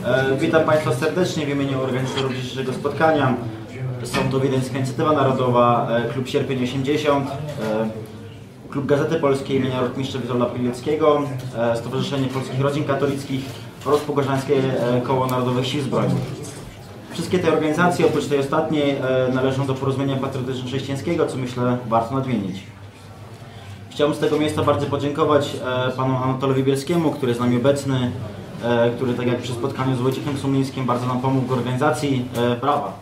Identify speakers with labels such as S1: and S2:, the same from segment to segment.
S1: Witam Państwa serdecznie w imieniu organizatorów dzisiejszego spotkania. Są to Wiedeńska Inicjatywa Narodowa, Klub Sierpień 80, Klub Gazety Polskiej imienia Rotmistrza Witolda Pileckiego, Stowarzyszenie Polskich Rodzin Katolickich oraz Pogorzańskie Koło Narodowych Sił Zbrojnych. Wszystkie te organizacje, oprócz tej ostatniej, należą do Porozumienia Patriotyczno-Chrześcijańskiego, co myślę warto nadmienić. Chciałbym z tego miejsca bardzo podziękować panu Anatolowi Bielskiemu, który jest z nami obecny, który tak jak przy spotkaniu z Wojciechem Sumińskim bardzo nam pomógł w organizacji. Brawa!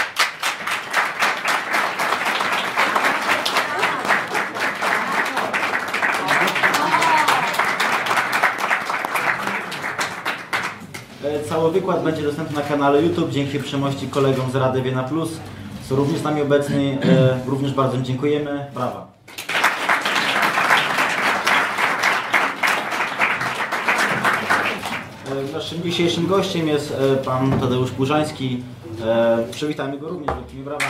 S1: Cały wykład będzie dostępny na kanale YouTube dzięki uprzejmości kolegom z Rady Wiena Plus. Są również z nami obecni, również bardzo im dziękujemy. Brawa! Naszym dzisiejszym gościem jest pan Tadeusz Płużański. Przywitajmy go również wielkimi brawami.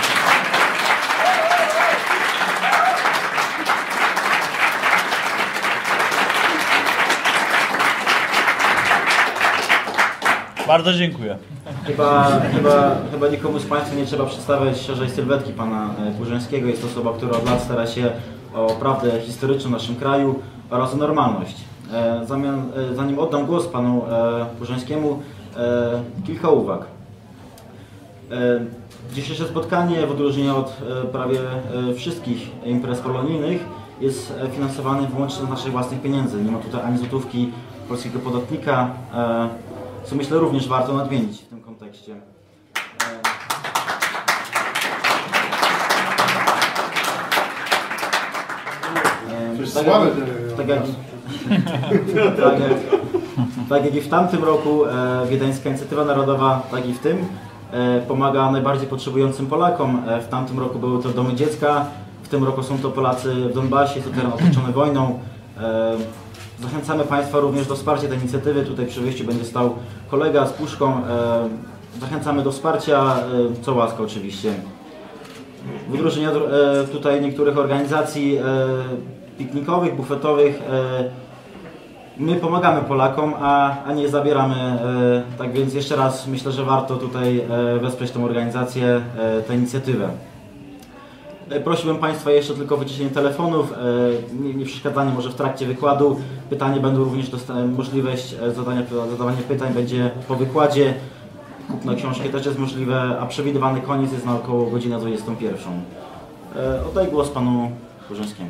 S2: Bardzo dziękuję.
S1: Chyba nikomu z Państwa nie trzeba przedstawiać szerzej sylwetki pana Płużańskiego. Jest to osoba, która od lat stara się o prawdę historyczną w naszym kraju oraz o normalność. Zanim oddam głos panu Płużańskiemu, kilka uwag. Dzisiejsze spotkanie, w odróżnieniu od prawie wszystkich imprez polonijnych, jest finansowane wyłącznie z naszych własnych pieniędzy. Nie ma tutaj ani złotówki polskiego podatnika, co myślę również warto nadmienić w tym kontekście. Tak jak i w tamtym roku Wiedeńska Inicjatywa Narodowa, tak i w tym pomaga najbardziej potrzebującym Polakom. W tamtym roku były to domy dziecka, w tym roku są to Polacy w Donbasie, to teren otoczony wojną. Zachęcamy Państwa również do wsparcia tej inicjatywy. Tutaj przy wyjściu będzie stał kolega z puszką. Zachęcamy do wsparcia, co łaska oczywiście. W odróżnieniu od tutaj niektórych organizacji piknikowych, bufetowych, my pomagamy Polakom, a nie zabieramy. Tak więc jeszcze raz myślę, że warto tutaj wesprzeć tę organizację, tę inicjatywę. Prosiłbym Państwa jeszcze tylko o wyciszenie telefonów, nie przeszkadzanie może w trakcie wykładu. Pytania będą również możliwość zadawania pytań będzie po wykładzie. Kupno książki też jest możliwe, a przewidywany koniec jest na około godziny 21. Oddaję głos panu Płużańskiemu.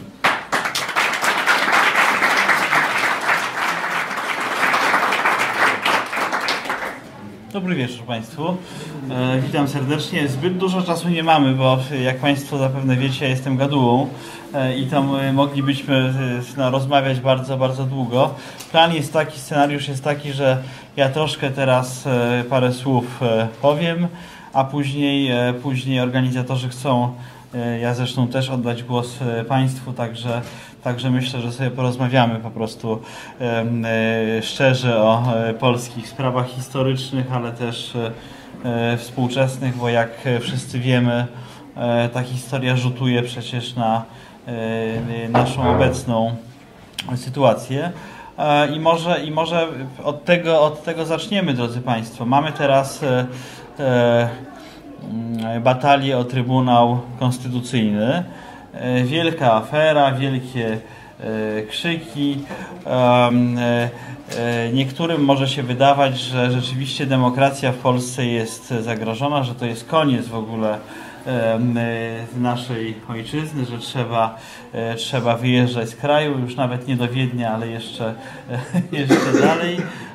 S2: Dobry wieczór Państwu. Witam serdecznie. Zbyt dużo czasu nie mamy, bo jak Państwo zapewne wiecie, ja jestem gadułą i tam moglibyśmy rozmawiać bardzo, bardzo długo. Plan jest taki, scenariusz jest taki, że ja troszkę teraz parę słów powiem, a później organizatorzy chcą, ja zresztą też oddać głos Państwu, także myślę, że sobie porozmawiamy po prostu szczerze o polskich sprawach historycznych, ale też współczesnych, bo jak wszyscy wiemy, ta historia rzutuje przecież na naszą obecną sytuację. I może od tego zaczniemy, drodzy Państwo. Mamy teraz batalię o Trybunał Konstytucyjny. Wielka afera, wielkie krzyki. Niektórym może się wydawać, że rzeczywiście demokracja w Polsce jest zagrożona, że to jest koniec w ogóle naszej ojczyzny, że trzeba wyjeżdżać z kraju, już nawet nie do Wiednia, ale jeszcze dalej,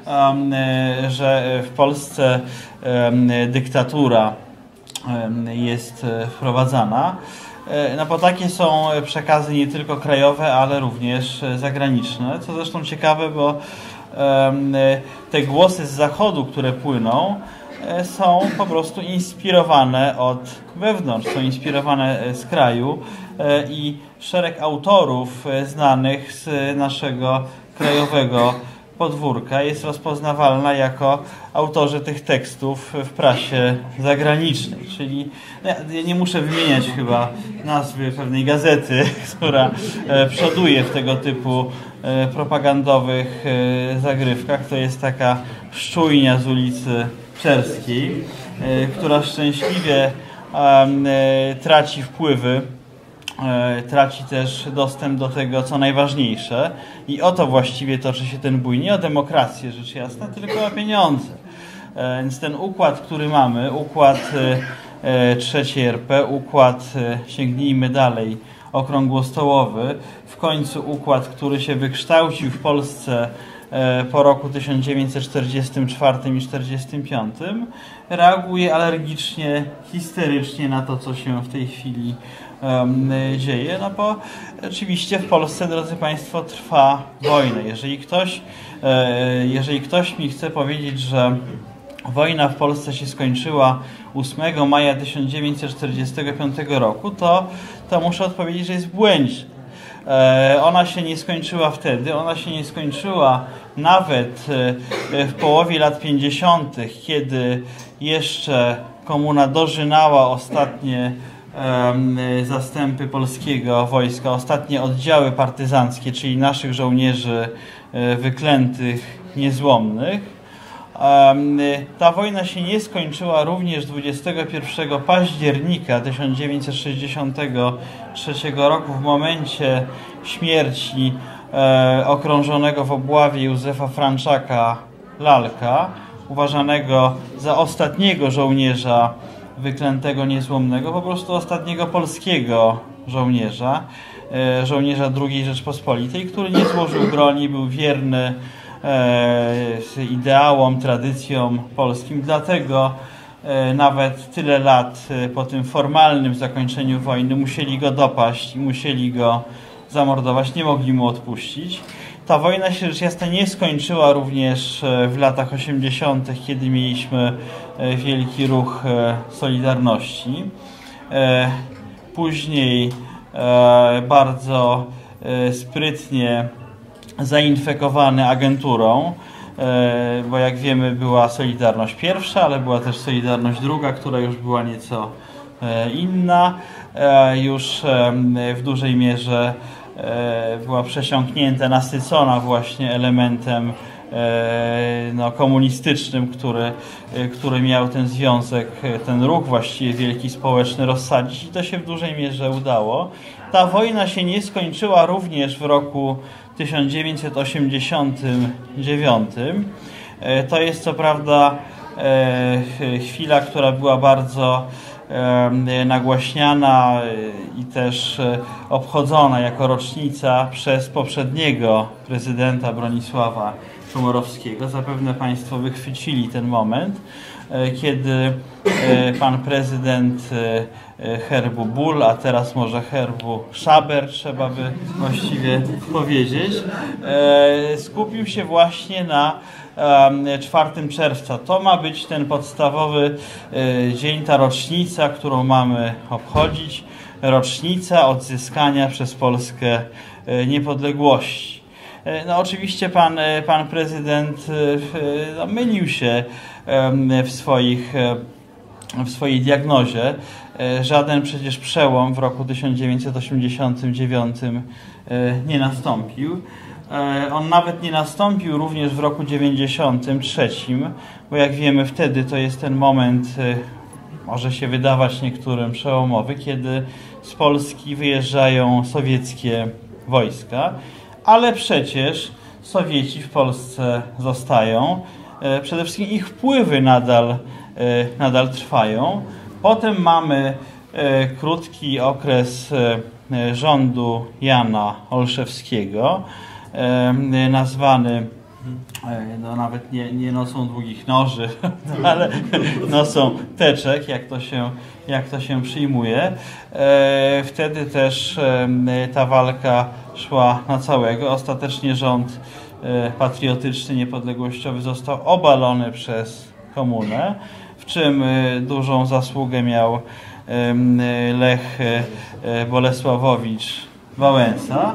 S2: że w Polsce dyktatura jest wprowadzana. No bo takie są przekazy nie tylko krajowe, ale również zagraniczne, co zresztą ciekawe, bo te głosy z zachodu, które płyną, są po prostu inspirowane od wewnątrz, są inspirowane z kraju i szereg autorów znanych z naszego krajowego podwórka jest rozpoznawalna jako autorzy tych tekstów w prasie zagranicznej. Czyli ja nie muszę wymieniać chyba nazwy pewnej gazety, która przoduje w tego typu propagandowych zagrywkach. To jest taka Szczujnia z ulicy Czerskiej, która szczęśliwie traci wpływy, traci też dostęp do tego, co najważniejsze, i o to właściwie toczy się ten bój. Nie o demokrację, rzecz jasna, tylko o pieniądze. Więc ten układ, który mamy, układ trzeciej RP, układ, sięgnijmy dalej, okrągłostołowy, w końcu układ, który się wykształcił w Polsce po roku 1944 i 1945, reaguje alergicznie, histerycznie na to, co się w tej chwili dzieje, no bo oczywiście w Polsce, drodzy Państwo, trwa wojna. Jeżeli ktoś mi chce powiedzieć, że wojna w Polsce się skończyła 8 maja 1945 roku, to muszę odpowiedzieć, że jest w błędzie. Ona się nie skończyła wtedy, ona się nie skończyła nawet w połowie lat 50., kiedy jeszcze komuna dożynała ostatnie zastępy polskiego wojska, ostatnie oddziały partyzanckie, czyli naszych żołnierzy wyklętych, niezłomnych. Ta wojna się nie skończyła również 21 października 1963 roku, w momencie śmierci okrążonego w Obławie Józefa Franczaka Lalka, uważanego za ostatniego żołnierza wyklętego, niezłomnego, po prostu ostatniego polskiego żołnierza, żołnierza II Rzeczpospolitej, który nie złożył broni, był wierny ideałom, tradycjom polskim. Dlatego nawet tyle lat po tym formalnym zakończeniu wojny musieli go dopaść i musieli go zamordować, nie mogli mu odpuścić. Ta wojna się rzecz jasna nie skończyła również w latach 80., kiedy mieliśmy wielki ruch Solidarności. Później bardzo sprytnie zainfekowany agenturą, bo jak wiemy była Solidarność pierwsza, ale była też Solidarność druga, która już była nieco inna, już w dużej mierze była przesiąknięta, nasycona właśnie elementem komunistycznym, który miał ten związek, ten ruch właściwie wielki społeczny rozsadzić, i to się w dużej mierze udało. Ta wojna się nie skończyła również w roku 1989. To jest co prawda chwila, która była bardzo nagłaśniana i też obchodzona jako rocznica przez poprzedniego prezydenta Bronisława Komorowskiego. Zapewne Państwo wychwycili ten moment, kiedy pan prezydent herbu Ból, a teraz może herbu Szaber, trzeba by właściwie powiedzieć, skupił się właśnie na 4 czerwca. To ma być ten podstawowy dzień, ta rocznica, którą mamy obchodzić. Rocznica odzyskania przez Polskę niepodległości. No oczywiście pan prezydent mylił się w swojej diagnozie. Żaden przecież przełom w roku 1989 nie nastąpił. On nawet nie nastąpił również w roku 1993, bo jak wiemy wtedy to jest ten moment, może się wydawać niektórym przełomowy, kiedy z Polski wyjeżdżają sowieckie wojska, ale przecież Sowieci w Polsce zostają. Przede wszystkim ich wpływy nadal trwają. Potem mamy krótki okres rządu Jana Olszewskiego, nazwany nawet nie nocą długich noży, ale nocą teczek, jak to się przyjmuje. Wtedy też ta walka szła na całego. Ostatecznie rząd patriotyczny, niepodległościowy został obalony przez komunę, w czym dużą zasługę miał Lech Bolesławowicz Wałęsa.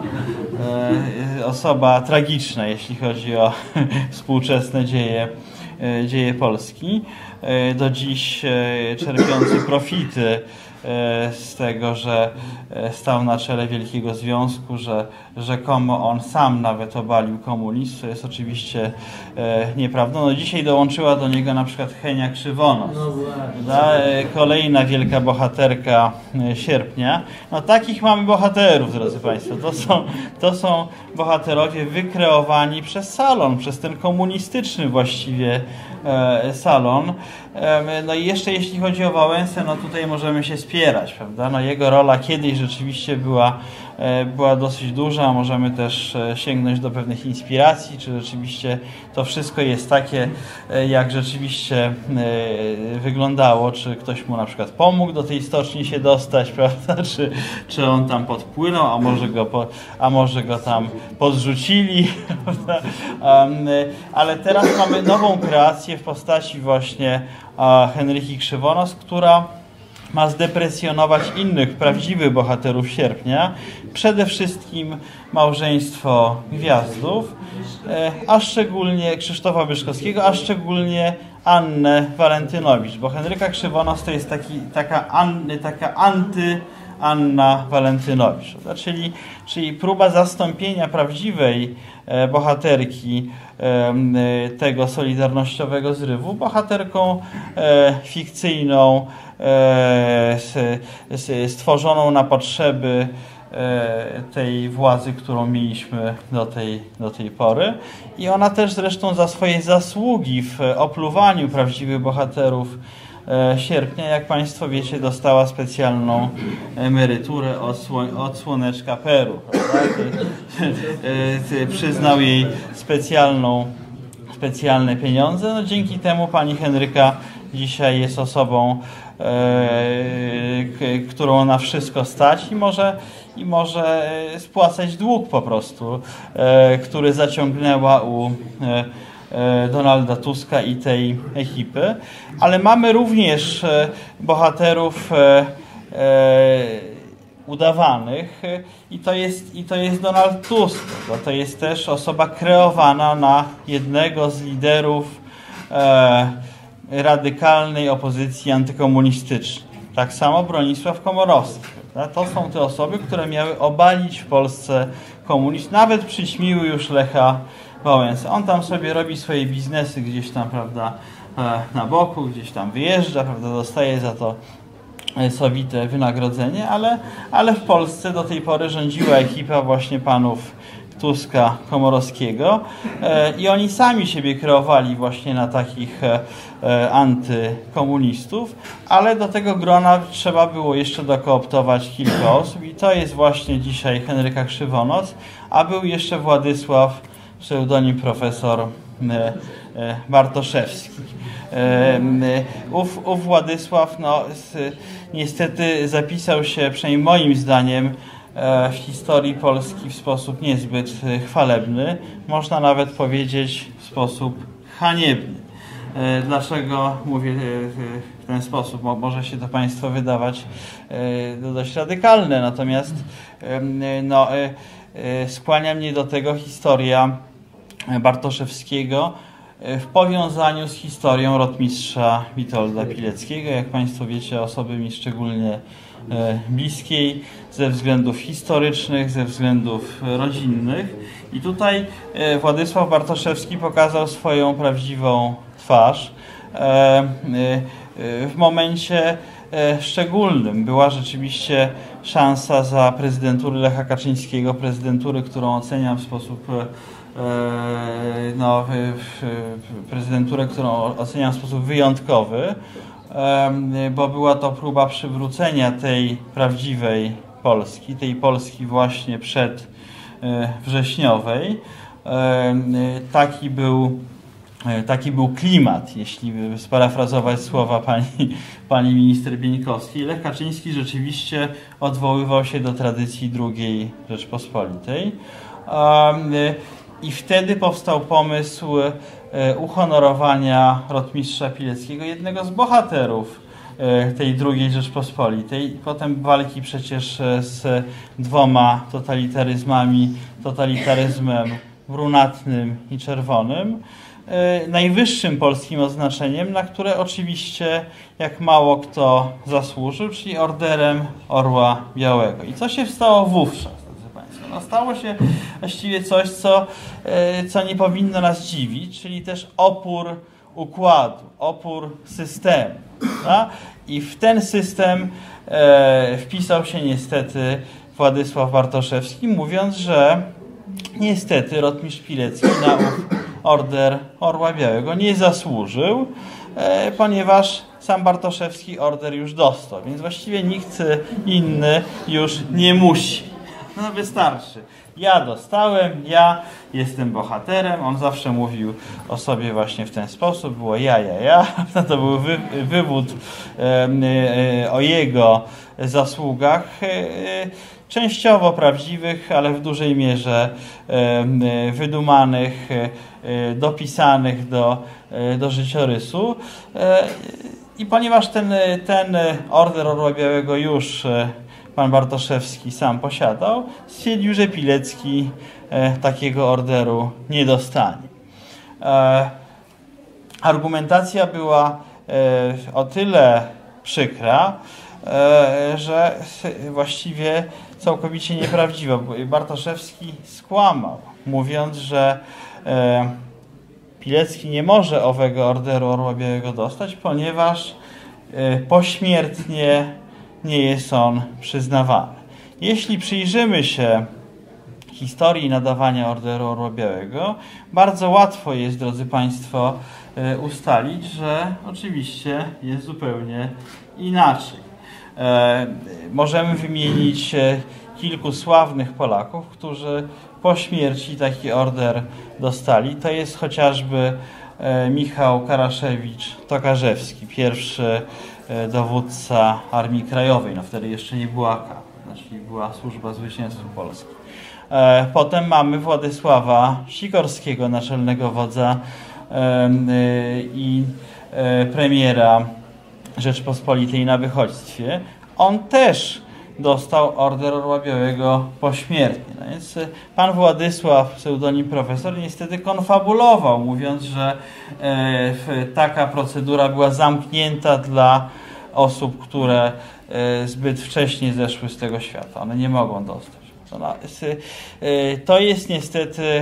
S2: Osoba tragiczna, jeśli chodzi o współczesne dzieje Polski. Do dziś czerpiący profity z tego, że stał na czele Wielkiego Związku, że rzekomo on sam nawet obalił komunizm, to jest oczywiście nieprawdą. No, dzisiaj dołączyła do niego na przykład Henia Krzywonos, kolejna wielka bohaterka sierpnia. No, takich mamy bohaterów, drodzy Państwo. To są bohaterowie wykreowani przez salon, przez ten komunistyczny właściwie salon. No i jeszcze jeśli chodzi o Wałęsę, no tutaj możemy się spierać, prawda? No jego rola kiedyś rzeczywiście była dosyć duża, możemy też sięgnąć do pewnych inspiracji, czy rzeczywiście to wszystko jest takie, jak rzeczywiście wyglądało, czy ktoś mu na przykład pomógł do tej stoczni się dostać, prawda? Czy on tam podpłynął, a może go tam podrzucili, prawda? Ale teraz mamy nową kreację w postaci właśnie Henryki Krzywonos, która ma zdepresjonować innych prawdziwych bohaterów sierpnia, przede wszystkim małżeństwo Gwiazdów, a szczególnie Krzysztofa Byszkowskiego, a szczególnie Annę Walentynowicz, bo Henryka Krzywonos to jest taka anty-Anna Walentynowicz, czyli próba zastąpienia prawdziwej bohaterki tego solidarnościowego zrywu bohaterką fikcyjną, stworzoną na potrzeby tej władzy, którą mieliśmy do tej pory. I ona też zresztą za swoje zasługi w opluwaniu prawdziwych bohaterów sierpnia, jak Państwo wiecie, dostała specjalną emeryturę od Słoneczka Peru. Przyznał jej specjalne pieniądze. No, dzięki temu pani Henryka dzisiaj jest osobą, którą na wszystko stać i może spłacać dług po prostu, który zaciągnęła u Donalda Tuska i tej ekipy. Ale mamy również bohaterów udawanych i to jest Donald Tusk, bo to jest też osoba kreowana na jednego z liderów radykalnej opozycji antykomunistycznej. Tak samo Bronisław Komorowski. Prawda? To są te osoby, które miały obalić w Polsce komunizm, nawet przyćmiły już Lecha Wałęsę. On tam sobie robi swoje biznesy gdzieś tam, prawda, na boku, gdzieś tam wyjeżdża, prawda, dostaje za to sowite wynagrodzenie, ale w Polsce do tej pory rządziła ekipa właśnie panów Tuska, Komorowskiego i oni sami siebie kreowali właśnie na takich antykomunistów, ale do tego grona trzeba było jeszcze dokooptować kilka osób i to jest właśnie dzisiaj Henryka Krzywonos, a był jeszcze Władysław, pseudonim profesor Bartoszewski. Ów Władysław niestety zapisał się, przynajmniej moim zdaniem, w historii Polski w sposób niezbyt chwalebny, można nawet powiedzieć w sposób haniebny. Dlaczego mówię w ten sposób? Może się to Państwu wydawać dość radykalne, natomiast skłania mnie do tego historia Bartoszewskiego w powiązaniu z historią rotmistrza Witolda Pileckiego. Jak Państwo wiecie, osoby mi szczególnie bliskiej ze względów historycznych, ze względów rodzinnych. I tutaj Władysław Bartoszewski pokazał swoją prawdziwą twarz w momencie szczególnym. Była rzeczywiście szansa za prezydentury Lecha Kaczyńskiego, prezydentury, którą oceniam w sposób prezydenturę, którą oceniam w sposób wyjątkowy, bo była to próba przywrócenia tej prawdziwej Polski, tej Polski właśnie przedwrześniowej. Taki był klimat, jeśli sparafrazować słowa pani minister Bieńkowskiej. Lech Kaczyński rzeczywiście odwoływał się do tradycji II Rzeczpospolitej. I wtedy powstał pomysł uhonorowania rotmistrza Pileckiego, jednego z bohaterów tej II Rzeczpospolitej. Potem walki przecież z dwoma totalitaryzmami, totalitaryzmem brunatnym i czerwonym, najwyższym polskim oznaczeniem, na które oczywiście jak mało kto zasłużył, czyli Orderem Orła Białego. I co się stało wówczas, drodzy Państwo? No, stało się właściwie coś, co nie powinno nas dziwić, czyli też opór układu, opór systemu. Tak? I w ten system wpisał się niestety Władysław Bartoszewski, mówiąc, że niestety rotmistrz Pilecki na Order Orła Białego nie zasłużył, ponieważ sam Bartoszewski order już dostał, więc właściwie nikt inny już nie musi. No wystarczy. Ja dostałem, ja jestem bohaterem. On zawsze mówił o sobie właśnie w ten sposób. Było ja. No to był wywód o jego zasługach, częściowo prawdziwych, ale w dużej mierze wydumanych, dopisanych do życiorysu. I ponieważ ten Order Orła Białego już pan Bartoszewski sam posiadał, stwierdził, że Pilecki takiego orderu nie dostanie. Argumentacja była o tyle przykra, że właściwie całkowicie nieprawdziwa. Bartoszewski skłamał, mówiąc, że Pilecki nie może owego Orderu Orła Białego dostać, ponieważ pośmiertnie nie jest on przyznawany. Jeśli przyjrzymy się historii nadawania Orderu Orła Białego, bardzo łatwo jest, drodzy Państwo, ustalić, że oczywiście jest zupełnie inaczej. Możemy wymienić kilku sławnych Polaków, którzy po śmierci taki order dostali. To jest chociażby Michał Karaszewicz-Tokarzewski, pierwszy dowódca Armii Krajowej. No wtedy jeszcze nie była AK, czyli była Służba Zwycięstwa Polski. Potem mamy Władysława Sikorskiego, naczelnego wodza i premiera Rzeczpospolitej na wychodźstwie. On też dostał Order Orła Białego pośmiertnie. No więc pan Władysław, pseudonim profesor, niestety konfabulował, mówiąc, że taka procedura była zamknięta dla osób, które zbyt wcześnie zeszły z tego świata. One nie mogą dostać. To jest niestety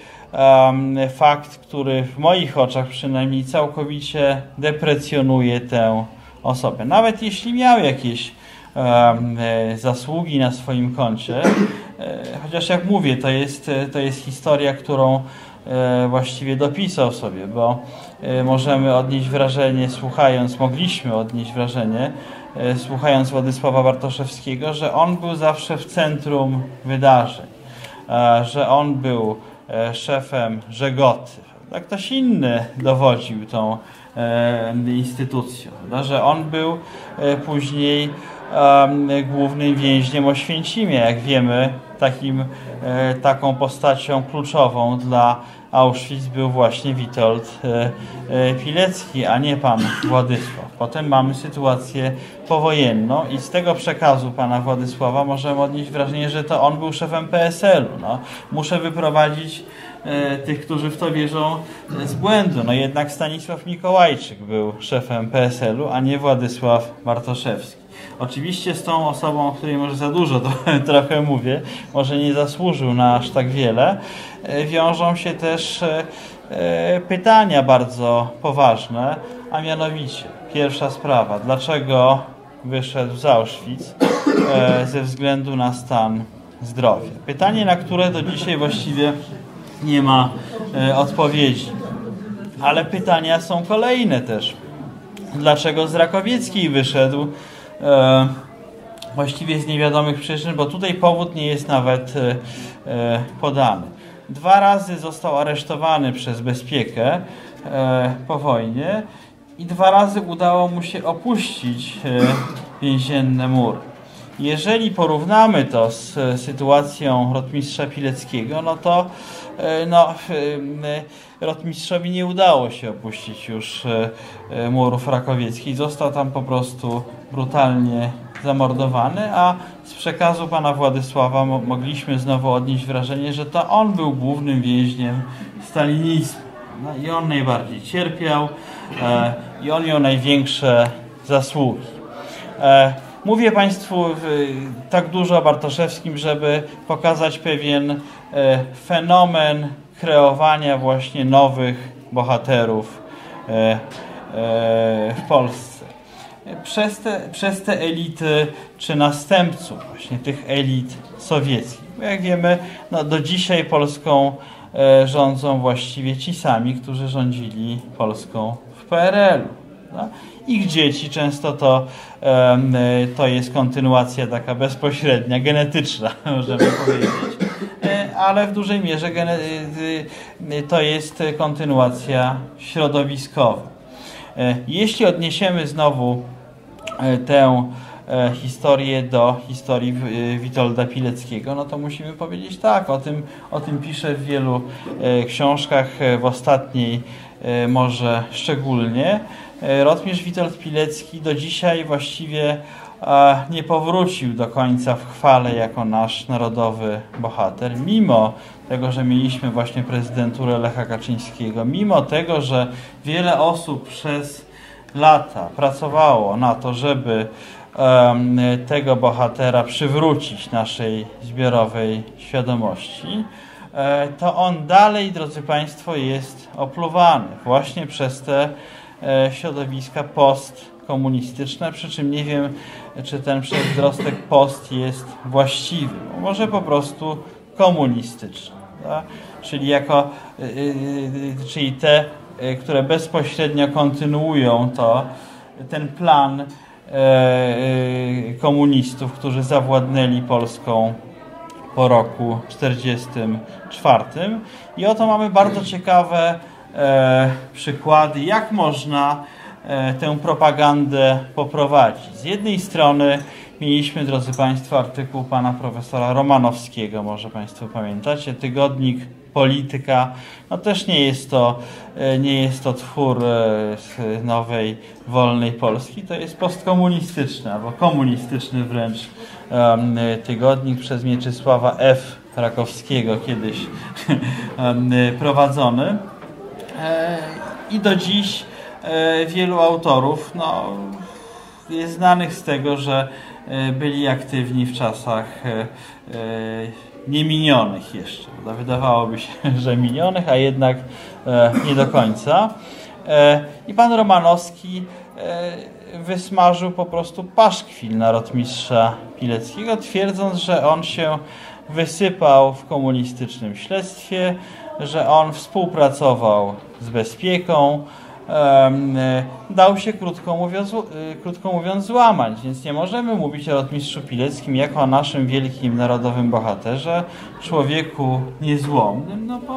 S2: fakt, który w moich oczach przynajmniej całkowicie deprecjonuje tę osobę. Nawet jeśli miał jakieś zasługi na swoim koncie, chociaż jak mówię, to jest historia, którą właściwie dopisał sobie, bo możemy odnieść wrażenie, mogliśmy odnieść wrażenie, słuchając Władysława Bartoszewskiego, że on był zawsze w centrum wydarzeń, że on był szefem Żegoty. Tak ktoś inny dowodził tą instytucją, że on był później głównym więźniem Oświęcimia. Jak wiemy, taką postacią kluczową dla Auschwitz był właśnie Witold Pilecki, a nie pan Władysław. Potem mamy sytuację powojenną i z tego przekazu pana Władysława możemy odnieść wrażenie, że to on był szefem PSL-u. No, muszę wyprowadzić tych, którzy w to wierzą, z błędu. No jednak Stanisław Mikołajczyk był szefem PSL-u, a nie Władysław Bartoszewski. Oczywiście z tą osobą, o której może za dużo trochę mówię, może nie zasłużył na aż tak wiele, wiążą się też pytania bardzo poważne, a mianowicie pierwsza sprawa, dlaczego wyszedł z Auschwitz ze względu na stan zdrowia? Pytanie, na które do dzisiaj właściwie nie ma odpowiedzi. Ale pytania są kolejne też. Dlaczego z Rakowieckiej wyszedł właściwie z niewiadomych przyczyn, bo tutaj powód nie jest nawet podany. 2 razy został aresztowany przez Bezpiekę po wojnie i 2 razy udało mu się opuścić więzienne mury. Jeżeli porównamy to z sytuacją rotmistrza Pileckiego, no to rotmistrzowi nie udało się opuścić już murów rakowieckich. Został tam po prostu brutalnie zamordowany, a z przekazu pana Władysława mogliśmy znowu odnieść wrażenie, że to on był głównym więźniem stalinizmu. No i on najbardziej cierpiał i on miał największe zasługi. Mówię Państwu tak dużo o Bartoszewskim, żeby pokazać pewien fenomen kreowania właśnie nowych bohaterów w Polsce. Przez te elity, czy następców właśnie tych elit sowieckich. Bo jak wiemy, no do dzisiaj Polską rządzą właściwie ci sami, którzy rządzili Polską w PRL-u. No? Ich dzieci często to jest kontynuacja taka bezpośrednia, genetyczna, możemy powiedzieć. Ale w dużej mierze to jest kontynuacja środowiskowa. Jeśli odniesiemy znowu tę historię do historii Witolda Pileckiego, no to musimy powiedzieć tak, o tym piszę w wielu książkach, w ostatniej może szczególnie. Rotmistrz Witold Pilecki do dzisiaj właściwie nie powrócił do końca w chwale jako nasz narodowy bohater, mimo tego, że mieliśmy właśnie prezydenturę Lecha Kaczyńskiego, mimo tego, że wiele osób przez lata pracowało na to, żeby tego bohatera przywrócić naszej zbiorowej świadomości, to on dalej, drodzy Państwo, jest opluwany właśnie przez te środowiska postkomunistyczne, przy czym nie wiem, czy ten przedrostek post jest właściwy, może po prostu komunistyczny, tak? Czyli te, które bezpośrednio kontynuują ten plan komunistów, którzy zawładnęli Polską po roku 1944. I oto mamy bardzo ciekawe przykłady, jak można tę propagandę poprowadzić. Z jednej strony mieliśmy, drodzy Państwo, artykuł pana profesora Romanowskiego, może Państwo pamiętacie, tygodnik Polityka. No też nie jest to twór z nowej, wolnej Polski, to jest postkomunistyczny, albo komunistyczny wręcz tygodnik przez Mieczysława F. Rakowskiego kiedyś prowadzony. I do dziś wielu autorów jest znanych z tego, że byli aktywni w czasach nieminionych jeszcze. Wydawałoby się, że minionych, a jednak nie do końca. I pan Romanowski wysmażył po prostu paszkwil na rotmistrza Pileckiego, twierdząc, że on się wysypał w komunistycznym śledztwie, że on współpracował z bezpieką, dał się, krótko mówiąc, złamać. Więc nie możemy mówić o rotmistrzu Pileckim jako o naszym wielkim narodowym bohaterze, człowieku niezłomnym, no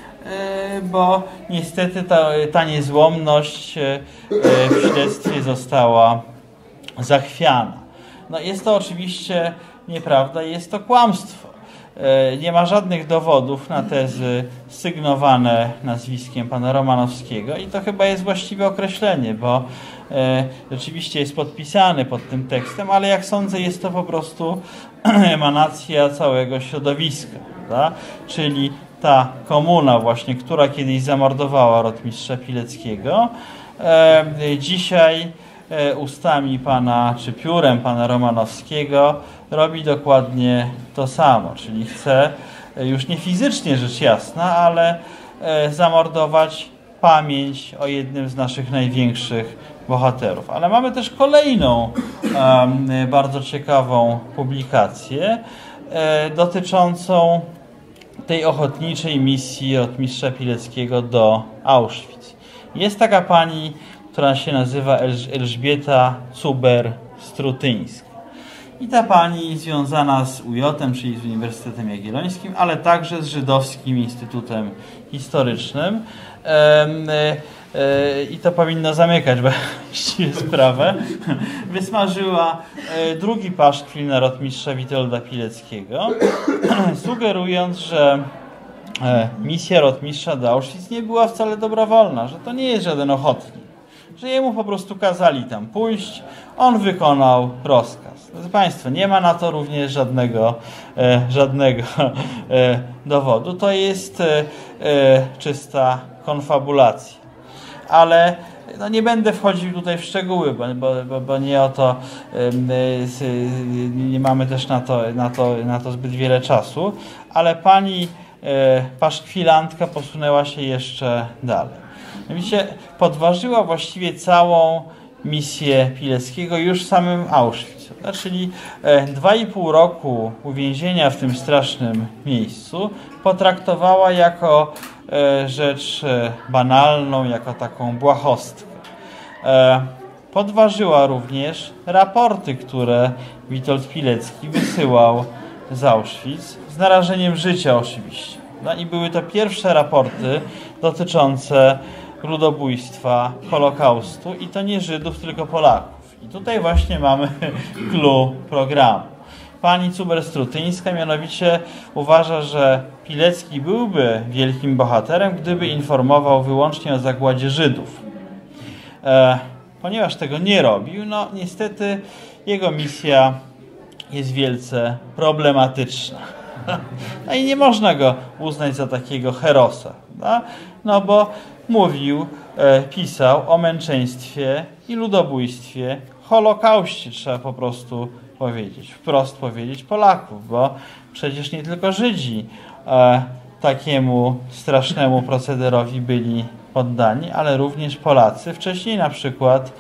S2: bo niestety ta niezłomność w śledztwie została zachwiana. No jest to oczywiście nieprawda, jest to kłamstwo. Nie ma żadnych dowodów na tezy sygnowane nazwiskiem pana Romanowskiego i to chyba jest właściwe określenie, bo rzeczywiście jest podpisany pod tym tekstem, ale jak sądzę, jest to po prostu emanacja całego środowiska, prawda? Czyli ta komuna właśnie, która kiedyś zamordowała rotmistrza Pileckiego, dzisiaj ustami pana, czy piórem pana Romanowskiego robi dokładnie to samo, czyli chce, już nie fizycznie rzecz jasna, ale zamordować pamięć o jednym z naszych największych bohaterów. Ale mamy też kolejną bardzo ciekawą publikację dotyczącą tej ochotniczej misji rotmistrza Pileckiego do Auschwitz. Jest taka pani, która się nazywa Elżbieta Cuber-Strutyńska. I ta pani związana z UJ-em, czyli z Uniwersytetem Jagiellońskim, ale także z Żydowskim Instytutem Historycznym. I to powinno zamykać właściwie sprawę. Wysmażyła drugi paszkwil na rotmistrza Witolda Pileckiego, sugerując, że misja rotmistrza do Auschwitz nie była wcale dobrowolna, że to nie jest żaden ochotnik, że jemu po prostu kazali tam pójść, on wykonał rozkaz. Drodzy Państwo, nie ma na to również żadnego dowodu. To jest czysta konfabulacja. Ale no nie będę wchodził tutaj w szczegóły, bo nie o to, nie mamy też na to zbyt wiele czasu, ale pani paszkwilantka posunęła się jeszcze dalej. Mianowicie podważyła właściwie całą misję Pileckiego już w samym Auschwitz. Czyli 2,5 roku uwięzienia w tym strasznym miejscu potraktowała jako rzecz banalną, jako taką błahostkę. Podważyła również raporty, które Witold Pilecki wysyłał z Auschwitz, z narażeniem życia oczywiście. No i były to pierwsze raporty dotyczące ludobójstwa, Holokaustu i to nie Żydów, tylko Polaków. I tutaj właśnie mamy clou programu. Pani Cuber-Strutyńska mianowicie uważa, że Pilecki byłby wielkim bohaterem, gdyby informował wyłącznie o zagładzie Żydów. Ponieważ tego nie robił, no niestety jego misja jest wielce problematyczna. No i nie można go uznać za takiego herosa. No bo mówił, pisał o męczeństwie i ludobójstwie, Holokauście, trzeba po prostu powiedzieć, wprost powiedzieć, Polaków, bo przecież nie tylko Żydzi takiemu strasznemu procederowi byli poddani, ale również Polacy, wcześniej na przykład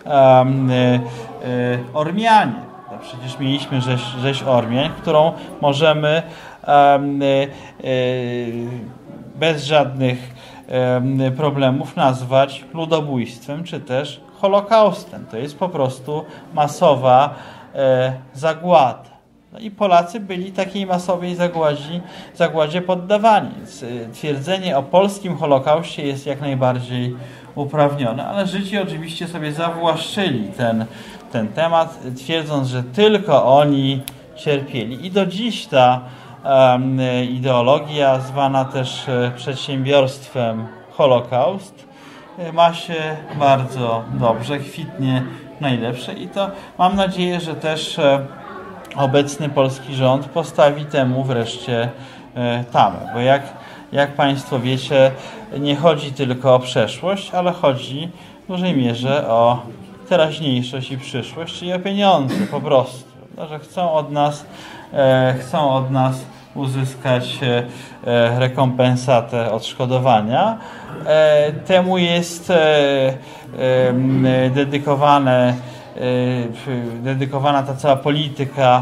S2: Ormianie. No przecież mieliśmy rzeź Ormian, którą możemy bez żadnych problemów nazwać ludobójstwem, czy też Holokaustem. To jest po prostu masowa zagłada. No i Polacy byli takiej masowej zagładzie poddawani. Więc twierdzenie o polskim Holokauście jest jak najbardziej uprawnione, ale Żydzi oczywiście sobie zawłaszczyli ten temat, twierdząc, że tylko oni cierpieli. I do dziś ta ideologia, zwana też przedsiębiorstwem Holokaust, ma się bardzo dobrze, kwitnie najlepsze i to mam nadzieję, że też obecny polski rząd postawi temu wreszcie tamę, bo jak Państwo wiecie, nie chodzi tylko o przeszłość, ale chodzi w dużej mierze o teraźniejszość i przyszłość, czyli o pieniądze po prostu, że chcą od nas uzyskać rekompensatę odszkodowania. Temu jest dedykowana ta cała polityka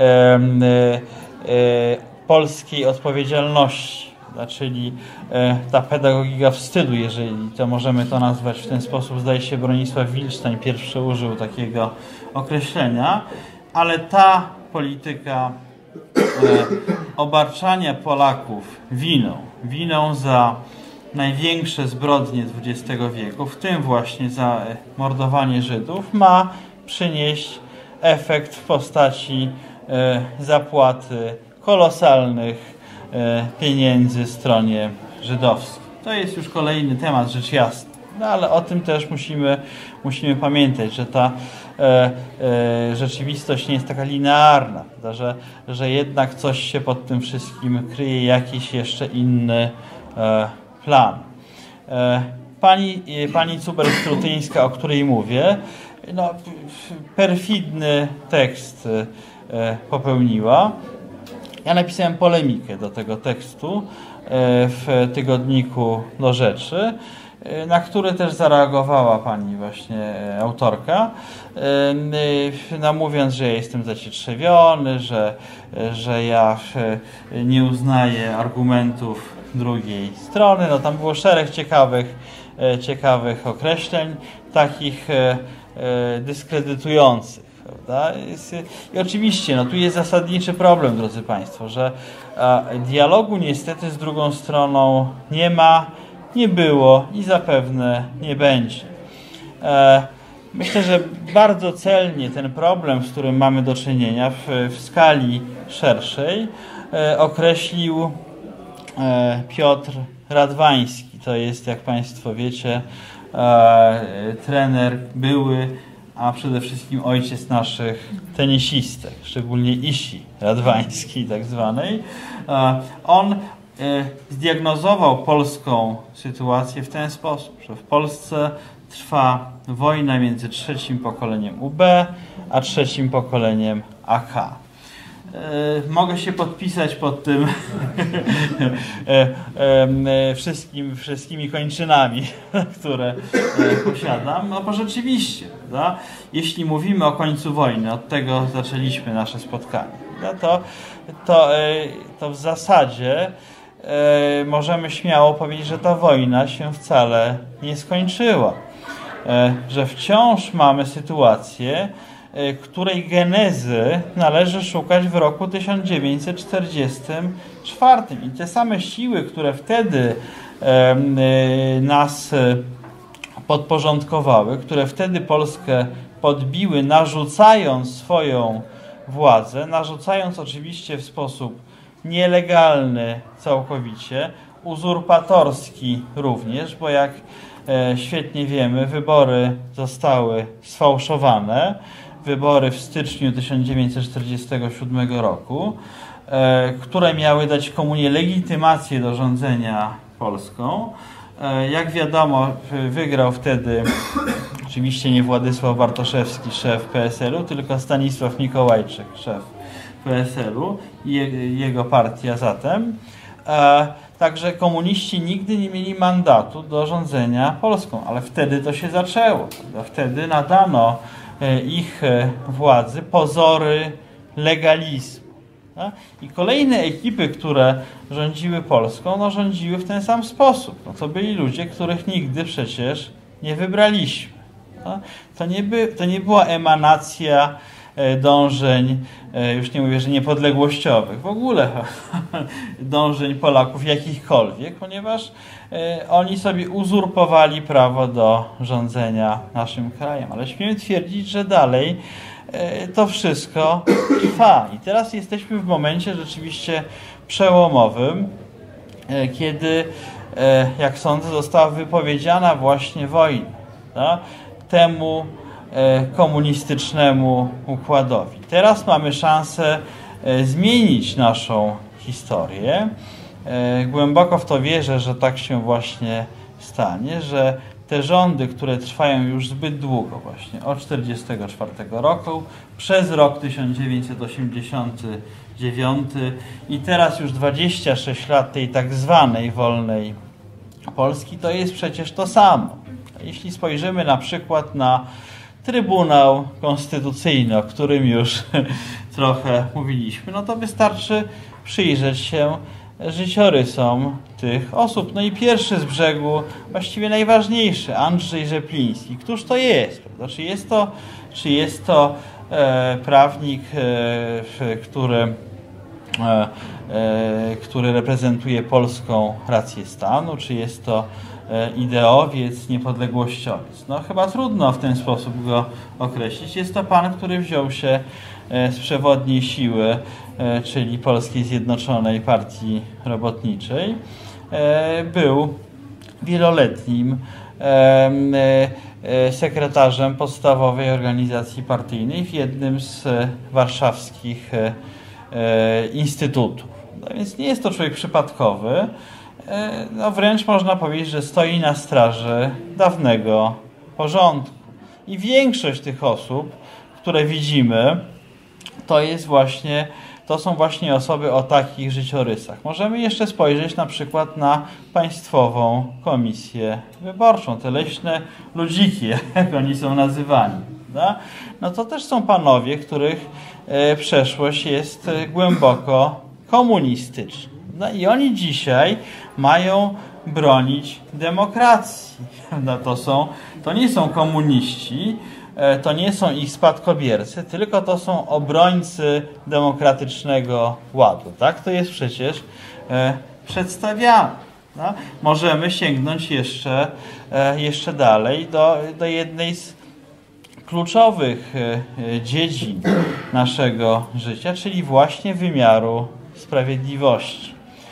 S2: polskiej odpowiedzialności, czyli ta pedagogika wstydu, jeżeli to możemy to nazwać w ten sposób. Zdaje się, Bronisław Wilcztań pierwszy użył takiego określenia, ale ta polityka obarczania Polaków winą za największe zbrodnie XX wieku, w tym właśnie za mordowanie Żydów, ma przynieść efekt w postaci zapłaty kolosalnych pieniędzy stronie żydowskiej. To jest już kolejny temat, rzecz jasna. No ale o tym też musimy pamiętać, że ta rzeczywistość nie jest taka linearna, że jednak coś się pod tym wszystkim kryje, jakiś jeszcze inny plan. Pani Cuber-Strutyńska, o której mówię, no, perfidny tekst popełniła. Ja napisałem polemikę do tego tekstu w tygodniku Do Rzeczy, na który też zareagowała pani właśnie autorka, mówiąc, że ja jestem zacietrzewiony, że ja nie uznaję argumentów drugiej strony. No tam było szereg ciekawych określeń, takich dyskredytujących prawda? I oczywiście, no tu jest zasadniczy problem, drodzy Państwo, że dialogu niestety z drugą stroną nie ma, nie było i zapewne nie będzie. Myślę, że bardzo celnie ten problem, z którym mamy do czynienia w skali szerszej, określił Piotr Radwański. To jest, jak Państwo wiecie, trener były, a przede wszystkim ojciec naszych tenisistek, szczególnie Isi Radwańskiej tak zwanej. On zdiagnozował polską sytuację w ten sposób, że w Polsce trwa wojna między trzecim pokoleniem UB a trzecim pokoleniem AK. Mogę się podpisać pod tym wszystkimi kończynami, które posiadam. No bo rzeczywiście, prawda? Jeśli mówimy o końcu wojny, od tego zaczęliśmy nasze spotkanie, to w zasadzie możemy śmiało powiedzieć, że ta wojna się wcale nie skończyła. Że wciąż mamy sytuację, której genezy należy szukać w roku 1944. I te same siły, które wtedy nas podporządkowały, które wtedy Polskę podbiły, narzucając swoją władzę, narzucając oczywiście w sposób nielegalny całkowicie, uzurpatorski również, bo jak świetnie wiemy, wybory zostały sfałszowane, wybory w styczniu 1947 roku, które miały dać komunie legitymację do rządzenia Polską. Jak wiadomo, wygrał wtedy oczywiście nie Władysław Bartoszewski, szef PSL-u, tylko Stanisław Mikołajczyk, szef PSL-u i jego partia zatem. Także komuniści nigdy nie mieli mandatu do rządzenia Polską, ale wtedy to się zaczęło. Prawda? Wtedy nadano ich władzy pozory legalizmu. Tak? I kolejne ekipy, które rządziły Polską, no rządziły w ten sam sposób. No to byli ludzie, których nigdy przecież nie wybraliśmy. Tak? To nie była emanacja dążeń, już nie mówię, że niepodległościowych, w ogóle dążeń Polaków jakichkolwiek, ponieważ oni sobie uzurpowali prawo do rządzenia naszym krajem. Ale śmiem twierdzić, że dalej to wszystko trwa. I teraz jesteśmy w momencie rzeczywiście przełomowym, kiedy, jak sądzę, została wypowiedziana właśnie wojna, tak? Temu komunistycznemu układowi. Teraz mamy szansę zmienić naszą historię. Głęboko w to wierzę, że tak się właśnie stanie, że te rządy, które trwają już zbyt długo, właśnie od 1944 roku, przez rok 1989 i teraz już 26 lat tej tak zwanej wolnej Polski, to jest przecież to samo. Jeśli spojrzymy na przykład na Trybunał Konstytucyjny, o którym już trochę mówiliśmy, no to wystarczy przyjrzeć się życiorysom tych osób. No i pierwszy z brzegu, właściwie najważniejszy, Andrzej Rzepliński. Któż to jest? Prawda? Czy jest to prawnik, który reprezentuje polską rację stanu, czy jest to ideowiec, niepodległościowiec? No chyba trudno w ten sposób go określić. Jest to pan, który wziął się z przewodniej siły, czyli Polskiej Zjednoczonej Partii Robotniczej. Był wieloletnim sekretarzem podstawowej organizacji partyjnej w jednym z warszawskich instytutów. No więc nie jest to człowiek przypadkowy. No wręcz można powiedzieć, że stoi na straży dawnego porządku. I większość tych osób, które widzimy, to są właśnie osoby o takich życiorysach. Możemy jeszcze spojrzeć na przykład na Państwową Komisję Wyborczą, te leśne ludziki, jak oni są nazywani. Prawda? No to też są panowie, których przeszłość jest głęboko komunistyczna. No i oni dzisiaj mają bronić demokracji. No to nie są komuniści, to nie są ich spadkobiercy, tylko to są obrońcy demokratycznego ładu. Tak to jest przecież przedstawiane. No? Możemy sięgnąć jeszcze dalej do jednej z kluczowych dziedzin naszego życia, czyli właśnie wymiaru sprawiedliwości.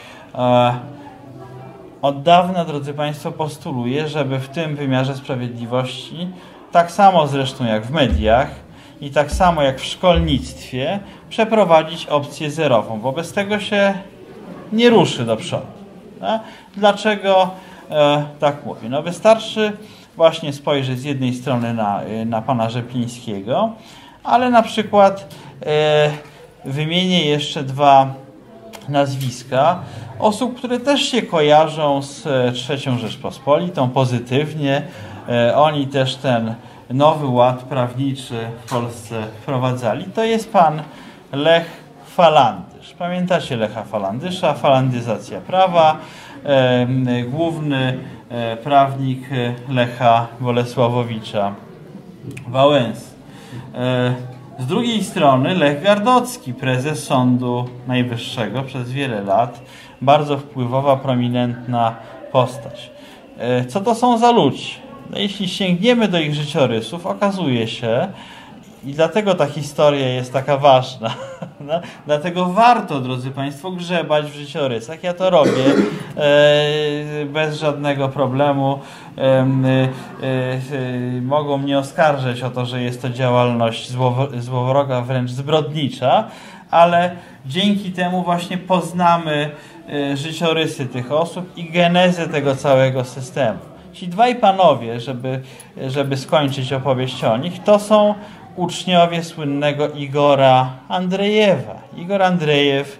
S2: Od dawna, drodzy Państwo, postuluję, żeby w tym wymiarze sprawiedliwości, tak samo zresztą jak w mediach i tak samo jak w szkolnictwie, przeprowadzić opcję zerową. Wobec tego się nie ruszy do przodu. No? Dlaczego tak mówię? No wystarczy właśnie spojrzeć z jednej strony na pana Rzeplińskiego, ale na przykład wymienię jeszcze dwa nazwiska osób, które też się kojarzą z III Rzeczpospolitą pozytywnie. Oni też ten nowy ład prawniczy w Polsce wprowadzali. To jest pan Lech Falandysz. Pamiętacie Lecha Falandysza? Falandyzacja prawa. Główny prawnik Lecha Bolesławowicza Wałęsy. Z drugiej strony Lech Gardocki, prezes Sądu Najwyższego przez wiele lat. Bardzo wpływowa, prominentna postać. Co to są za ludzie? No, jeśli sięgniemy do ich życiorysów, okazuje się, i dlatego ta historia jest taka ważna, no, dlatego warto, drodzy Państwo, grzebać w życiorysach. Ja to robię bez żadnego problemu. Mogą mnie oskarżać o to, że jest to działalność złowroga, wręcz zbrodnicza, ale dzięki temu właśnie poznamy życiorysy tych osób i genezę tego całego systemu. Ci dwaj panowie, żeby skończyć opowieść o nich, to są uczniowie słynnego Igora Andrejewa. Igor Andrejew,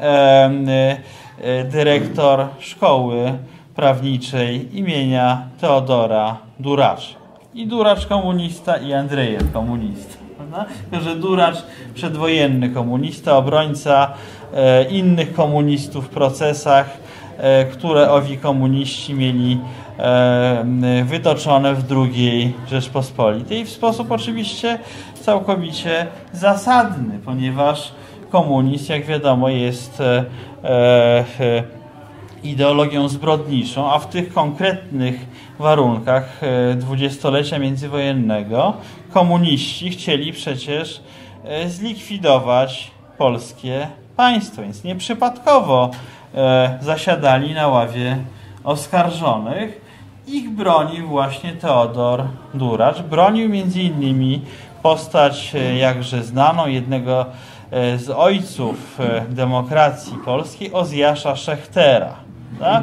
S2: dyrektor szkoły prawniczej imienia Teodora Duracza. I Duracz komunista, i Andrejew komunista. Tylko że Duracz przedwojenny komunista, obrońca innych komunistów w procesach, które owi komuniści mieli wytoczone w II Rzeczpospolitej w sposób oczywiście całkowicie zasadny, ponieważ komunizm, jak wiadomo, jest ideologią zbrodniczą, a w tych konkretnych warunkach dwudziestolecia międzywojennego komuniści chcieli przecież zlikwidować polskie państwo, więc nieprzypadkowo zasiadali na ławie oskarżonych. Ich bronił właśnie Teodor Duracz. Bronił między innymi postać jakże znaną, jednego z ojców demokracji polskiej, Ozjasza Szechtera. Tak?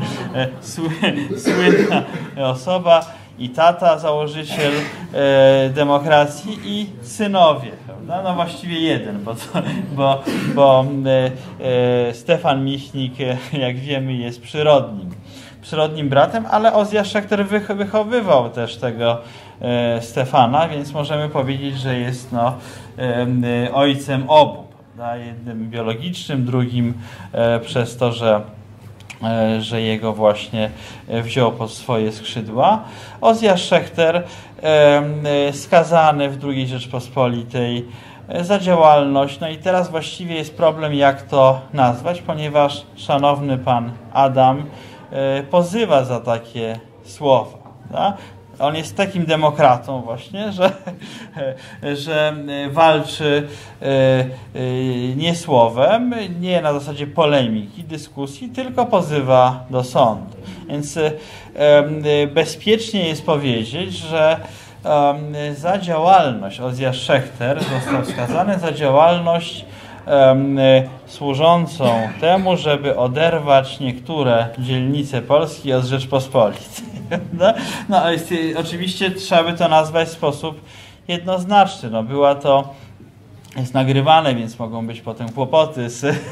S2: Słynna osoba i tata, założyciel demokracji, i synowie. Prawda? No właściwie jeden, bo Stefan Michnik, jak wiemy, jest przyrodnim bratem, ale Ozjasz Szechter wychowywał też tego Stefana, więc możemy powiedzieć, że jest ojcem obu. Prawda? Jednym biologicznym, drugim przez to, że jego właśnie wziął pod swoje skrzydła. Ozjasz Szechter skazany w II Rzeczpospolitej za działalność. No i teraz właściwie jest problem, jak to nazwać, ponieważ szanowny pan Adam pozywa za takie słowa. Tak? On jest takim demokratą właśnie, że walczy nie słowem, nie na zasadzie polemiki, dyskusji, tylko pozywa do sądu. Więc bezpiecznie jest powiedzieć, że za działalność Ozjasz Szechter został skazany za działalność służącą temu, żeby oderwać niektóre dzielnice Polski od Rzeczpospolitej. No, oczywiście trzeba by to nazwać w sposób jednoznaczny. No, była to, jest nagrywane, więc mogą być potem kłopoty,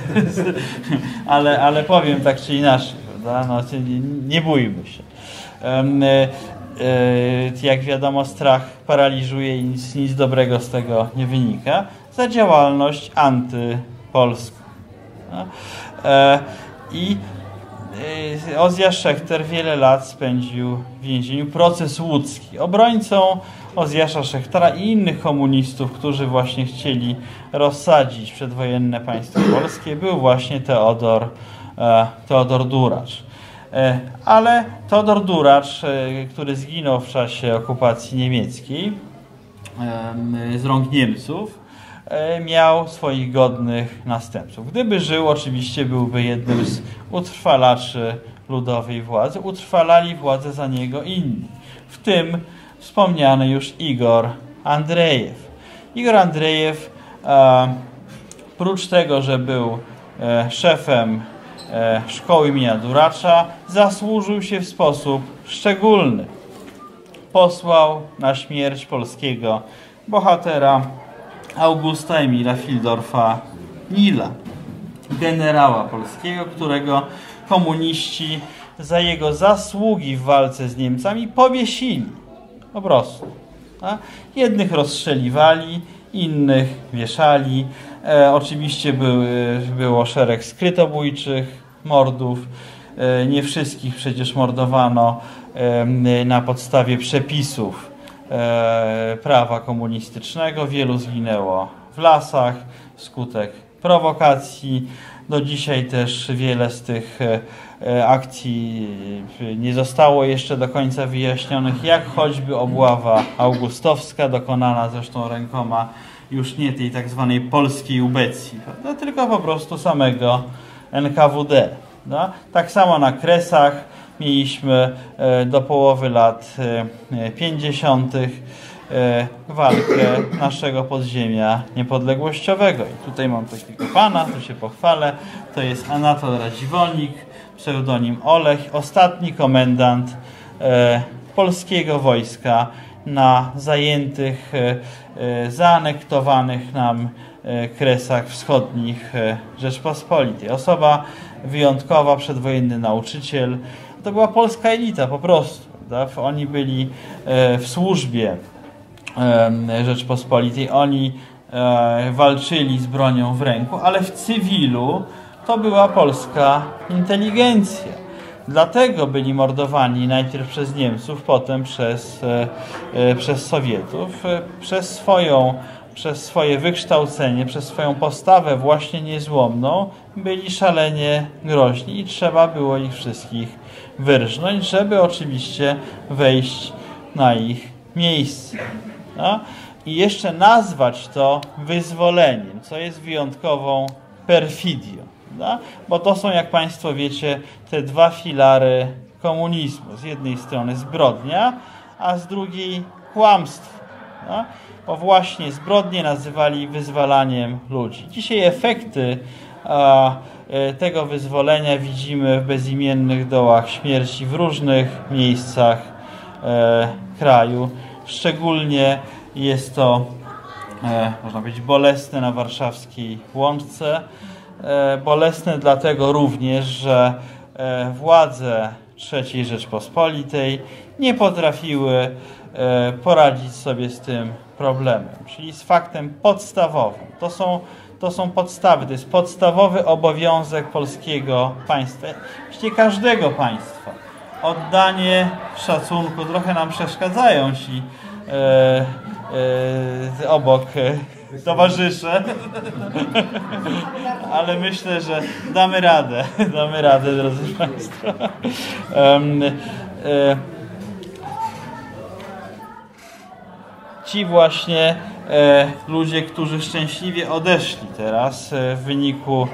S2: ale powiem tak czy inaczej. No, nie bójmy się. Jak wiadomo, strach paraliżuje i nic dobrego z tego nie wynika. Za działalność antypolską. I Ozja Szechter wiele lat spędził w więzieniu. Proces łódzki. Obrońcą Ozjasza Szechtera i innych komunistów, którzy właśnie chcieli rozsadzić przedwojenne państwo polskie, był właśnie Teodor Duracz. Ale Teodor Duracz, który zginął w czasie okupacji niemieckiej z rąk Niemców, miał swoich godnych następców. Gdyby żył, oczywiście byłby jednym z utrwalaczy ludowej władzy. Utrwalali władzę za niego inni, w tym wspomniany już Igor Andrejew. Igor Andrejew, prócz tego, że był szefem szkoły imienia Duracza, zasłużył się w sposób szczególny. Posłał na śmierć polskiego bohatera Augusta Emila Fieldorfa Nila, generała polskiego, którego komuniści za jego zasługi w walce z Niemcami powiesili. Po prostu. Tak? Jednych rozstrzeliwali, innych wieszali. Oczywiście było szereg skrytobójczych mordów. Nie wszystkich przecież mordowano na podstawie przepisów prawa komunistycznego. Wielu zginęło w lasach wskutek prowokacji. Do dzisiaj też wiele z tych akcji nie zostało jeszcze do końca wyjaśnionych, jak choćby obława augustowska, dokonana zresztą rękoma już nie tej tak zwanej polskiej ubecji, no, tylko po prostu samego NKWD. No? Tak samo na Kresach mieliśmy do połowy lat 50. Walkę naszego podziemia niepodległościowego. I tutaj mam takiego pana, tu się pochwalę. To jest Anatol Radziwolnik, pseudonim Olech, ostatni komendant polskiego wojska na zajętych, zaanektowanych nam Kresach Wschodnich Rzeczpospolitej. Osoba wyjątkowa, przedwojenny nauczyciel. To była polska elita po prostu. Tak? Oni byli w służbie Rzeczpospolitej. Oni walczyli z bronią w ręku, ale w cywilu to była polska inteligencja. Dlatego byli mordowani najpierw przez Niemców, potem przez Sowietów. Przez swoje wykształcenie, przez swoją postawę właśnie niezłomną byli szalenie groźni i trzeba było ich wszystkich wyrżnąć, żeby oczywiście wejść na ich miejsce. No? I jeszcze nazwać to wyzwoleniem, co jest wyjątkową perfidią. No? Bo to są, jak Państwo wiecie, te dwa filary komunizmu. Z jednej strony zbrodnia, a z drugiej kłamstwo. No? Bo właśnie zbrodnie nazywali wyzwalaniem ludzi. Dzisiaj efekty tego wyzwolenia widzimy w bezimiennych dołach śmierci w różnych miejscach kraju. Szczególnie jest to, można powiedzieć, bolesne na warszawskiej Łączce. Bolesne dlatego również, że władze III Rzeczpospolitej nie potrafiły poradzić sobie z tym problemem, czyli z faktem podstawowym. To są podstawy, to jest podstawowy obowiązek polskiego państwa, właściwie każdego państwa. Oddanie szacunku. Trochę nam przeszkadzają ci obok towarzysze, ale myślę, że damy radę, drodzy Państwo. Ci właśnie ludzie, którzy szczęśliwie odeszli teraz w wyniku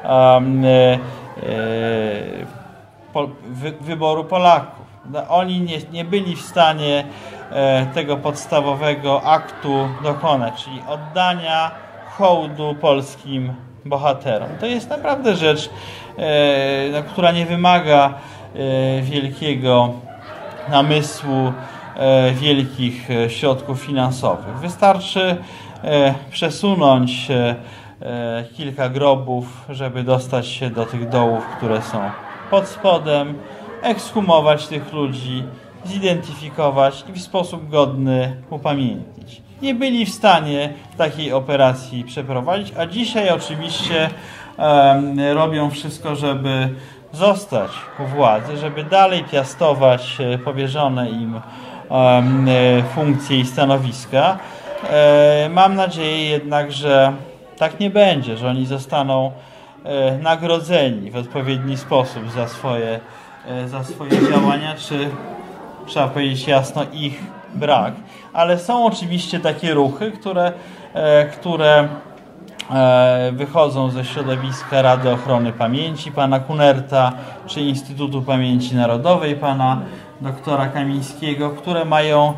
S2: wyboru Polaków. Oni nie byli w stanie tego podstawowego aktu dokonać, czyli oddania hołdu polskim bohaterom. To jest naprawdę rzecz, która nie wymaga wielkiego namysłu, wielkich środków finansowych. Wystarczy przesunąć kilka grobów, żeby dostać się do tych dołów, które są pod spodem, ekshumować tych ludzi, zidentyfikować i w sposób godny upamiętnić. Nie byli w stanie takiej operacji przeprowadzić, a dzisiaj oczywiście robią wszystko, żeby zostać u władzy, żeby dalej piastować powierzone im funkcje i stanowiska. Mam nadzieję jednak, że tak nie będzie, że oni zostaną nagrodzeni w odpowiedni sposób za swoje działania, czy trzeba powiedzieć jasno ich brak. Ale są oczywiście takie ruchy, które wychodzą ze środowiska Rady Ochrony Pamięci pana Kunerta, czy Instytutu Pamięci Narodowej pana doktora Kamińskiego, które mają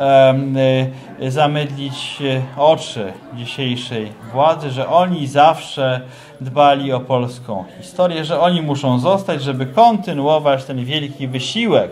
S2: zamydlić oczy dzisiejszej władzy, że oni zawsze dbali o polską historię, że oni muszą zostać, żeby kontynuować ten wielki wysiłek,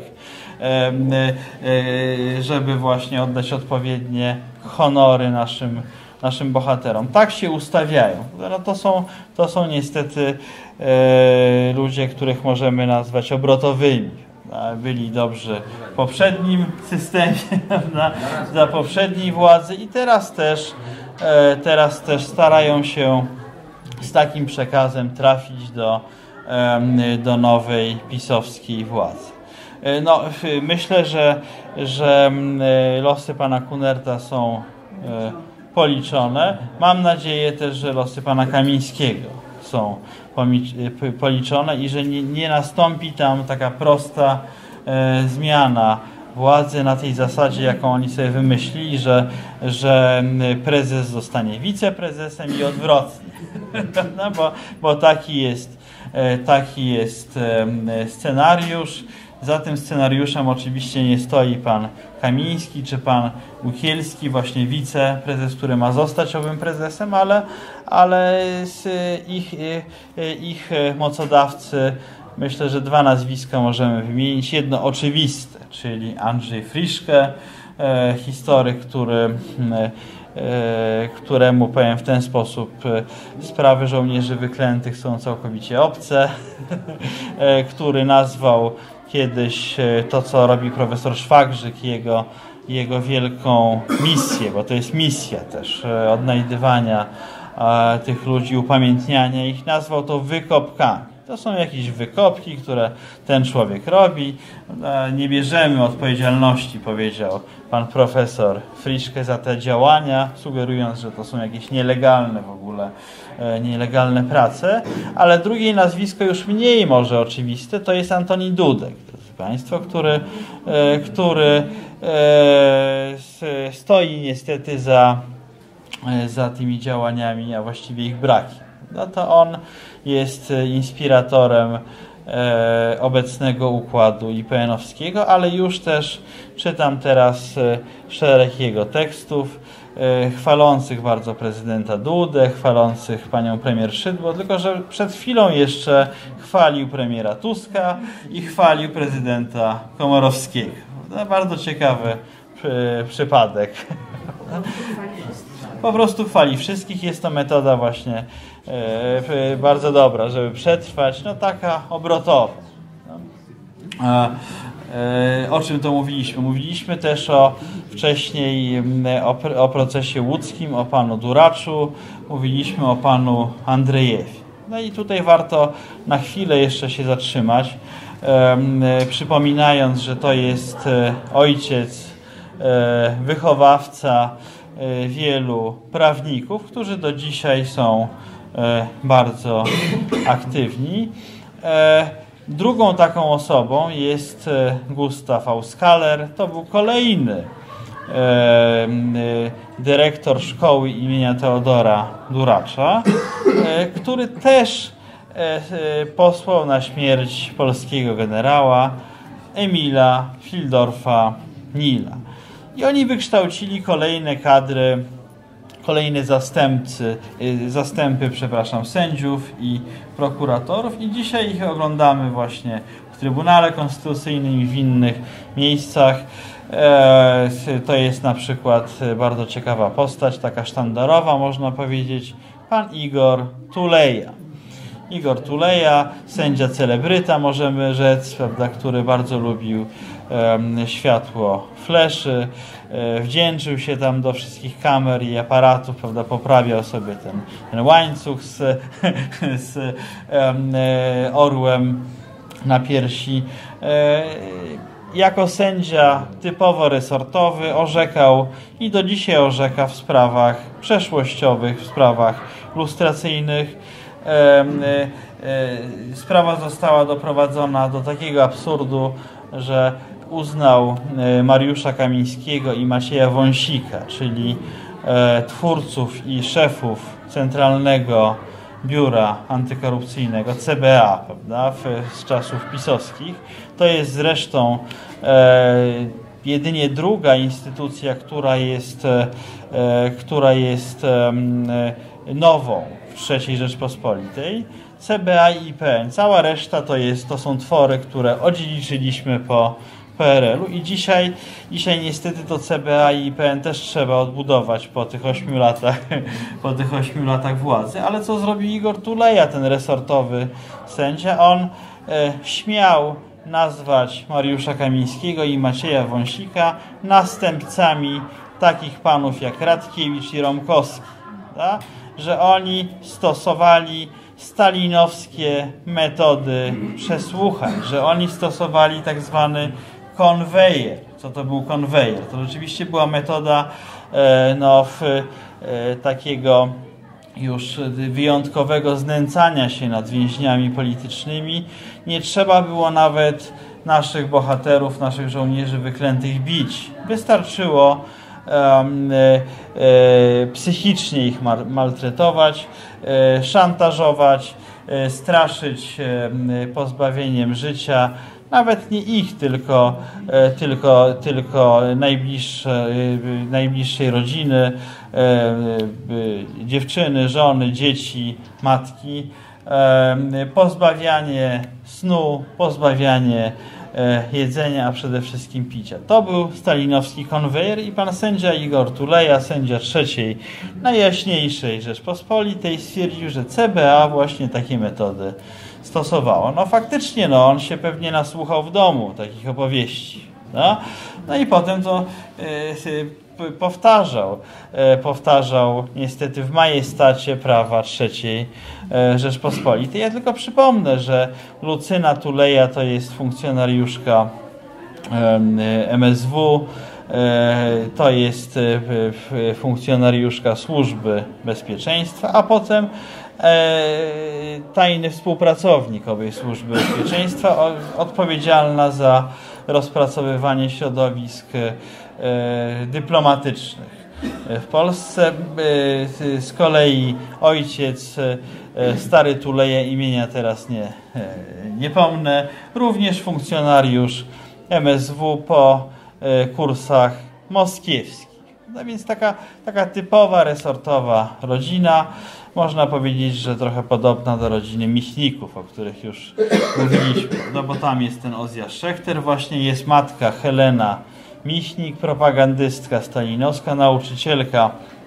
S2: żeby właśnie oddać odpowiednie honory naszym bohaterom. Tak się ustawiają. No to są niestety ludzie, których możemy nazwać obrotowymi. Byli dobrzy w poprzednim systemie, za poprzedniej władzy i teraz też starają się z takim przekazem trafić do nowej pisowskiej władzy. No, myślę, że losy pana Kunerta są policzone. Mam nadzieję też, że losy pana Kamińskiego są policzone i że nie nastąpi tam taka prosta zmiana władzy na tej zasadzie, jaką oni sobie wymyślili, że prezes zostanie wiceprezesem i odwrotnie. No, bo taki jest scenariusz. Za tym scenariuszem oczywiście nie stoi pan Kamiński czy pan Łukielski, właśnie wiceprezes, który ma zostać owym prezesem, ale ich mocodawcy, myślę, że dwa nazwiska możemy wymienić. Jedno oczywiste, czyli Andrzej Friszke, historyk, któremu, powiem w ten sposób, sprawy żołnierzy wyklętych są całkowicie obce, który nazwał kiedyś to, co robi profesor Szwagrzyk, jego wielką misję, bo to jest misja też odnajdywania tych ludzi, upamiętniania ich, nazwał to wykopkami. To są jakieś wykopki, które ten człowiek robi. Nie bierzemy odpowiedzialności, powiedział pan profesor Friszke, za te działania, sugerując, że to są jakieś nielegalne w ogóle, nielegalne prace. Ale drugie nazwisko, już mniej może oczywiste, to jest Antoni Dudek, drodzy państwo, który stoi niestety za tymi działaniami, a właściwie ich brakiem. No to on jest inspiratorem obecnego układu IPN-owskiego, ale już też czytam teraz szereg jego tekstów chwalących bardzo prezydenta Dudę, chwalących panią premier Szydło, tylko że przed chwilą jeszcze chwalił premiera Tuska i chwalił prezydenta Komorowskiego. No, bardzo ciekawy przypadek. Po prostu chwali wszystkich. Jest to metoda właśnie bardzo dobra, żeby przetrwać, no taka obrotowa. O czym to mówiliśmy? Mówiliśmy też wcześniej o procesie łódzkim, o panu Duraczu, mówiliśmy o panu Andrejewie. No i tutaj warto na chwilę jeszcze się zatrzymać, przypominając, że to jest ojciec, wychowawca wielu prawników, którzy do dzisiaj są bardzo aktywni. Drugą taką osobą jest Gustav Auskaler. To był kolejny dyrektor szkoły imienia Teodora Duracza, który też posłał na śmierć polskiego generała Emila Fildorfa-Nila. I oni wykształcili kolejne kadry, kolejne zastępy sędziów i prokuratorów i dzisiaj ich oglądamy właśnie w Trybunale Konstytucyjnym i w innych miejscach. To jest na przykład bardzo ciekawa postać, taka sztandarowa można powiedzieć, pan Igor Tuleja. Igor Tuleja, sędzia celebryta możemy rzec, prawda, który bardzo lubił światło fleszy, wdzięczył się tam do wszystkich kamer i aparatów, prawda, poprawiał sobie ten łańcuch z orłem na piersi. Jako sędzia typowo resortowy orzekał i do dzisiaj orzeka w sprawach przeszłościowych, w sprawach lustracyjnych. Sprawa została doprowadzona do takiego absurdu, że uznał Mariusza Kamińskiego i Macieja Wąsika, czyli twórców i szefów Centralnego Biura Antykorupcyjnego, CBA, prawda, z czasów pisowskich. To jest zresztą jedynie druga instytucja, która jest nową w III Rzeczpospolitej. CBA i IPN. Cała reszta to są twory, które odziedziczyliśmy po PRL-u i dzisiaj niestety to CBA i IPN też trzeba odbudować po tych 8 latach władzy. Ale co zrobił Igor Tuleja, ten resortowy sędzia? On śmiał nazwać Mariusza Kamińskiego i Macieja Wąsika następcami takich panów jak Radkiewicz i Romkowski, tak? Że oni stosowali stalinowskie metody przesłuchań, że oni stosowali tak zwany konwejer. Co to był konwejer? To rzeczywiście była metoda takiego już wyjątkowego znęcania się nad więźniami politycznymi. Nie trzeba było nawet naszych bohaterów, naszych żołnierzy wyklętych bić. Wystarczyło psychicznie ich maltretować, szantażować, straszyć pozbawieniem życia, nawet nie ich, tylko najbliższej rodziny, dziewczyny, żony, dzieci, matki, pozbawianie snu, pozbawianie jedzenia, a przede wszystkim picia. To był stalinowski konwejer i pan sędzia Igor Tuleja, sędzia III Najjaśniejszej Rzeczpospolitej, stwierdził, że CBA właśnie takie metody stosowało. No faktycznie, on się pewnie nasłuchał w domu takich opowieści. No i potem to powtarzał niestety w majestacie prawa III Rzeczpospolitej. Ja tylko przypomnę, że Lucyna Tuleja to jest funkcjonariuszka MSW, to jest funkcjonariuszka Służby Bezpieczeństwa, a potem tajny współpracownik owej Służby Bezpieczeństwa, odpowiedzialna za rozpracowywanie środowisk dyplomatycznych w Polsce. Z kolei ojciec, stary Tuleja, imienia teraz nie pomnę, również funkcjonariusz MSW po kursach moskiewskich. No więc taka typowa resortowa rodzina, można powiedzieć, że trochę podobna do rodziny Michników, o których już mówiliśmy. No bo tam jest ten Ozjasz Szechter, właśnie jest matka Helena Michnik, propagandystka stalinowska, nauczycielka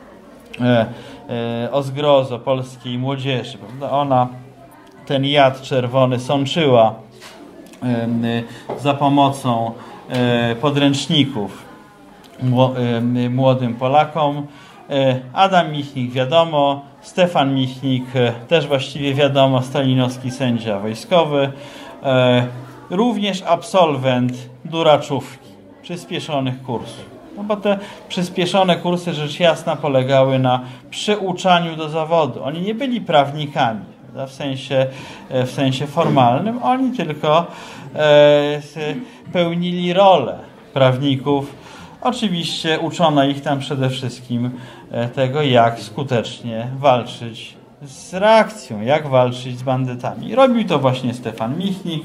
S2: o zgrozo polskiej młodzieży. Prawda? Ona ten jad czerwony sączyła za pomocą podręczników młodym Polakom. Adam Michnik wiadomo, Stefan Michnik też właściwie wiadomo, stalinowski sędzia wojskowy, również absolwent duraczówki, przyspieszonych kursów. No bo te przyspieszone kursy rzecz jasna polegały na przyuczaniu do zawodu. Oni nie byli prawnikami, prawda, w sensie formalnym, oni tylko pełnili rolę prawników. Oczywiście uczono ich tam przede wszystkim tego, jak skutecznie walczyć z reakcją, jak walczyć z bandytami. Robił to właśnie Stefan Michnik,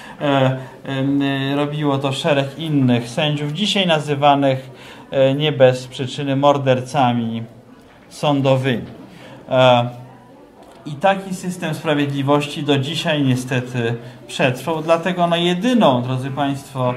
S2: robiło to szereg innych sędziów, dzisiaj nazywanych nie bez przyczyny mordercami sądowymi. I taki system sprawiedliwości do dzisiaj niestety przetrwał, dlatego jedyną, drodzy Państwo,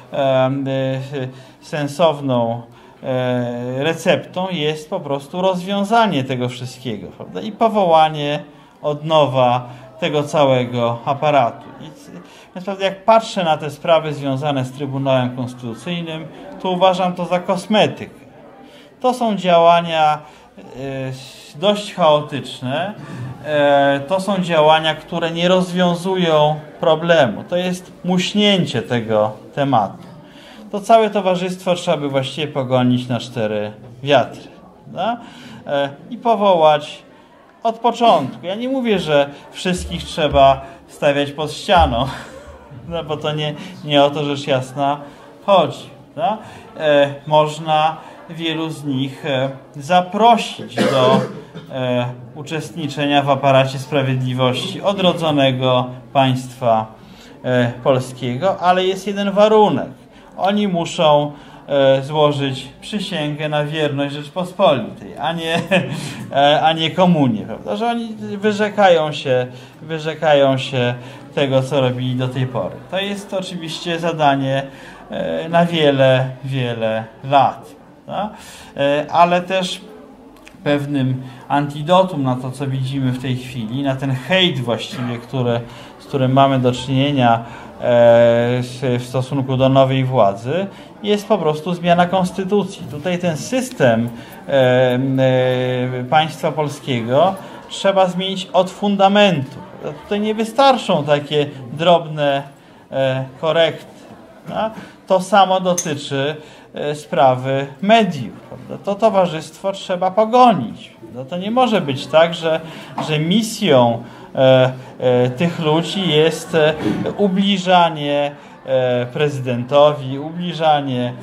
S2: sensowną receptą jest po prostu rozwiązanie tego wszystkiego, prawda? I powołanie od nowa tego całego aparatu. Więc prawda, jak patrzę na te sprawy związane z Trybunałem Konstytucyjnym, to uważam to za kosmetykę. To są działania dość chaotyczne, to są działania, które nie rozwiązują problemu. To jest muśnięcie tego tematu. To całe towarzystwo trzeba by właściwie pogonić na 4 wiatry. No? I powołać od początku. Ja nie mówię, że wszystkich trzeba stawiać pod ścianą, no bo to nie o to rzecz jasna chodzi. No? Można wielu z nich zaprosić do uczestniczenia w aparacie sprawiedliwości odrodzonego państwa polskiego, ale jest jeden warunek. Oni muszą złożyć przysięgę na wierność Rzeczpospolitej, a nie komunię, prawda? Że oni wyrzekają się tego, co robili do tej pory. To jest oczywiście zadanie na wiele, wiele lat. No? Ale też pewnym antidotum na to, co widzimy w tej chwili, na ten hejt właściwie, z którym mamy do czynienia w stosunku do nowej władzy, jest po prostu zmiana konstytucji. Tutaj ten system państwa polskiego trzeba zmienić od fundamentu. Tutaj nie wystarczą takie drobne korekty. No? To samo dotyczy sprawy mediów. Prawda? To towarzystwo trzeba pogonić. No to nie może być tak, że misją tych ludzi jest ubliżanie prezydentowi, ubliżanie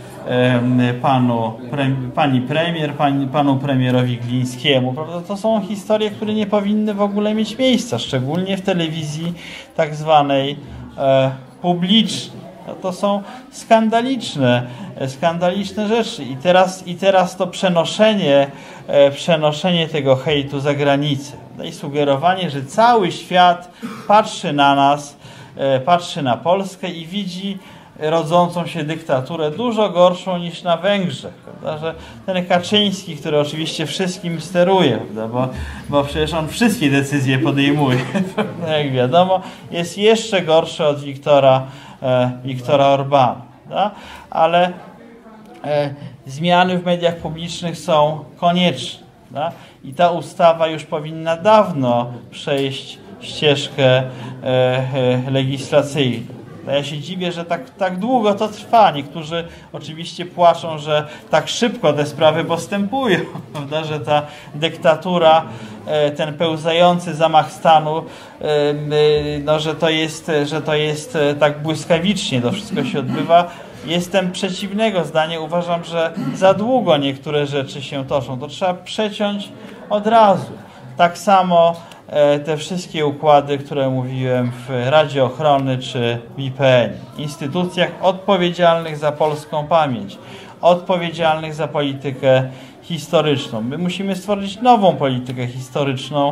S2: pani premier, panu premierowi Glińskiemu. Prawda? To są historie, które nie powinny w ogóle mieć miejsca, szczególnie w telewizji tak zwanej publicznej. To są skandaliczne rzeczy. I teraz to przenoszenie tego hejtu za granicę. I sugerowanie, że cały świat patrzy na nas, patrzy na Polskę i widzi rodzącą się dyktaturę dużo gorszą niż na Węgrzech. Prawda? Że ten Kaczyński, który oczywiście wszystkim steruje, prawda? Bo przecież on wszystkie decyzje podejmuje, jak wiadomo, jest jeszcze gorszy od Viktora Orbana. Prawda? Ale zmiany w mediach publicznych są konieczne. Prawda? I ta ustawa już powinna dawno przejść ścieżkę legislacyjną. Ja się dziwię, że tak długo to trwa. Niektórzy oczywiście płaczą, że tak szybko te sprawy postępują, prawda? Że ta dyktatura, ten pełzający zamach stanu, no, że to jest tak błyskawicznie, to wszystko się odbywa. Jestem przeciwnego zdania. Uważam, że za długo niektóre rzeczy się toczą. To trzeba przeciąć od razu. Tak samo te wszystkie układy, które mówiłem w Radzie Ochrony czy w IPN, instytucjach odpowiedzialnych za polską pamięć, odpowiedzialnych za politykę historyczną. My musimy stworzyć nową politykę historyczną.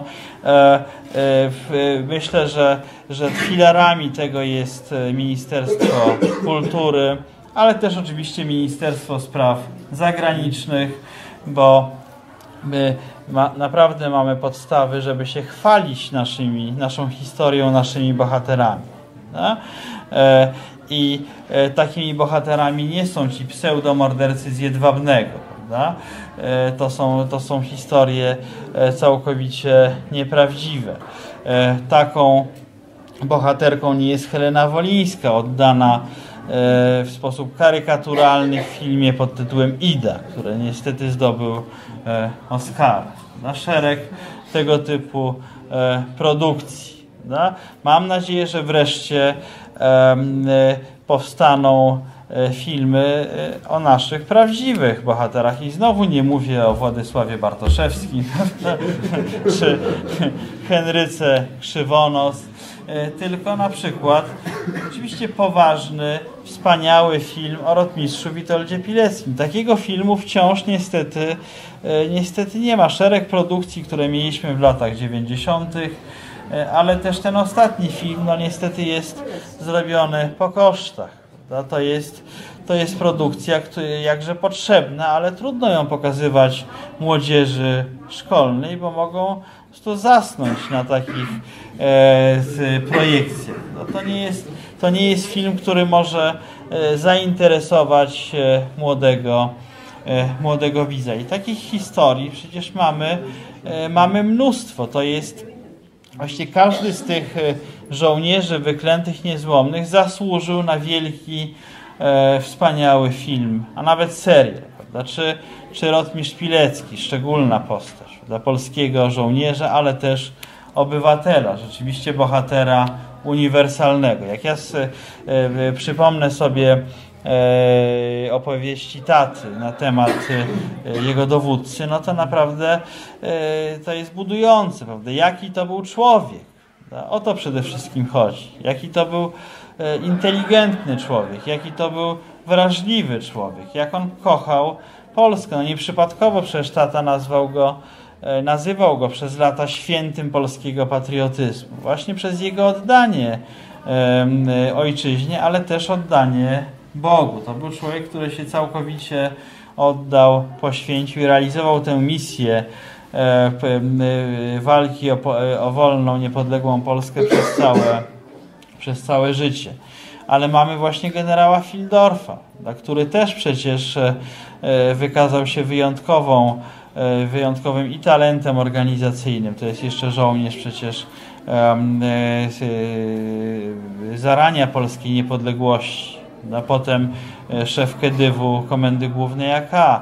S2: Myślę, że filarami tego jest Ministerstwo Kultury, ale też oczywiście Ministerstwo Spraw Zagranicznych, bo my naprawdę mamy podstawy, żeby się chwalić naszą historią, naszymi bohaterami. No? I takimi bohaterami nie są ci pseudomordercy z Jedwabnego. Prawda? To są historie całkowicie nieprawdziwe. Taką bohaterką nie jest Helena Wolińska, oddana w sposób karykaturalny w filmie pod tytułem Ida, który niestety zdobył Oscara. Na szereg tego typu produkcji. Mam nadzieję, że wreszcie powstaną filmy o naszych prawdziwych bohaterach. I znowu nie mówię o Władysławie Bartoszewskim czy Henryce Krzywonos, tylko na przykład oczywiście poważny, wspaniały film o rotmistrzu Witoldzie Pileckim. Takiego filmu wciąż niestety nie ma. Szereg produkcji, które mieliśmy w latach 90., ale też ten ostatni film niestety jest zrobiony po kosztach. To jest produkcja, jakże potrzebna, ale trudno ją pokazywać młodzieży szkolnej, bo mogą po prostu zasnąć na takich projekcjach. To nie jest film, który może zainteresować młodego widza. I takich historii przecież mamy mnóstwo. To jest Właściwie każdy z tych żołnierzy wyklętych, niezłomnych zasłużył na wielki, wspaniały film, a nawet serial, prawda? Czy Rotmistrz Pilecki, szczególna postać dla polskiego żołnierza, ale też obywatela, rzeczywiście bohatera uniwersalnego. Jak ja przypomnę sobie opowieści taty na temat jego dowódcy, no to naprawdę to jest budujące, prawda? Jaki to był człowiek. O to przede wszystkim chodzi. Jaki to był inteligentny człowiek, jaki to był wrażliwy człowiek, jak on kochał Polskę. No nieprzypadkowo przecież tata nazywał go przez lata świętym polskiego patriotyzmu. Właśnie przez jego oddanie ojczyźnie, ale też oddanie Bogu. To był człowiek, który się całkowicie oddał, poświęcił i realizował tę misję walki o wolną, niepodległą Polskę przez całe życie. Ale mamy właśnie generała Fieldorfa, który też przecież wykazał się wyjątkowym i talentem organizacyjnym. To jest jeszcze żołnierz przecież zarania polskiej niepodległości. A potem szef KEDYW Komendy Głównej AK.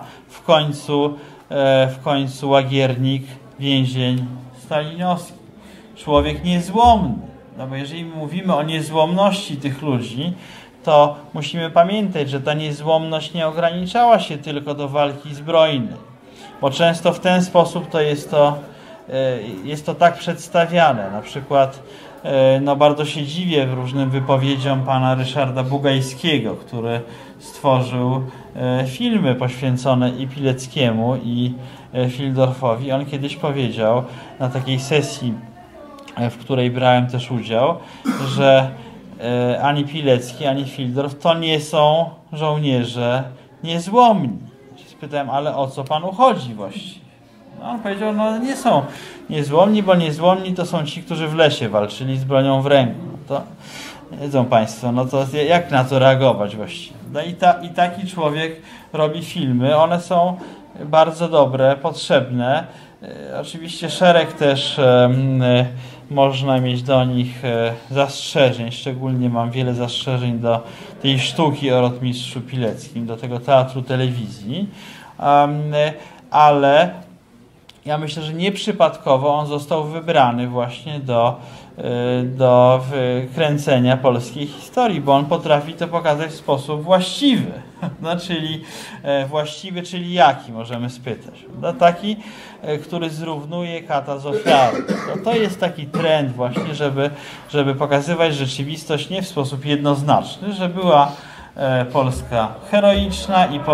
S2: W końcu łagiernik, więzień stalinowski. Człowiek niezłomny. No bo jeżeli mówimy o niezłomności tych ludzi, to musimy pamiętać, że ta niezłomność nie ograniczała się tylko do walki zbrojnej. Bo często w ten sposób jest to tak przedstawiane. Na przykład no bardzo się dziwię różnym wypowiedziom pana Ryszarda Bugajskiego, który stworzył filmy poświęcone i Pileckiemu, i Fieldorfowi. On kiedyś powiedział na takiej sesji, w której brałem też udział, że ani Pilecki, ani Fieldorf to nie są żołnierze niezłomni. Spytałem, ale o co panu chodzi właściwie? No, on powiedział, no nie są niezłomni, bo niezłomni to są ci, którzy w lesie walczyli z bronią w ręku. To wiedzą państwo, no to jak na to reagować właściwie? No i taki człowiek robi filmy, one są bardzo dobre, potrzebne. Oczywiście szereg też można mieć do nich zastrzeżeń, szczególnie mam wiele zastrzeżeń do tej sztuki o Rotmistrzu Pileckim, do tego teatru telewizji, ale ja myślę, że nieprzypadkowo on został wybrany właśnie do kręcenia polskiej historii, bo on potrafi to pokazać w sposób właściwy. No, czyli właściwy, czyli jaki, możemy spytać. No, taki, który zrównuje kata z ofiarą. No, to jest taki trend właśnie, żeby pokazywać rzeczywistość nie w sposób jednoznaczny, że była Polska heroiczna i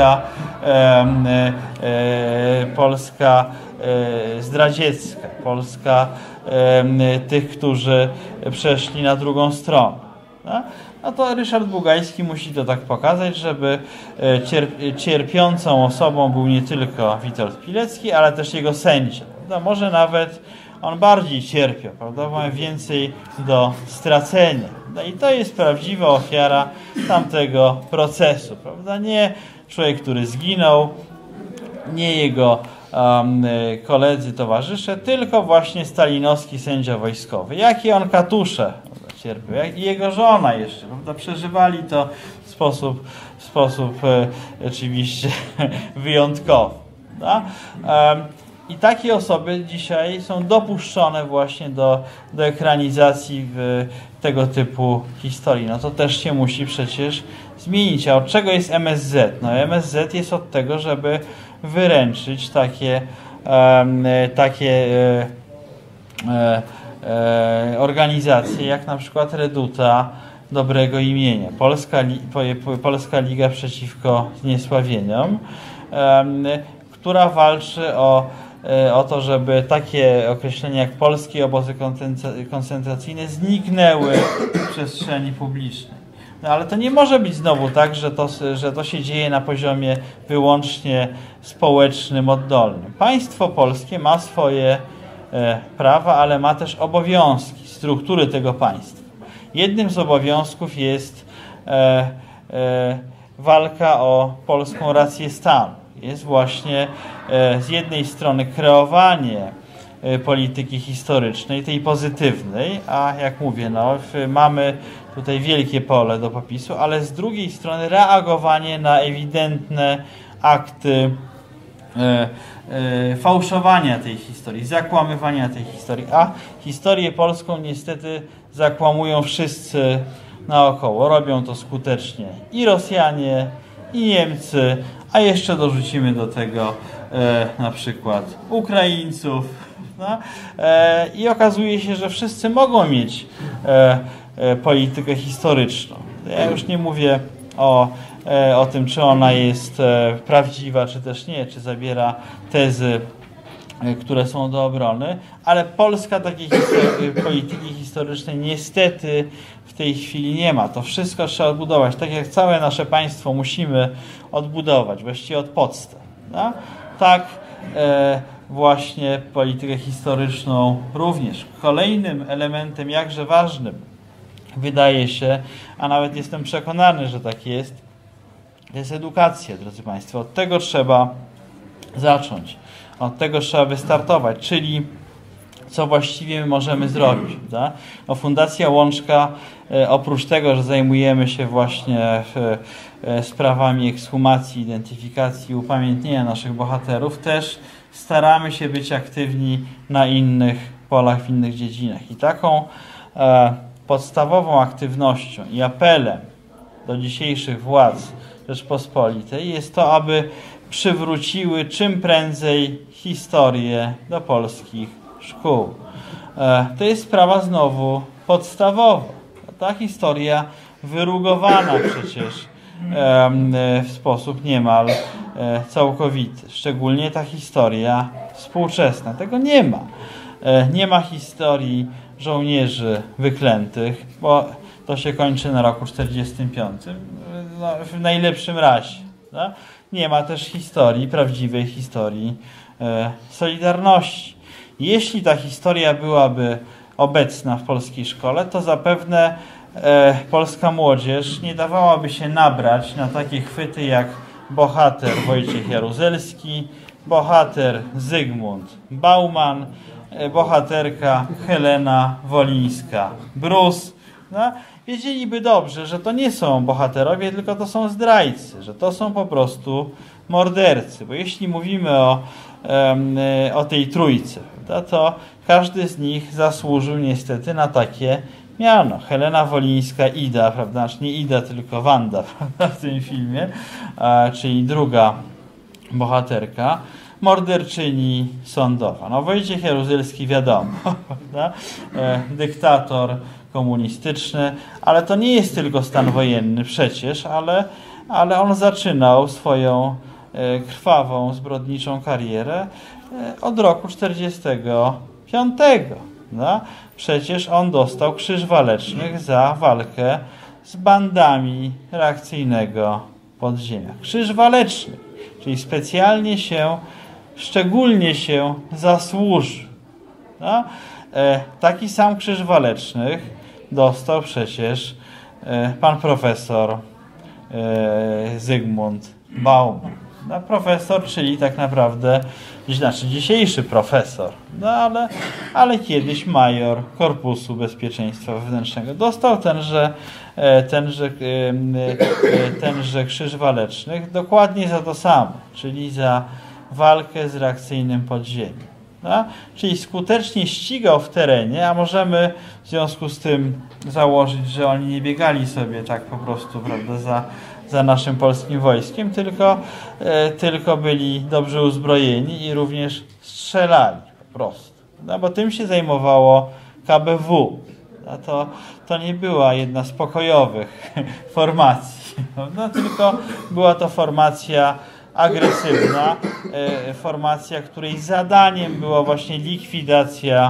S2: Polska zdradziecka, Polska tych, którzy przeszli na drugą stronę. No to Ryszard Bugajski musi to tak pokazać, żeby cierpiącą osobą był nie tylko Witold Pilecki, ale też jego sędzia. No może nawet on bardziej cierpiał, prawda? Bo ma więcej do stracenia. No i to jest prawdziwa ofiara tamtego procesu, prawda? Nie człowiek, który zginął, nie jego koledzy, towarzysze, tylko właśnie stalinowski sędzia wojskowy. Jakie on katusze cierpiał, jak i jego żona jeszcze, prawda? Przeżywali to w sposób oczywiście wyjątkowy. I takie osoby dzisiaj są dopuszczone właśnie do ekranizacji tego typu historii. No to też się musi przecież zmienić. A od czego jest MSZ? No MSZ jest od tego, żeby wyręczyć takie organizacje jak na przykład Reduta Dobrego Imienia, Polska Liga Przeciwko Zniesławieniom, która walczy o to, żeby takie określenia jak polskie obozy koncentracyjne zniknęły w przestrzeni publicznej. No ale to nie może być znowu tak, że to się dzieje na poziomie wyłącznie społecznym, oddolnym. Państwo polskie ma swoje prawa, ale ma też obowiązki, struktury tego państwa. Jednym z obowiązków jest walka o polską rację stanu. Jest właśnie z jednej strony kreowanie polityki historycznej, tej pozytywnej, a jak mówię, no, mamy tutaj wielkie pole do popisu, ale z drugiej strony reagowanie na ewidentne akty fałszowania tej historii, zakłamywania tej historii, a historię polską niestety zakłamują wszyscy naokoło. Robią to skutecznie i Rosjanie, i Niemcy, a jeszcze dorzucimy do tego na przykład Ukraińców. No? I okazuje się, że wszyscy mogą mieć politykę historyczną. Ja już nie mówię o tym, czy ona jest prawdziwa, czy też nie, czy zawiera tezy, które są do obrony, ale Polska takiej polityki historycznej niestety w tej chwili nie ma. To wszystko trzeba odbudować. Tak jak całe nasze państwo musimy odbudować, właściwie od podstaw. No? Tak właśnie politykę historyczną również. Kolejnym elementem jakże ważnym, wydaje się, a nawet jestem przekonany, że tak jest, to jest edukacja, drodzy Państwo. Od tego trzeba zacząć. Od tego trzeba wystartować, czyli co właściwie my możemy zrobić. Da? No, Fundacja Łączka, oprócz tego, że zajmujemy się właśnie sprawami ekshumacji, identyfikacji, upamiętnienia naszych bohaterów, też staramy się być aktywni na innych polach, w innych dziedzinach. I taką podstawową aktywnością i apelem do dzisiejszych władz Rzeczpospolitej jest to, aby przywróciły czym prędzej historię do polskich szkół. To jest sprawa znowu podstawowa. Ta historia wyrugowana przecież w sposób niemal całkowity. Szczególnie ta historia współczesna. Tego nie ma. Nie ma historii żołnierzy wyklętych, bo to się kończy na roku 45. No, w najlepszym razie. No? Nie ma też historii, prawdziwej historii Solidarności. Jeśli ta historia byłaby obecna w polskiej szkole, to zapewne polska młodzież nie dawałaby się nabrać na takie chwyty jak bohater Wojciech Jaruzelski, bohater Zygmunt Bauman, bohaterka Helena Wolińska-Brus. No, wiedzieliby dobrze, że to nie są bohaterowie, tylko to są zdrajcy, że to są po prostu mordercy. Bo jeśli mówimy o tej trójce, to każdy z nich zasłużył niestety na takie miano. Helena Wolińska, Ida, prawda? Znaczy nie Ida, tylko Wanda, prawda? W tym filmie, czyli druga bohaterka, morderczyni sądowa. No Wojciech Jaruzelski wiadomo, prawda? Dyktator komunistyczny, ale to nie jest tylko stan wojenny przecież, ale on zaczynał swoją krwawą, zbrodniczą karierę od roku 1945. No? Przecież on dostał Krzyż Walecznych za walkę z bandami reakcyjnego podziemia. Krzyż Waleczny, czyli specjalnie szczególnie się zasłużył. No? Taki sam Krzyż Walecznych dostał przecież pan profesor Zygmunt Bauman. No, profesor, czyli tak naprawdę, znaczy dzisiejszy profesor, no ale kiedyś major Korpusu Bezpieczeństwa Wewnętrznego. Dostał tenże Krzyż Walecznych dokładnie za to samo, czyli za walkę z reakcyjnym podziemiem. No? Czyli skutecznie ścigał w terenie, a możemy w związku z tym założyć, że oni nie biegali sobie tak po prostu, prawda, za naszym polskim wojskiem, tylko byli dobrze uzbrojeni i również strzelali po prostu. No, bo tym się zajmowało KBW. No, to nie była jedna z pokojowych formacji, no, tylko była to formacja agresywna, formacja, której zadaniem była właśnie likwidacja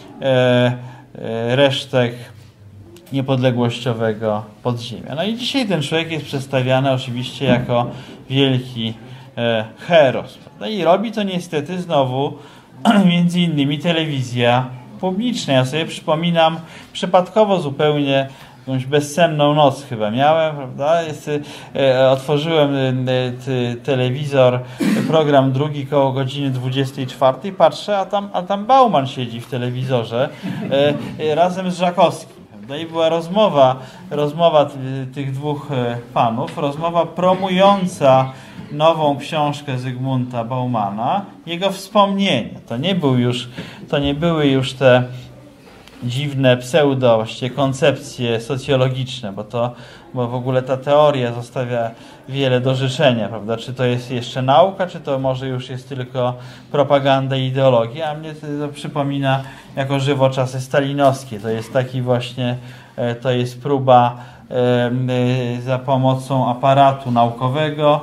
S2: resztek niepodległościowego podziemia. No i dzisiaj ten człowiek jest przedstawiany oczywiście jako wielki heros. No i robi to niestety znowu między innymi telewizja publiczna. Ja sobie przypominam przypadkowo zupełnie jakąś bezsenną noc chyba miałem, prawda? Otworzyłem telewizor, program drugi koło godziny 24, patrzę, a tam Bauman siedzi w telewizorze razem z Żakowskim. No i była rozmowa tych dwóch panów, rozmowa promująca nową książkę Zygmunta Baumana, jego wspomnienia. To nie były już te dziwne właściwie koncepcje socjologiczne, bo w ogóle ta teoria zostawia wiele do życzenia, prawda? Czy to jest jeszcze nauka, czy to może już jest tylko propaganda i ideologia, a mnie to przypomina jako żywo czasy stalinowskie. To jest taki właśnie, to jest próba za pomocą aparatu naukowego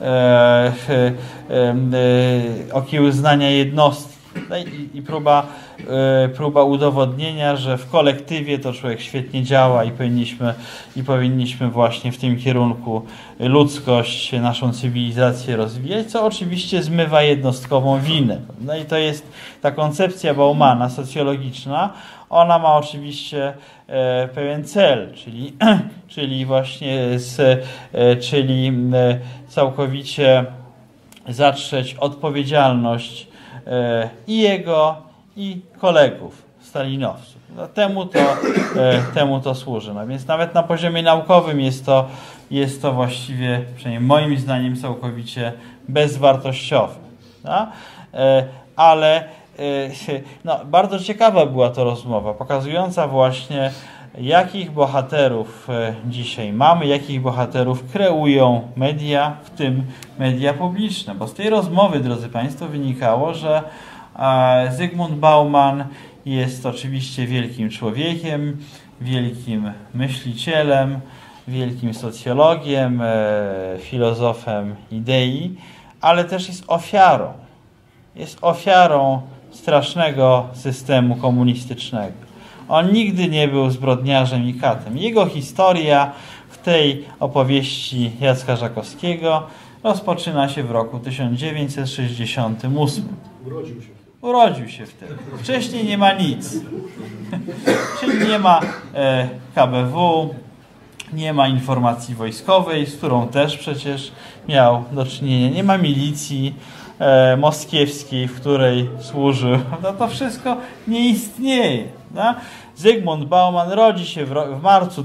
S2: okiełznania jednostki i próba udowodnienia, że w kolektywie to człowiek świetnie działa i powinniśmy właśnie w tym kierunku ludzkość, naszą cywilizację rozwijać, co oczywiście zmywa jednostkową winę. No i to jest ta koncepcja Baumana socjologiczna, ona ma oczywiście pewien cel, czyli właśnie czyli całkowicie zatrzeć odpowiedzialność i jego, i kolegów stalinowców. No, temu to służy. No, więc nawet na poziomie naukowym jest to właściwie, przynajmniej moim zdaniem, całkowicie bezwartościowe. No? Ale no, bardzo ciekawa była to rozmowa, pokazująca właśnie, jakich bohaterów dzisiaj mamy, jakich bohaterów kreują media, w tym media publiczne. Bo z tej rozmowy, drodzy Państwo, wynikało, że Zygmunt Bauman jest oczywiście wielkim człowiekiem, wielkim myślicielem, wielkim socjologiem, filozofem idei, ale też jest ofiarą. Jest ofiarą strasznego systemu komunistycznego. On nigdy nie był zbrodniarzem i katem. Jego historia w tej opowieści Jacka Żakowskiego rozpoczyna się w roku 1968. Urodził się wtedy. Wcześniej nie ma nic. Czyli nie ma KBW, nie ma informacji wojskowej, z którą też przecież miał do czynienia. Nie ma milicji moskiewskiej, w której służył. No to wszystko nie istnieje. No? Zygmunt Bauman rodzi się w marcu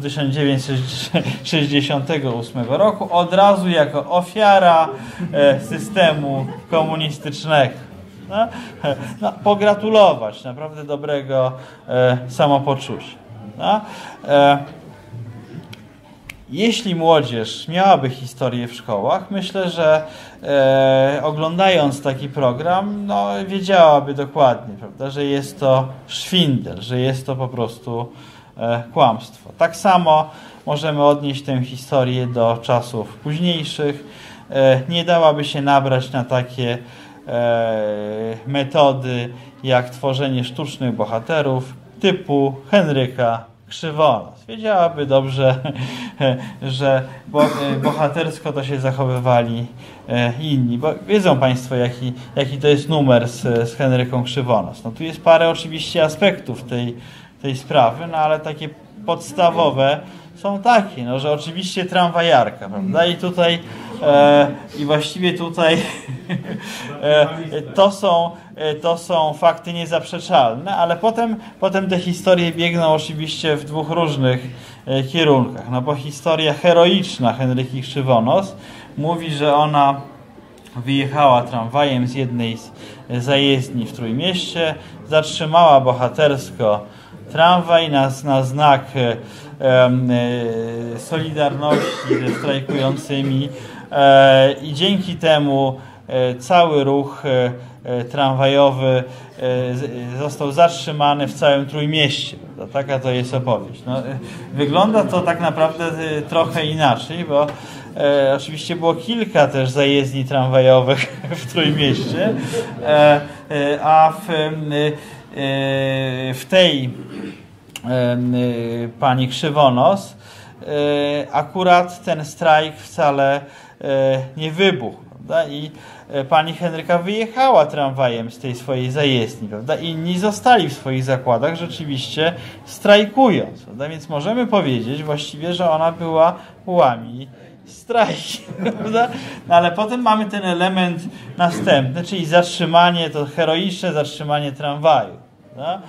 S2: 1968 roku od razu jako ofiara systemu komunistycznego. No? No, pogratulować naprawdę dobrego samopoczucia. No? Jeśli młodzież miałaby historię w szkołach, myślę, że oglądając taki program, no, wiedziałaby dokładnie, prawda, że jest to szwindel, że jest to po prostu kłamstwo. Tak samo możemy odnieść tę historię do czasów późniejszych. Nie dałaby się nabrać na takie metody jak tworzenie sztucznych bohaterów typu Henryka Krzywonos. Wiedziałaby dobrze, że bohatersko to się zachowywali inni. Bo wiedzą Państwo, jaki to jest numer z Henryką Krzywonos. No tu jest parę oczywiście aspektów tej sprawy, no ale takie podstawowe są takie, no, że oczywiście tramwajarka, prawda? I tutaj i właściwie tutaj to są fakty niezaprzeczalne, ale potem te historie biegną oczywiście w dwóch różnych kierunkach. No bo historia heroiczna Henryki Krzywonos mówi, że ona wyjechała tramwajem z jednej z zajezdni w Trójmieście, zatrzymała bohatersko tramwaj na znak solidarności ze strajkującymi i dzięki temu cały ruch tramwajowy został zatrzymany w całym Trójmieście. Taka to jest opowieść. No, wygląda to tak naprawdę trochę inaczej, bo oczywiście było kilka też zajezdni tramwajowych w Trójmieście, a w tej pani Krzywonos akurat ten strajk wcale nie wybuchł. prawda? I pani Henryka wyjechała tramwajem z tej swojej zajezdni, prawda? Inni zostali w swoich zakładach, rzeczywiście strajkując, prawda? Więc możemy powiedzieć właściwie, że ona była łami strajki, prawda? No ale potem mamy ten element następny, czyli zatrzymanie, to heroiczne zatrzymanie tramwaju, prawda?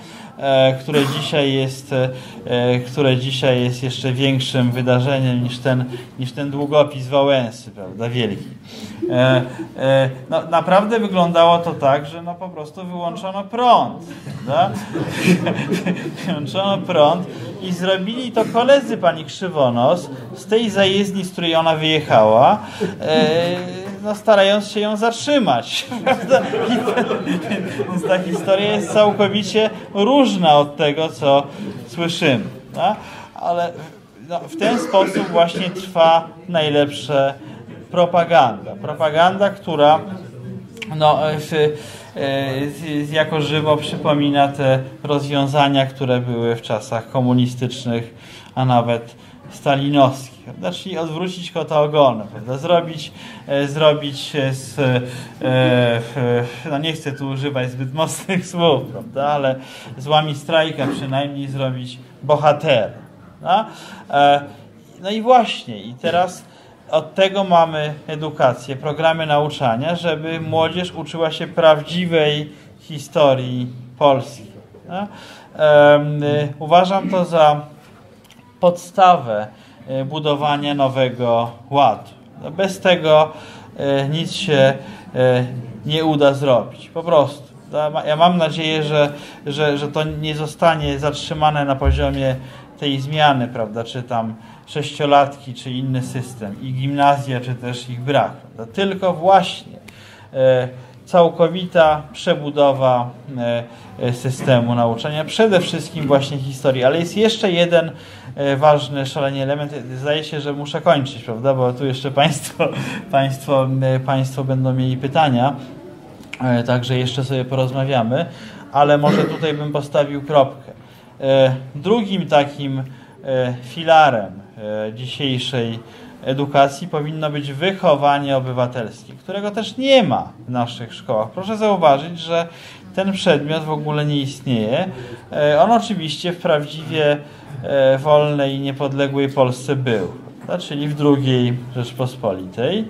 S2: Które dzisiaj jest jeszcze większym wydarzeniem niż ten długopis Wałęsy, prawda, wielki. No, naprawdę wyglądało to tak, że no po prostu wyłączono prąd, prawda? Wyłączono prąd i zrobili to koledzy pani Krzywonos z tej zajezdni, z której ona wyjechała, no, starając się ją zatrzymać. Prawda? Więc ta historia jest całkowicie różna od tego, co słyszymy. No? Ale no, w ten sposób właśnie trwa najlepsza propaganda. Propaganda, która no, jako żywo przypomina te rozwiązania, które były w czasach komunistycznych, a nawet stalinowskich. Prawda? Czyli odwrócić kota ogonem, prawda? Zrobić no nie chcę tu używać zbyt mocnych słów, prawda? Ale z łami strajka przynajmniej zrobić bohatera. No? No i właśnie, i teraz od tego mamy edukację, programy nauczania, żeby młodzież uczyła się prawdziwej historii Polski. No? Uważam to za podstawę budowania nowego ładu. No bez tego nic się nie uda zrobić. Po prostu. Ja mam nadzieję, że to nie zostanie zatrzymane na poziomie tej zmiany, prawda, czy tam sześciolatki, czy inny system, i gimnazja, czy też ich brak. Prawda? Tylko właśnie całkowita przebudowa systemu nauczania, przede wszystkim właśnie historii. Ale jest jeszcze jeden ważny, szalenie element. Zdaje się, że muszę kończyć, prawda, bo tu jeszcze Państwo będą mieli pytania, także jeszcze sobie porozmawiamy, ale może tutaj bym postawił kropkę. Drugim takim filarem dzisiejszej edukacji powinno być wychowanie obywatelskie, którego też nie ma w naszych szkołach. Proszę zauważyć, że ten przedmiot w ogóle nie istnieje. On oczywiście w prawdziwie wolnej i niepodległej Polsce był, czyli w II Rzeczpospolitej.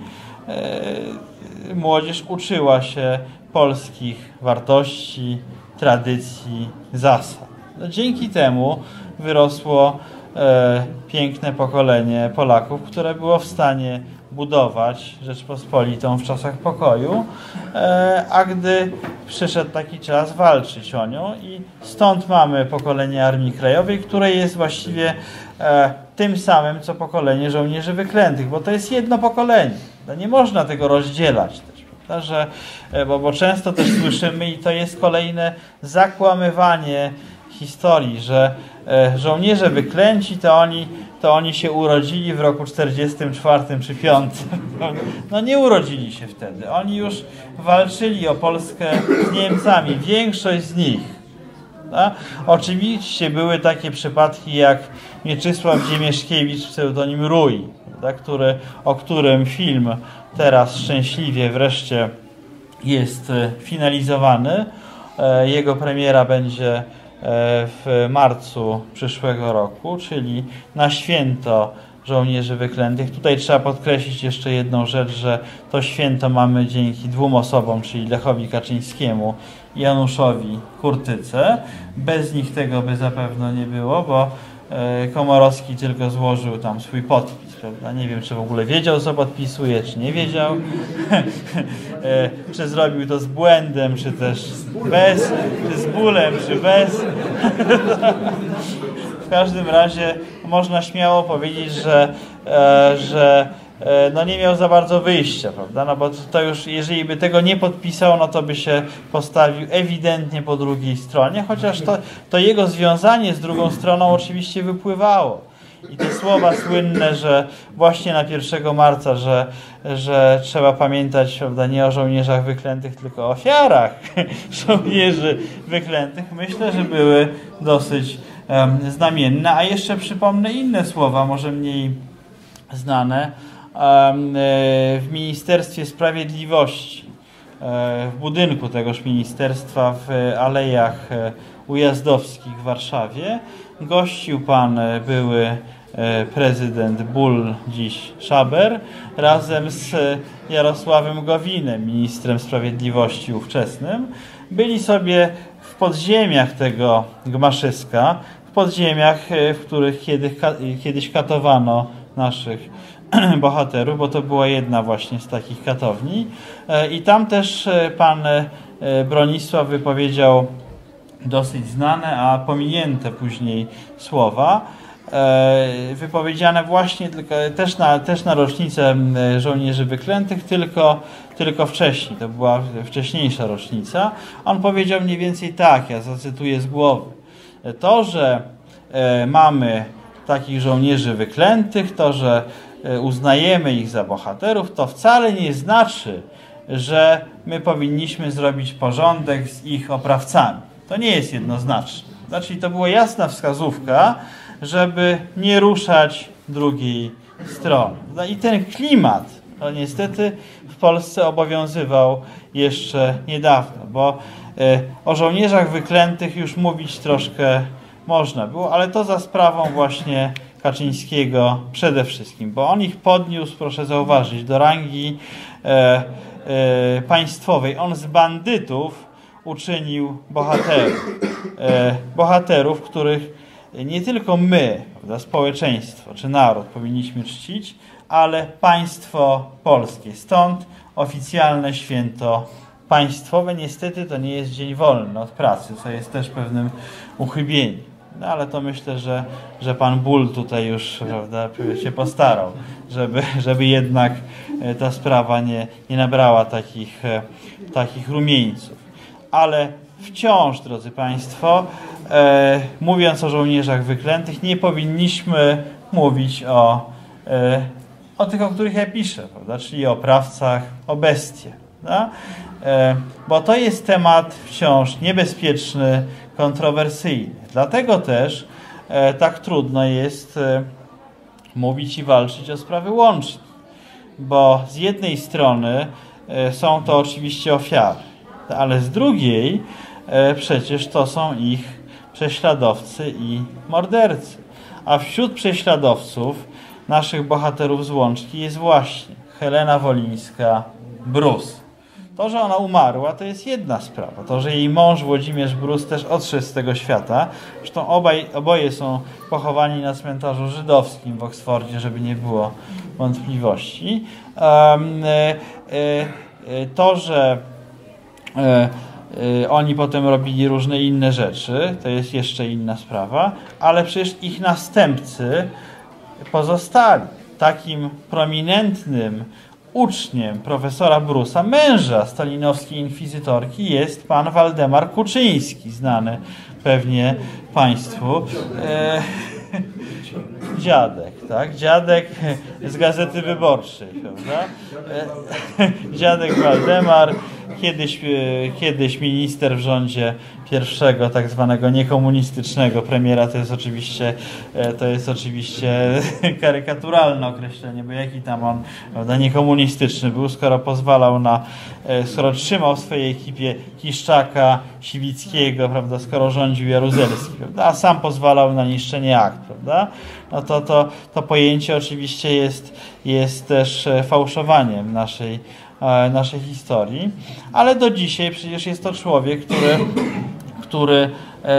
S2: Młodzież uczyła się polskich wartości, tradycji, zasad. Dzięki temu wyrosło piękne pokolenie Polaków, które było w stanie budować Rzeczpospolitą w czasach pokoju, a gdy przyszedł taki czas, walczyć o nią, i stąd mamy pokolenie Armii Krajowej, które jest właściwie tym samym, co pokolenie żołnierzy wyklętych, bo to jest jedno pokolenie. Nie można tego rozdzielać też, prawda? Bo często też słyszymy, i to jest kolejne zakłamywanie historii, że żołnierze wyklęci to oni się urodzili w roku 44 czy 5. No nie urodzili się wtedy. Oni już walczyli o Polskę z Niemcami. Większość z nich. Tak? Oczywiście były takie przypadki jak Mieczysław Ziemieszkiewicz, pseudonim Rój, tak? O którym film teraz szczęśliwie wreszcie jest finalizowany. Jego premiera będzie w marcu przyszłego roku, czyli na święto żołnierzy wyklętych. Tutaj trzeba podkreślić jeszcze jedną rzecz, że to święto mamy dzięki dwóm osobom, czyli Lechowi Kaczyńskiemu i Januszowi Kurtyce. Bez nich tego by zapewne nie było, bo Komorowski tylko złożył tam swój podpis, prawda? Nie wiem, czy w ogóle wiedział, co podpisuje, czy nie wiedział. Czy zrobił to z błędem, czy też bez, czy z bólem, czy bez. W każdym razie można śmiało powiedzieć, że no nie miał za bardzo wyjścia, prawda? No bo to już, jeżeli by tego nie podpisał, no to by się postawił ewidentnie po drugiej stronie, chociaż to jego związanie z drugą stroną oczywiście wypływało. I te słowa słynne, że właśnie na 1 marca, że trzeba pamiętać, prawda, nie o żołnierzach wyklętych, tylko o ofiarach żołnierzy wyklętych, myślę, że były dosyć znamienne. A jeszcze przypomnę inne słowa, może mniej znane, w Ministerstwie Sprawiedliwości, w budynku tegoż ministerstwa w Alejach Ujazdowskich w Warszawie gościł pan były prezydent Bull, dziś Schaber, razem z Jarosławem Gowinem, ministrem sprawiedliwości ówczesnym. Byli sobie w podziemiach tego gmaszyska, w podziemiach, w których kiedyś katowano naszych bohaterów, bo to była jedna właśnie z takich katowni. I tam też pan Bronisław wypowiedział dosyć znane, a pominięte później słowa, wypowiedziane właśnie też na rocznicę żołnierzy wyklętych, tylko wcześniej. To była wcześniejsza rocznica. On powiedział mniej więcej tak, ja zacytuję z głowy. To, że mamy takich żołnierzy wyklętych, to, że uznajemy ich za bohaterów, to wcale nie znaczy, że my powinniśmy zrobić porządek z ich oprawcami. To nie jest jednoznaczne. Znaczy, to była jasna wskazówka, żeby nie ruszać drugiej strony. No i ten klimat, no niestety w Polsce obowiązywał jeszcze niedawno, bo o żołnierzach wyklętych już mówić troszkę można było, ale to za sprawą właśnie Kaczyńskiego przede wszystkim, bo on ich podniósł, proszę zauważyć, do rangi państwowej. On z bandytów uczynił bohaterów, których nie tylko my, prawda, społeczeństwo czy naród powinniśmy czcić, ale państwo polskie. Stąd oficjalne święto państwowe. Niestety to nie jest dzień wolny od pracy, co jest też pewnym uchybieniem. No ale to myślę, że pan Bull tutaj już, prawda, się postarał, żeby jednak ta sprawa nie nabrała takich rumieńców. Ale wciąż, drodzy Państwo, mówiąc o żołnierzach wyklętych, nie powinniśmy mówić o tych, o których ja piszę, prawda? Czyli o oprawcach, o bestie. Da? Bo to jest temat wciąż niebezpieczny, kontrowersyjny. Dlatego też tak trudno jest mówić i walczyć o sprawy łączne. Bo z jednej strony są to oczywiście ofiary, ale z drugiej przecież to są ich prześladowcy i mordercy. A wśród prześladowców naszych bohaterów z Łączki jest właśnie Helena Wolińska-Brus. To, że ona umarła, to jest jedna sprawa. To, że jej mąż Włodzimierz Brus też odszedł z tego świata. Zresztą oboje są pochowani na cmentarzu żydowskim w Oksfordzie, żeby nie było wątpliwości. To, że oni potem robili różne inne rzeczy, to jest jeszcze inna sprawa, ale przecież ich następcy pozostali. Takim prominentnym uczniem profesora Brusa, męża stalinowskiej inkwizytorki, jest pan Waldemar Kuczyński, znany pewnie Państwu. Dziadek, tak? Dziadek z Gazety Wyborczej, prawda? Dziadek Waldemar, kiedyś minister w rządzie pierwszego, tak zwanego niekomunistycznego premiera. To jest oczywiście karykaturalne określenie, bo jaki tam on, prawda, niekomunistyczny był, skoro trzymał w swojej ekipie Kiszczaka, Siwickiego, prawda, skoro rządził Jaruzelski, prawda, a sam pozwalał na niszczenie akt, prawda? No to pojęcie oczywiście jest też fałszowaniem naszej historii, ale do dzisiaj przecież jest to człowiek, który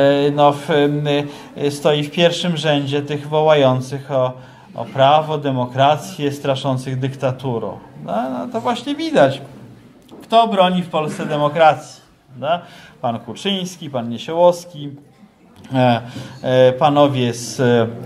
S2: stoi w pierwszym rzędzie tych wołających o prawo, demokrację, straszących dyktaturą. No, to właśnie widać, kto broni w Polsce demokracji. No? Pan Kuczyński, pan Niesiołowski, panowie z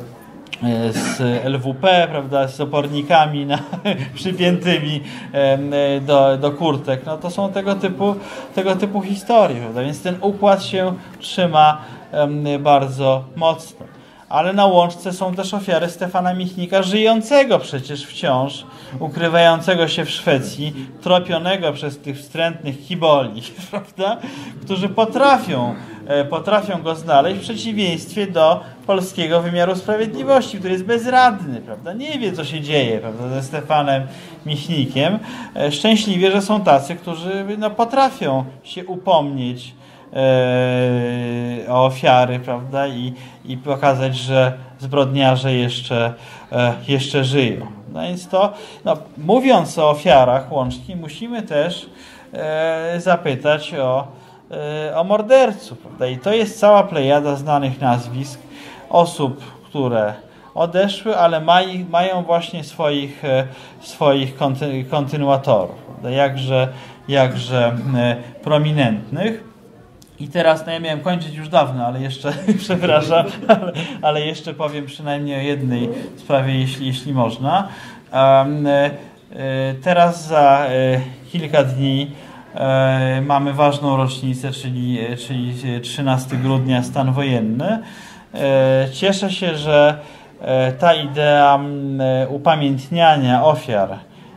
S2: LWP, prawda, z opornikami przypiętymi do kurtek. No to są tego typu historie, prawda? Więc ten układ się trzyma bardzo mocno. ale na Łączce są też ofiary Stefana Michnika, żyjącego przecież wciąż, ukrywającego się w Szwecji, tropionego przez tych wstrętnych kiboli, prawda? Którzy potrafią go znaleźć w przeciwieństwie do polskiego wymiaru sprawiedliwości, który jest bezradny, prawda? Nie wie, co się dzieje, prawda, ze Stefanem Michnikiem. Szczęśliwie, że są tacy, którzy potrafią się upomnieć o ofiary, prawda, i pokazać, że zbrodniarze jeszcze żyją. No więc mówiąc o ofiarach Łączki, musimy też zapytać o morderców, prawda? I to jest cała plejada znanych nazwisk osób, które odeszły, ale mają właśnie swoich kontynuatorów, prawda? Jakże prominentnych. I teraz, ja miałem kończyć już dawno, ale jeszcze, przepraszam, ale jeszcze powiem przynajmniej o jednej sprawie, jeśli można. Teraz za kilka dni mamy ważną rocznicę, czyli 13 grudnia, stan wojenny. Cieszę się, że ta idea upamiętniania ofiar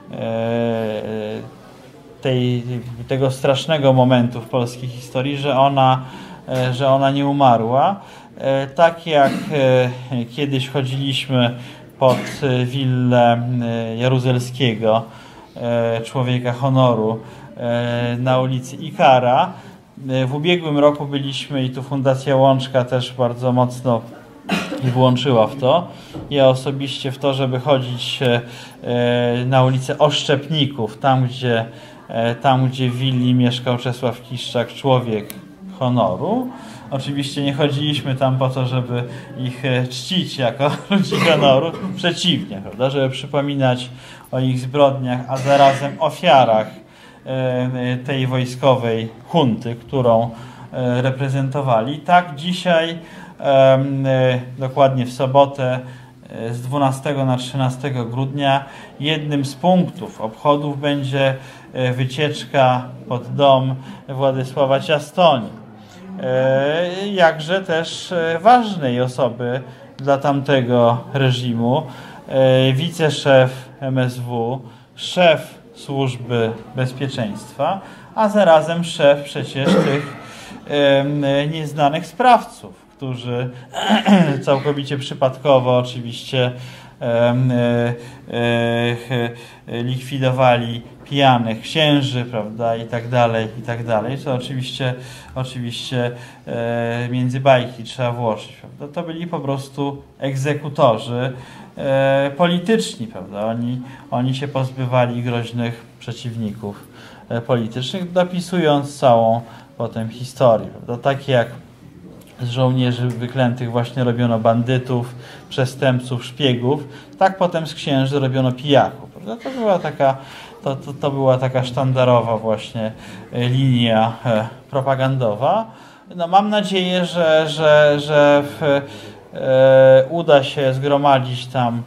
S2: tego strasznego momentu w polskiej historii, że ona nie umarła. Tak jak kiedyś chodziliśmy pod willę Jaruzelskiego, człowieka honoru, na ulicy Ikara. W ubiegłym roku byliśmy, i tu Fundacja Łączka też bardzo mocno włączyła w to. Ja osobiście w to, żeby chodzić na ulicę Oszczepników, tam gdzie w willi mieszkał Czesław Kiszczak, człowiek honoru. Oczywiście nie chodziliśmy tam po to, żeby ich czcić jako ludzi honoru. Przeciwnie, prawda? Żeby przypominać o ich zbrodniach, a zarazem ofiarach tej wojskowej hunty, którą reprezentowali. Tak dzisiaj, dokładnie w sobotę, z 12 na 13 grudnia, jednym z punktów obchodów będzie wycieczka pod dom Władysława Ciastonia. Jakże też ważnej osoby dla tamtego reżimu, wiceszef MSW, szef Służby Bezpieczeństwa, a zarazem szef przecież tych nieznanych sprawców, którzy całkowicie przypadkowo oczywiście likwidowali pijanych księży, prawda, i tak dalej, co oczywiście między bajki trzeba włożyć, prawda. To byli po prostu egzekutorzy polityczni, prawda. Oni się pozbywali groźnych przeciwników politycznych, dopisując całą potem historię, prawda. Tak jak z żołnierzy wyklętych właśnie robiono bandytów, przestępców, szpiegów, tak potem z księży robiono pijaków, prawda. To była taka sztandarowa właśnie linia propagandowa. No, mam nadzieję, że uda się zgromadzić tam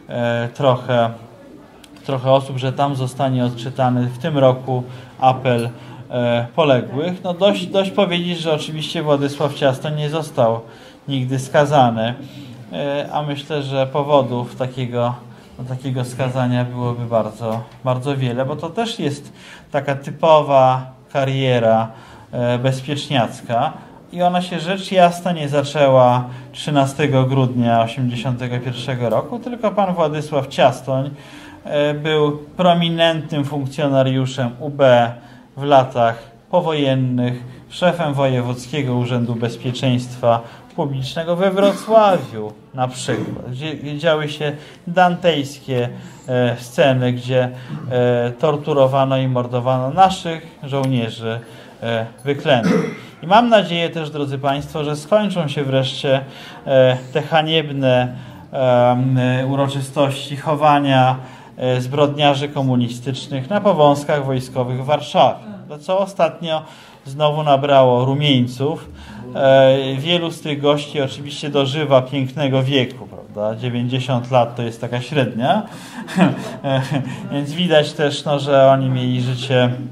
S2: trochę osób, że tam zostanie odczytany w tym roku apel poległych. No dość powiedzieć, że oczywiście Władysław Ciastoń nie został nigdy skazany, a myślę, że powodów takiego skazania byłoby bardzo, bardzo wiele, bo to też jest taka typowa kariera bezpieczniacka i ona się rzecz jasna nie zaczęła 13 grudnia 1981 roku, tylko pan Władysław Ciastoń był prominentnym funkcjonariuszem UB w latach powojennych, szefem Wojewódzkiego Urzędu Bezpieczeństwa Publicznego we Wrocławiu na przykład, gdzie działy się dantejskie sceny, gdzie torturowano i mordowano naszych żołnierzy wyklętych. I mam nadzieję też, drodzy Państwo, że skończą się wreszcie te haniebne uroczystości chowania zbrodniarzy komunistycznych na powązkach wojskowych w Warszawie, co ostatnio znowu nabrało rumieńców. Wielu z tych gości oczywiście dożywa pięknego wieku, prawda? 90 lat to jest taka średnia, więc widać też, że oni mieli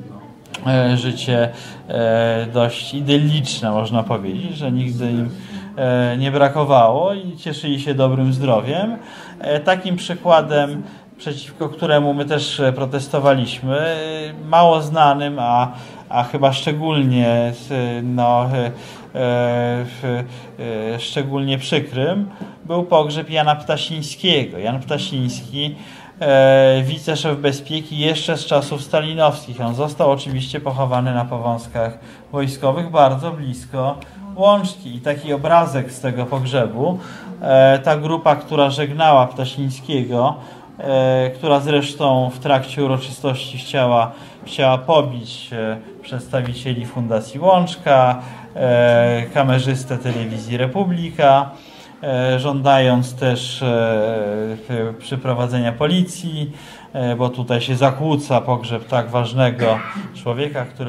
S2: życie dość idylliczne, można powiedzieć, że nigdy im nie brakowało i cieszyli się dobrym zdrowiem. Takim przykładem, przeciwko któremu my też protestowaliśmy, mało znanym, a chyba szczególnie szczególnie przykrym, był pogrzeb Jana Ptasińskiego. Jan Ptasiński, wiceszef bezpieki jeszcze z czasów stalinowskich. On został oczywiście pochowany na Powązkach Wojskowych, bardzo blisko Łączki. I taki obrazek z tego pogrzebu, ta grupa, która żegnała Ptasińskiego, która zresztą w trakcie uroczystości chciała pobić przedstawicieli Fundacji Łączka, kamerzystę telewizji Republika, żądając też przyprowadzenia policji, bo tutaj się zakłóca pogrzeb tak ważnego człowieka, który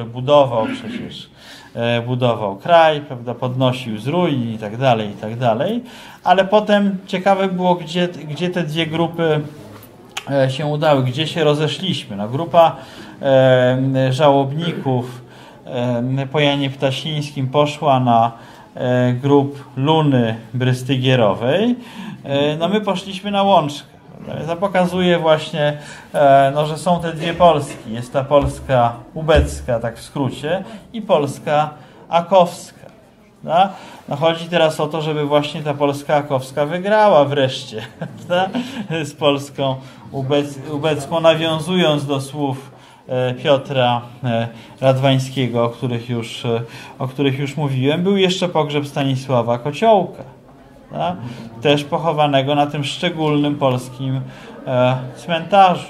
S2: budował kraj, prawda, podnosił z ruin i tak dalej, ale potem ciekawe było, gdzie te dwie grupy się udały, gdzie się rozeszliśmy. No, grupa żałobników po Janie Ptasińskim poszła na grób Luny Brystygierowej. No my poszliśmy na Łączkę. To pokazuje właśnie, że są te dwie Polski. Jest ta Polska ubecka, tak w skrócie, i Polska akowska. No chodzi teraz o to, żeby właśnie ta Polska akowska wygrała wreszcie z Polską ubecką, nawiązując do słów Piotra Radwańskiego, o których już mówiłem. Był jeszcze pogrzeb Stanisława Kociołka, też pochowanego na tym szczególnym polskim cmentarzu,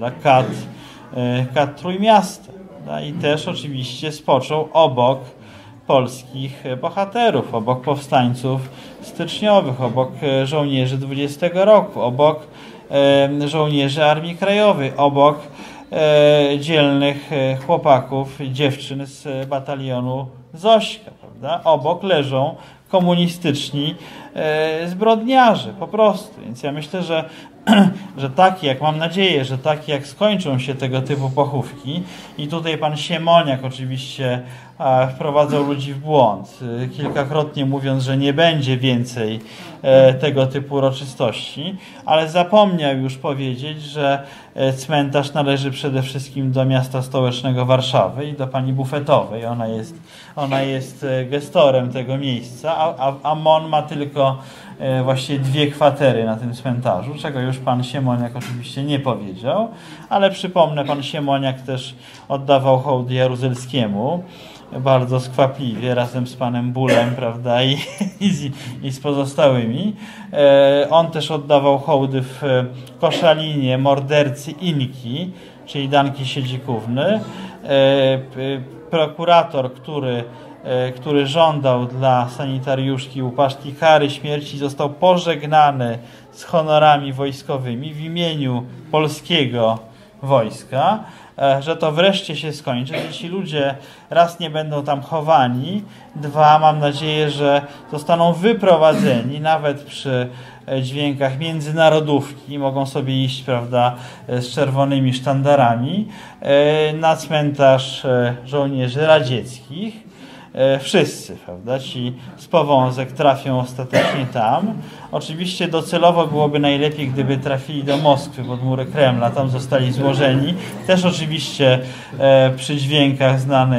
S2: kat Trójmiasta. I też oczywiście spoczął obok polskich bohaterów, obok powstańców styczniowych, obok żołnierzy 20 roku, obok żołnierzy Armii Krajowej, obok dzielnych chłopaków, dziewczyn z batalionu Zośka, prawda? Obok leżą komunistyczni zbrodniarze, po prostu. Więc ja myślę, że takie, jak mam nadzieję, że takie jak skończą się tego typu pochówki, i tutaj pan Siemoniak oczywiście wprowadzał ludzi w błąd, kilkakrotnie mówiąc, że nie będzie więcej tego typu uroczystości, ale zapomniał już powiedzieć, że cmentarz należy przede wszystkim do miasta stołecznego Warszawy i do pani Bufetowej. Ona jest gestorem tego miejsca, a MON ma tylko właściwie 2 kwatery na tym cmentarzu, czego już pan Siemoniak oczywiście nie powiedział, ale przypomnę, pan Siemoniak też oddawał hołdy Jaruzelskiemu, bardzo skwapliwie, razem z panem Bólem, prawda, i z pozostałymi. On też oddawał hołdy w Koszalinie mordercy Inki, czyli Danki Siedzikówny. Prokurator, który żądał dla sanitariuszki Łupaszki kary śmierci, został pożegnany z honorami wojskowymi w imieniu polskiego wojska, że to wreszcie się skończy, że ci ludzie raz nie będą tam chowani, 2, mam nadzieję, że zostaną wyprowadzeni, nawet przy dźwiękach międzynarodówki, mogą sobie iść, prawda, z czerwonymi sztandarami na cmentarz żołnierzy radzieckich. Wszyscy, prawda, ci z Powązek trafią ostatecznie tam. Oczywiście docelowo byłoby najlepiej, gdyby trafili do Moskwy pod mury Kremla, tam zostali złożeni. Też oczywiście przy dźwiękach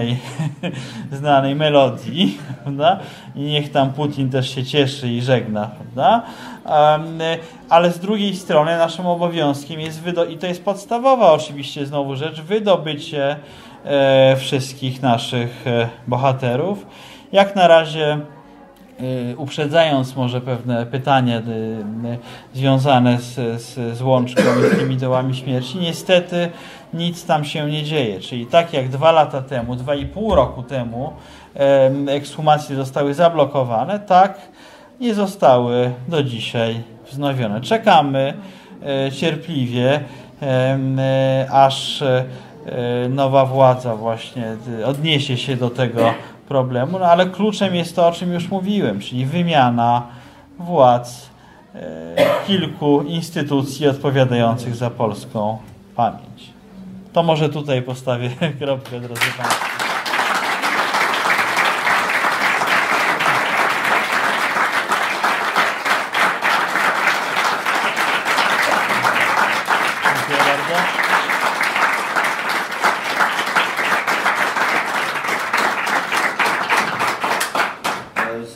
S2: znanej melodii, prawda? I niech tam Putin też się cieszy i żegna, prawda? Ale z drugiej strony naszym obowiązkiem jest, i to jest podstawowa oczywiście znowu rzecz, wydobycie wszystkich naszych bohaterów. Jak na razie, uprzedzając może pewne pytania związane z Łączką i z tymi dołami śmierci, niestety nic tam się nie dzieje. Czyli tak jak 2 lata temu, 2,5 roku temu ekshumacje zostały zablokowane, tak nie zostały do dzisiaj wznowione. Czekamy cierpliwie, aż nowa władza właśnie odniesie się do tego problemu, no ale kluczem jest to, o czym już mówiłem, czyli wymiana władz kilku instytucji odpowiadających za polską pamięć. To może tutaj postawię kropkę, drodzy Państwo.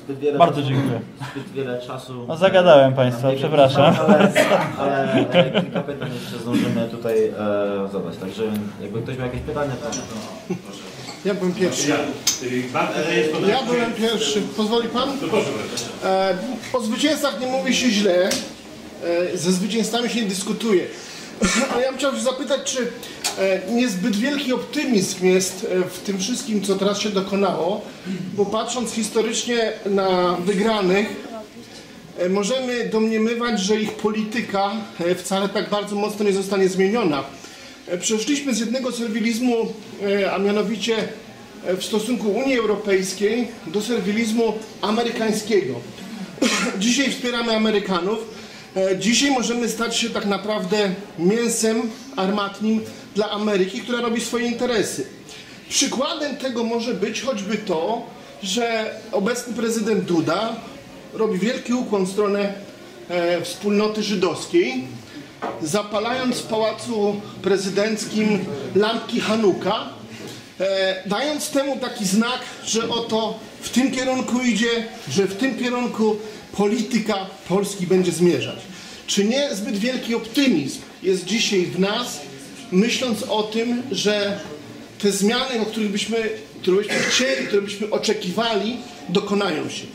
S1: zbyt wiele
S2: Bardzo dziękuję.
S1: Zbyt wiele czasu.
S2: No zagadałem Państwa, przepraszam.
S1: Ale kilka pytań jeszcze zdążymy tutaj zadać. Także jakby ktoś miał jakieś pytania, to proszę.
S3: Ja byłem pierwszy. Ja byłem pierwszy. Pozwoli pan? O zwycięzcach nie mówi się źle. Ze zwycięzcami się nie dyskutuje. Ale ja bym chciał zapytać, czy niezbyt wielki optymizm jest w tym wszystkim, co teraz się dokonało, bo patrząc historycznie na wygranych, możemy domniemywać, że ich polityka wcale tak bardzo mocno nie zostanie zmieniona. Przeszliśmy z jednego serwilizmu, a mianowicie w stosunku Unii Europejskiej, do serwilizmu amerykańskiego. Dzisiaj wspieramy Amerykanów. Dzisiaj możemy stać się tak naprawdę mięsem armatnim dla Ameryki, która robi swoje interesy. Przykładem tego może być choćby to, że obecny prezydent Duda robi wielki ukłon w stronę wspólnoty żydowskiej, zapalając w pałacu prezydenckim lampki Hanuka, dając temu taki znak, że oto w tym kierunku idzie, że w tym kierunku polityka Polski będzie zmierzać. Czy nie zbyt wielki optymizm jest dzisiaj w nas, myśląc o tym, że te zmiany, które byśmy chcieli, które byśmy oczekiwali, dokonają się?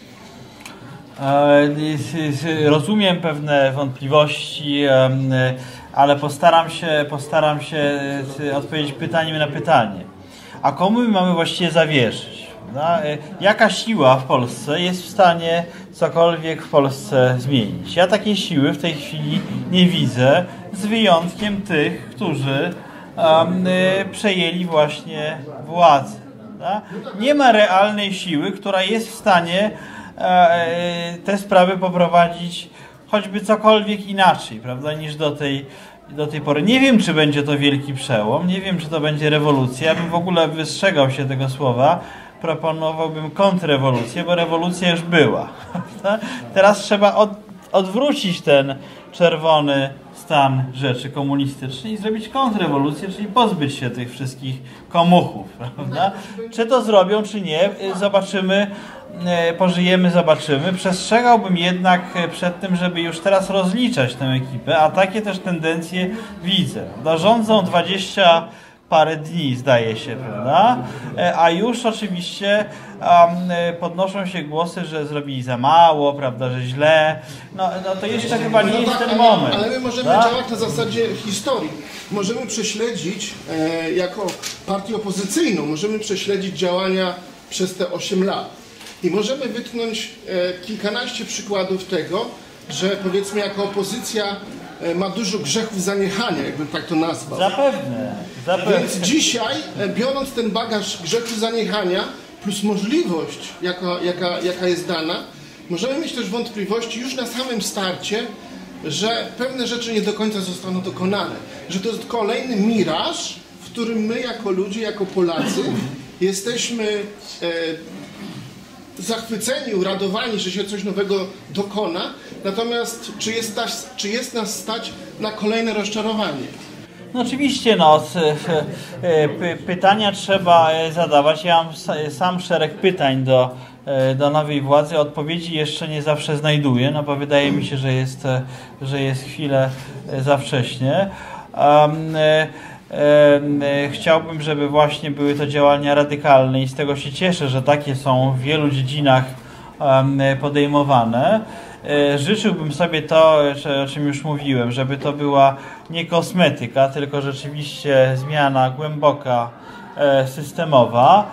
S2: Rozumiem pewne wątpliwości, ale postaram się odpowiedzieć pytaniem na pytanie. A komu my mamy właściwie zawierzyć? Jaka siła w Polsce jest w stanie cokolwiek w Polsce zmienić? Ja takiej siły w tej chwili nie widzę, z wyjątkiem tych, którzy przejęli właśnie władzę. Nie ma realnej siły, która jest w stanie te sprawy poprowadzić choćby cokolwiek inaczej, prawda, niż do tej pory. Nie wiem, czy będzie to wielki przełom, nie wiem, czy to będzie rewolucja. Ja bym w ogóle wystrzegał się tego słowa. Proponowałbym kontrrewolucję, bo rewolucja już była. Teraz trzeba odwrócić ten czerwony stan rzeczy komunistyczny i zrobić kontrrewolucję, czyli pozbyć się tych wszystkich komuchów, prawda? Czy to zrobią, czy nie, zobaczymy, pożyjemy, zobaczymy. Przestrzegałbym jednak przed tym, żeby już teraz rozliczać tę ekipę, a takie też tendencje widzę. Rządzą 20 parę dni, zdaje się, prawda? A już oczywiście podnoszą się głosy, że zrobili za mało, prawda, że źle. No to jeszcze chyba nie jest ten moment.
S3: Ale my możemy działać na zasadzie historii. Możemy prześledzić, jako partię opozycyjną, możemy prześledzić działania przez te 8 lat. I możemy wytknąć kilkanaście przykładów tego, że powiedzmy jako opozycja ma dużo grzechów zaniechania, jakbym tak to nazwał.
S2: Zapewne.
S3: Więc dzisiaj, biorąc ten bagaż grzechu zaniechania, plus możliwość, jaka jest dana, możemy mieć też wątpliwości już na samym starcie, że pewne rzeczy nie do końca zostaną dokonane. Że to jest kolejny miraż, w którym my jako ludzie, jako Polacy jesteśmy zachwyceni, uradowani, że się coś nowego dokona, natomiast czy jest nas stać na kolejne rozczarowanie?
S2: No oczywiście, pytania trzeba zadawać. Ja mam sam szereg pytań do nowej władzy. Odpowiedzi jeszcze nie zawsze znajduję, no bo wydaje mi się, że jest chwilę za wcześnie. Chciałbym, żeby właśnie były to działania radykalne i z tego się cieszę, że takie są w wielu dziedzinach podejmowane. Życzyłbym sobie to, o czym już mówiłem, żeby to była nie kosmetyka, tylko rzeczywiście zmiana głęboka, systemowa.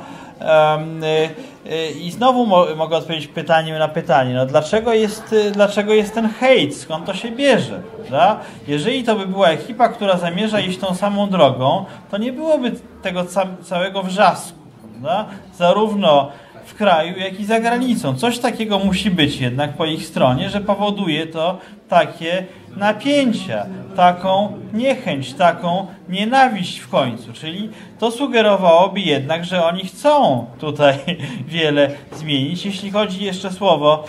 S2: I znowu mogę odpowiedzieć pytaniem na pytanie. No dlaczego jest ten hejt? Skąd to się bierze? Prawda? Jeżeli to by była ekipa, która zamierza iść tą samą drogą, to nie byłoby tego całego wrzasku. Prawda? Zarówno w kraju, jak i za granicą. Coś takiego musi być jednak po ich stronie, że powoduje to takie napięcia, taką niechęć, taką nienawiść w końcu. Czyli to sugerowałoby jednak, że oni chcą tutaj wiele zmienić. Jeśli chodzi jeszcze słowo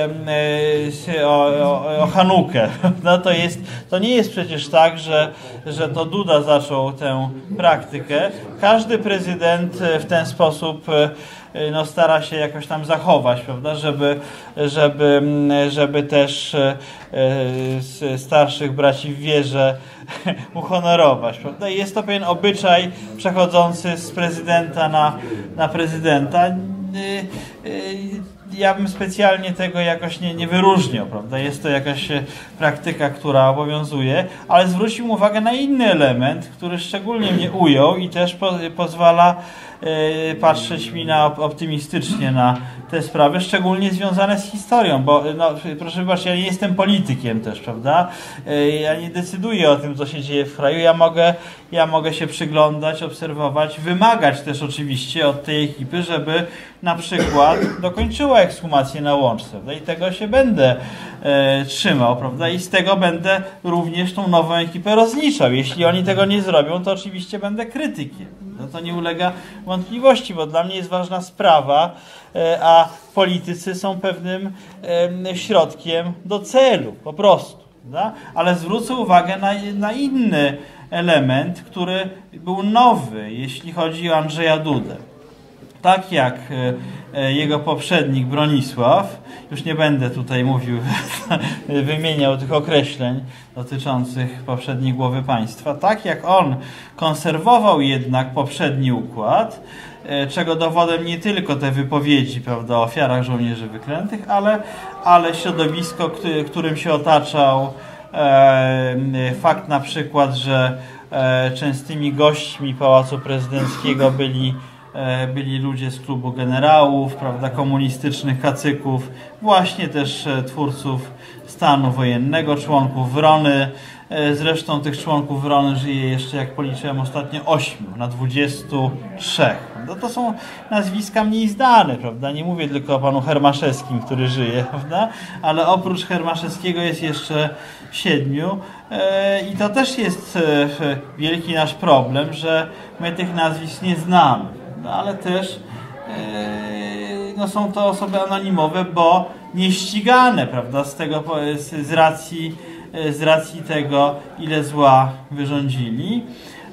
S2: o Hanukę, no to nie jest przecież tak, że to Duda zaczął tę praktykę. Każdy prezydent w ten sposób no, stara się jakoś tam zachować, prawda, żeby też starszych braci w wierze uhonorować, prawda? I jest to pewien obyczaj przechodzący z prezydenta na prezydenta. Ja bym specjalnie tego jakoś nie wyróżniał, prawda? Jest to jakaś praktyka, która obowiązuje, ale zwrócił uwagę na inny element, który szczególnie mnie ujął i też pozwala patrzeć mi optymistycznie na te sprawy, szczególnie związane z historią, bo no, proszę wybaczyć, ja nie jestem politykiem też, prawda? Ja nie decyduję o tym, co się dzieje w kraju, ja mogę się przyglądać, obserwować, wymagać też oczywiście od tej ekipy, żeby na przykład dokończyła ekshumację na Łączce, prawda? I tego się będę trzymał, prawda? I z tego będę również tą nową ekipę rozliczał. Jeśli oni tego nie zrobią, to oczywiście będę krytykiem. No to nie ulega wątpliwości, bo dla mnie jest ważna sprawa, a politycy są pewnym środkiem do celu, po prostu. Prawda? Ale zwrócę uwagę na inny element, który był nowy, jeśli chodzi o Andrzeja Dudę. Tak jak jego poprzednik Bronisław, już nie będę tutaj mówił, wymieniał tych określeń dotyczących poprzedniej głowy państwa, tak jak on konserwował jednak poprzedni układ, czego dowodem nie tylko te wypowiedzi, prawda, o ofiarach żołnierzy wyklętych, ale środowisko, którym się otaczał, fakt na przykład, że częstymi gośćmi Pałacu Prezydenckiego byli ludzie z klubu generałów, prawda, komunistycznych kacyków, właśnie też twórców stanu wojennego, członków Wrony. Zresztą tych członków Wrony żyje jeszcze, jak policzyłem ostatnio, 8 na 23. No to są nazwiska mniej znane, prawda? Nie mówię tylko o panu Hermaszewskim, który żyje, prawda? Ale oprócz Hermaszewskiego jest jeszcze 7. I to też jest wielki nasz problem, że my tych nazwisk nie znamy. No, ale też no, są to osoby anonimowe, bo nieścigane, prawda, z racji tego, ile zła wyrządzili.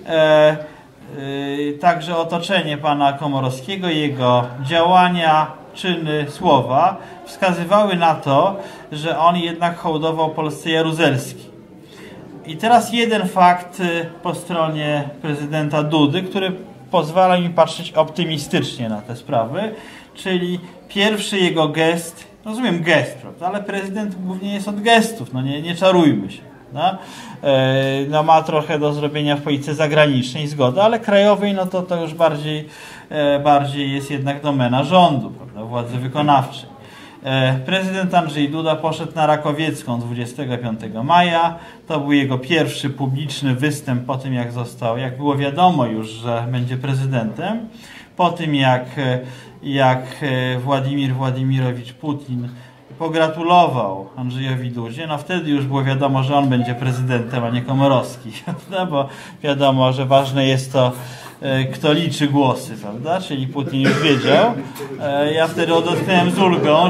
S2: Także otoczenie pana Komorowskiego, jego działania, czyny, słowa wskazywały na to, że on jednak hołdował Polsce Jaruzelskiej. I teraz jeden fakt po stronie prezydenta Dudy, który pozwala mi patrzeć optymistycznie na te sprawy, czyli pierwszy jego gest, rozumiem gest, prawda, ale prezydent głównie jest od gestów, no nie czarujmy się. No ma trochę do zrobienia w polityce zagranicznej, zgoda, ale krajowej, no to już bardziej jest jednak domena rządu, prawda, władzy wykonawczej. Prezydent Andrzej Duda poszedł na Rakowiecką 25 maja. To był jego pierwszy publiczny występ po tym, jak było wiadomo już, że będzie prezydentem. Po tym, jak Władimir Władimirowicz Putin pogratulował Andrzejowi Dudzie, no wtedy już było wiadomo, że on będzie prezydentem, a nie Komorowski, prawda? Bo wiadomo, że ważne jest to, kto liczy głosy, prawda? Czyli Putin już wiedział. Ja wtedy odetchnąłem z ulgą,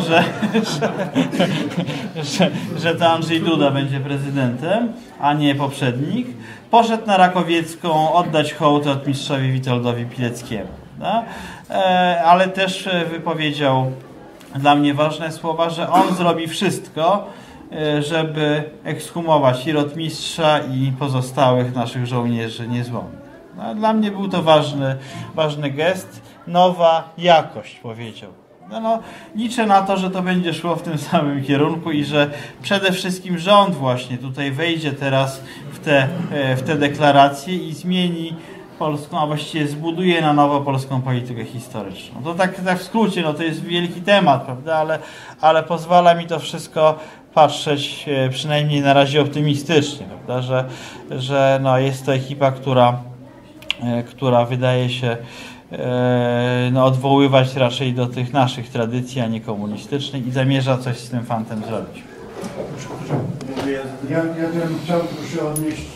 S2: że to Andrzej Duda będzie prezydentem, a nie poprzednik. Poszedł na Rakowiecką oddać hołd rotmistrzowi Witoldowi Pileckiemu. Prawda? Ale też wypowiedział dla mnie ważne słowa, że on zrobi wszystko, żeby ekshumować i rotmistrza, i pozostałych naszych żołnierzy niezłomnych. Dla mnie był to ważny gest, nowa jakość, powiedział. No, liczę na to, że to będzie szło w tym samym kierunku i że przede wszystkim rząd właśnie tutaj wejdzie teraz w te deklaracje i zmieni polską, a właściwie zbuduje na nowo polską politykę historyczną. To tak w skrócie, no to jest wielki temat, prawda, ale pozwala mi to wszystko patrzeć przynajmniej na razie optymistycznie, prawda, że no jest to ekipa, która wydaje się no, odwoływać raczej do tych naszych tradycji, a nie komunistycznych, i zamierza coś z tym fantem zrobić.
S4: Ja chciałbym się odnieść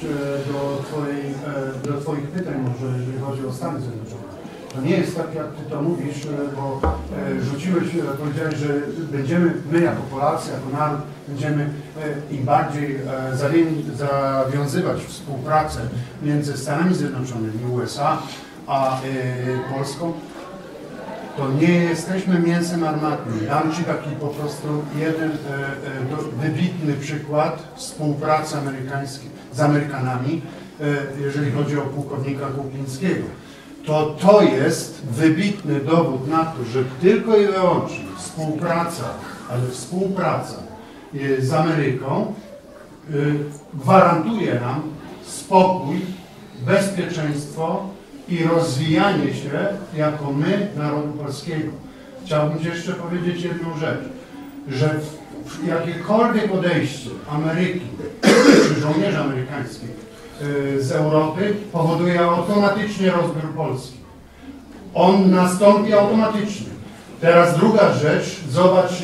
S4: do Twoich pytań, może jeżeli chodzi o Stany Zjednoczone. To nie jest tak, jak Ty to mówisz, bo powiedziałeś, że będziemy, my jako Polacy, jako naród, będziemy im bardziej zawiązywać współpracę między Stanami Zjednoczonymi, USA, a Polską. To nie jesteśmy mięsem armatnym. Dam Ci taki po prostu jeden wybitny przykład współpracy z Amerykanami, jeżeli chodzi o pułkownika Kuklińskiego. To jest wybitny dowód na to, że tylko i wyłącznie współpraca z Ameryką gwarantuje nam spokój, bezpieczeństwo i rozwijanie się jako my, narodu polskiego. Chciałbym jeszcze powiedzieć jedną rzecz, że jakiekolwiek odejście Ameryki, czy żołnierzy amerykańskich z Europy powoduje automatycznie rozbiór Polski. On nastąpi automatycznie. Teraz druga rzecz, zobacz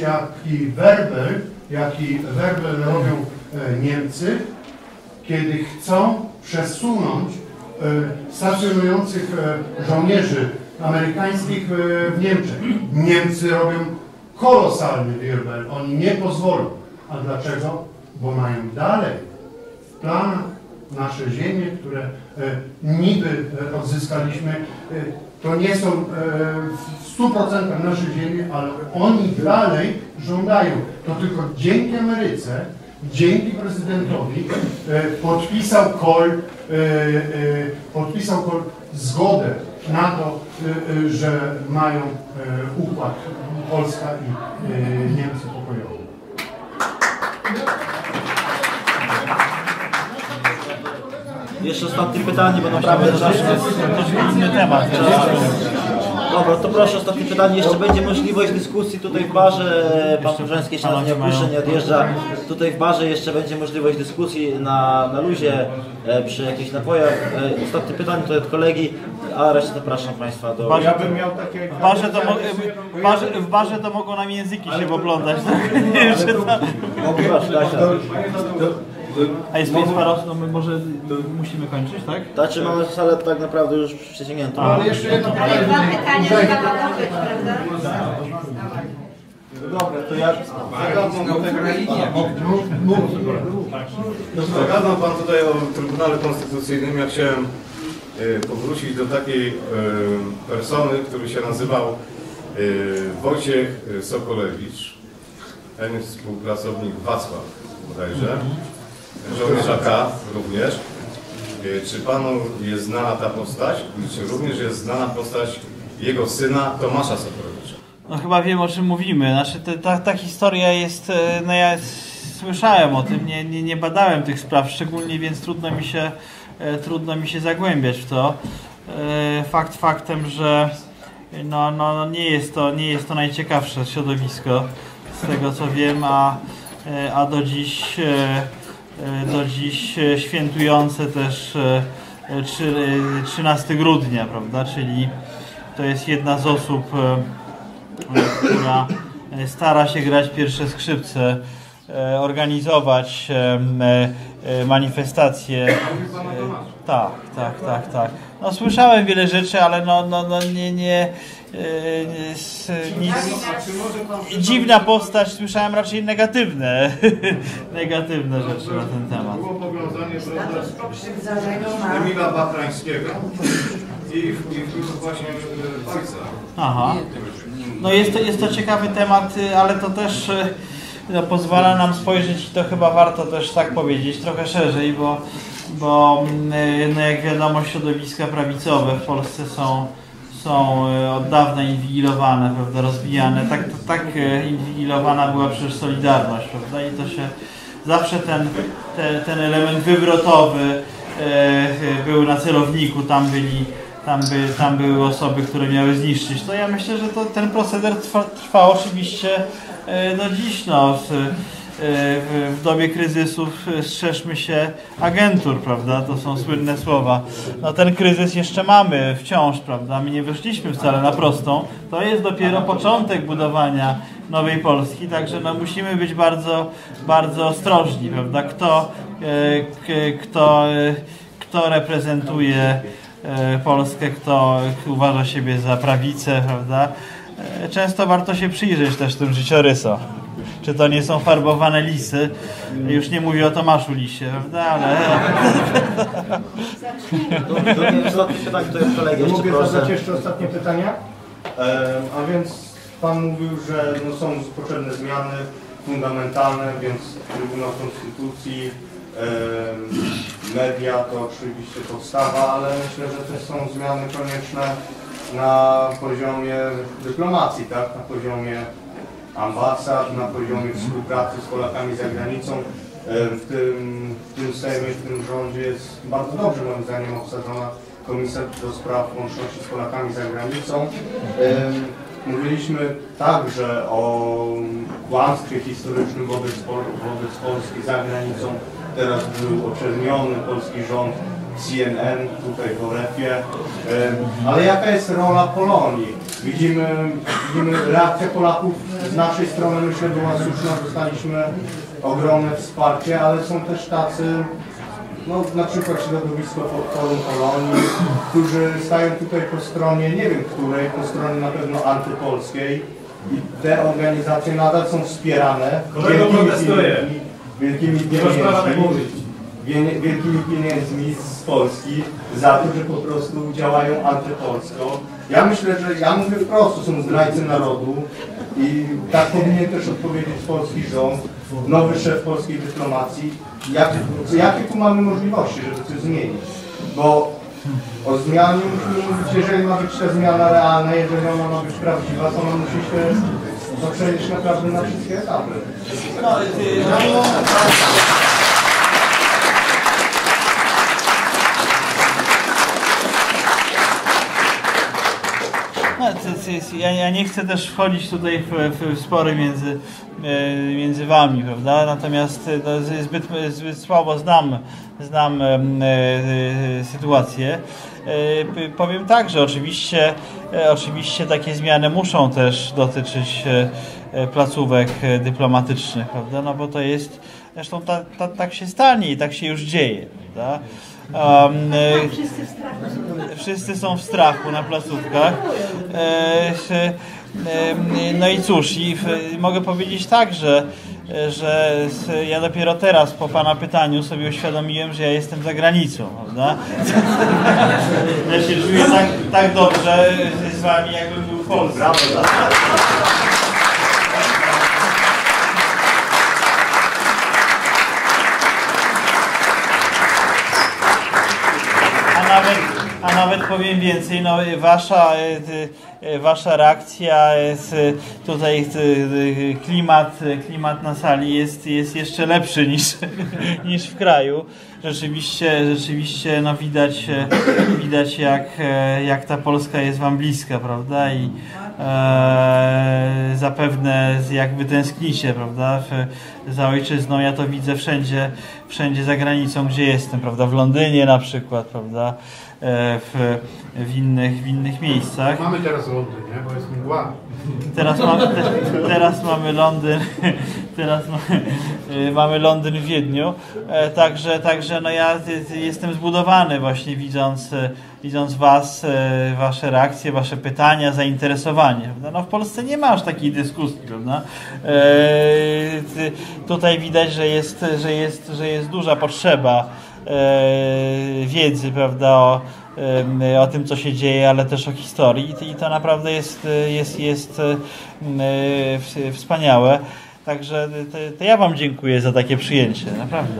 S4: jaki werbel robią Niemcy, kiedy chcą przesunąć stacjonujących żołnierzy amerykańskich w Niemczech. Niemcy robią kolosalny wirbel, oni nie pozwolą. A dlaczego? Bo mają dalej w planach nasze ziemie, które niby odzyskaliśmy, to nie są w 100% nasze ziemie, ale oni dalej żądają. To tylko dzięki Ameryce, dzięki prezydentowi podpisał Kohl zgodę na to, że mają układ Polska i Niemcy pokojowy.
S1: Jeszcze ostatnie pytanie, bo naprawdę to jest
S2: inny temat.
S1: Dobra, to proszę, ostatnie pytanie. Jeszcze będzie możliwość dyskusji tutaj w barze. Pan Różański jeszcze nas nie opuszcza, nie odjeżdża. Tutaj w barze jeszcze będzie możliwość dyskusji na luzie, przy jakichś napojach. Ostatnie pytanie to od kolegi, a resztę zapraszam Państwa do...
S5: Ja bym miał takie...
S2: W barze to mogą nam języki się oglądać. A jest parę osób, no my może musimy kończyć, tak?
S1: Znaczy mamy salę tak naprawdę już przeciągniętą.
S4: Ale jeszcze jedno pytanie.
S6: Dwa pytania trzeba dobyć, prawda?
S5: Dobra, to ja zagadnął Pan tutaj o Trybunale Konstytucyjnym. Ja chciałem powrócić do takiej persony, który się nazywał Wojciech Sokolewicz, ten współpracownik Wacław bodajże, żołnierza K również. Czy Panu jest znana ta postać? I czy również jest znana postać jego syna Tomasza Sokolewicza?
S2: No chyba wiem, o czym mówimy. Znaczy ta historia jest, no ja słyszałem o tym, nie badałem tych spraw szczególnie, więc trudno mi się zagłębiać w to. Fakt faktem, że no nie jest to najciekawsze środowisko z tego co wiem, a do dziś świętujące też 13 grudnia, prawda? Czyli to jest jedna z osób, która stara się grać pierwsze skrzypce, organizować manifestacje. Tak. No słyszałem wiele rzeczy, ale dziwna postać, słyszałem raczej negatywne rzeczy na ten temat.
S5: Było powiązanie z Emila Batrańskiego i właśnie ojca.
S2: Aha. No jest to ciekawy temat, ale to też pozwala nam spojrzeć, i to chyba warto też tak powiedzieć, trochę szerzej, bo no jak wiadomo środowiska prawicowe w Polsce są od dawna inwigilowane, prawda, rozbijane. Tak inwigilowana była przecież Solidarność, prawda, i to się zawsze ten element wywrotowy był na celowniku, tam były osoby, które miały zniszczyć. To ja myślę, że ten proceder trwa oczywiście do dziś. w dobie kryzysów strzeżmy się agentur, prawda? To są słynne słowa. No ten kryzys jeszcze mamy wciąż, prawda? My nie wyszliśmy wcale na prostą. To jest dopiero początek budowania nowej Polski, także no musimy być bardzo, bardzo ostrożni, prawda? Kto reprezentuje Polskę, kto uważa siebie za prawicę, prawda? Często warto się przyjrzeć też tym życiorysom. Czy to nie są farbowane lisy? Już nie mówię o Tomaszu Lisie, prawda? Ale...
S7: Mogę zadać jeszcze ostatnie pytania? A więc Pan mówił, że no, są potrzebne zmiany fundamentalne, więc Trybunał Konstytucji, media to oczywiście podstawa, ale myślę, że też są zmiany konieczne na poziomie dyplomacji, tak? Na poziomie ambasad, na poziomie współpracy z Polakami za granicą. W tym Sejmie, w tym rządzie jest bardzo dobrze moim zdaniem obsadzona Komisja do Spraw Łączności z Polakami za granicą. Mówiliśmy także o kłamstwie historycznym wobec Polski za granicą. Teraz był oczerniony polski rząd CNN tutaj w Orefie. Ale jaka jest rola Polonii? Widzimy reakcję Polaków z naszej strony, myślę, była słuszna, dostaliśmy ogromne wsparcie, ale są też tacy, no na przykład środowisko Forum Polonii, którzy stają tutaj po stronie, nie wiem której, po stronie na pewno antypolskiej i te organizacje nadal są wspierane wielkimi pieniędzmi z Polski za to, że po prostu działają antypolsko. Ja myślę, że ja mówię wprost, to są zdrajcy narodu i tak powinien też odpowiedzieć polski rząd, nowy szef polskiej dyplomacji. Jakie tu mamy możliwości, żeby coś zmienić? Bo o zmianie musimy mówić, jeżeli ma być ta zmiana realna, jeżeli ona ma być prawdziwa, to ona musi się przejść naprawdę na wszystkie etapy.
S2: Ja nie chcę też wchodzić tutaj w spory między wami, prawda? Natomiast zbyt słabo znam sytuację. Powiem tak, że oczywiście takie zmiany muszą też dotyczyć placówek dyplomatycznych, prawda? No bo to jest, zresztą tak się stanie i tak się już dzieje, prawda? Wszyscy są w strachu na placówkach. No i cóż, mogę powiedzieć tak, że ja dopiero teraz po Pana pytaniu sobie uświadomiłem, że ja jestem za granicą, prawda? Ja się czuję tak dobrze z Wami, jakbym był w Polsce. A nawet powiem więcej, no wasza reakcja jest tutaj, klimat na sali jest jeszcze lepszy niż w kraju. Rzeczywiście no widać jak ta Polska jest wam bliska, prawda? I zapewne jak wy tęsknicie, prawda? Za ojczyzną. Ja to widzę wszędzie za granicą, gdzie jestem, prawda? W Londynie na przykład, prawda? W innych miejscach.
S4: Mamy teraz Londyn, nie? Bo jest mgła.
S2: Teraz mamy Londyn. Mamy Londyn w Wiedniu. Także no ja jestem zbudowany właśnie widząc was, wasze reakcje, wasze pytania, zainteresowanie. Prawda? No w Polsce nie ma aż takiej dyskusji, prawda? Tutaj widać, że jest duża potrzeba wiedzy, prawda, o tym, co się dzieje, ale też o historii i to naprawdę jest wspaniałe. Także to ja wam dziękuję za takie przyjęcie, naprawdę.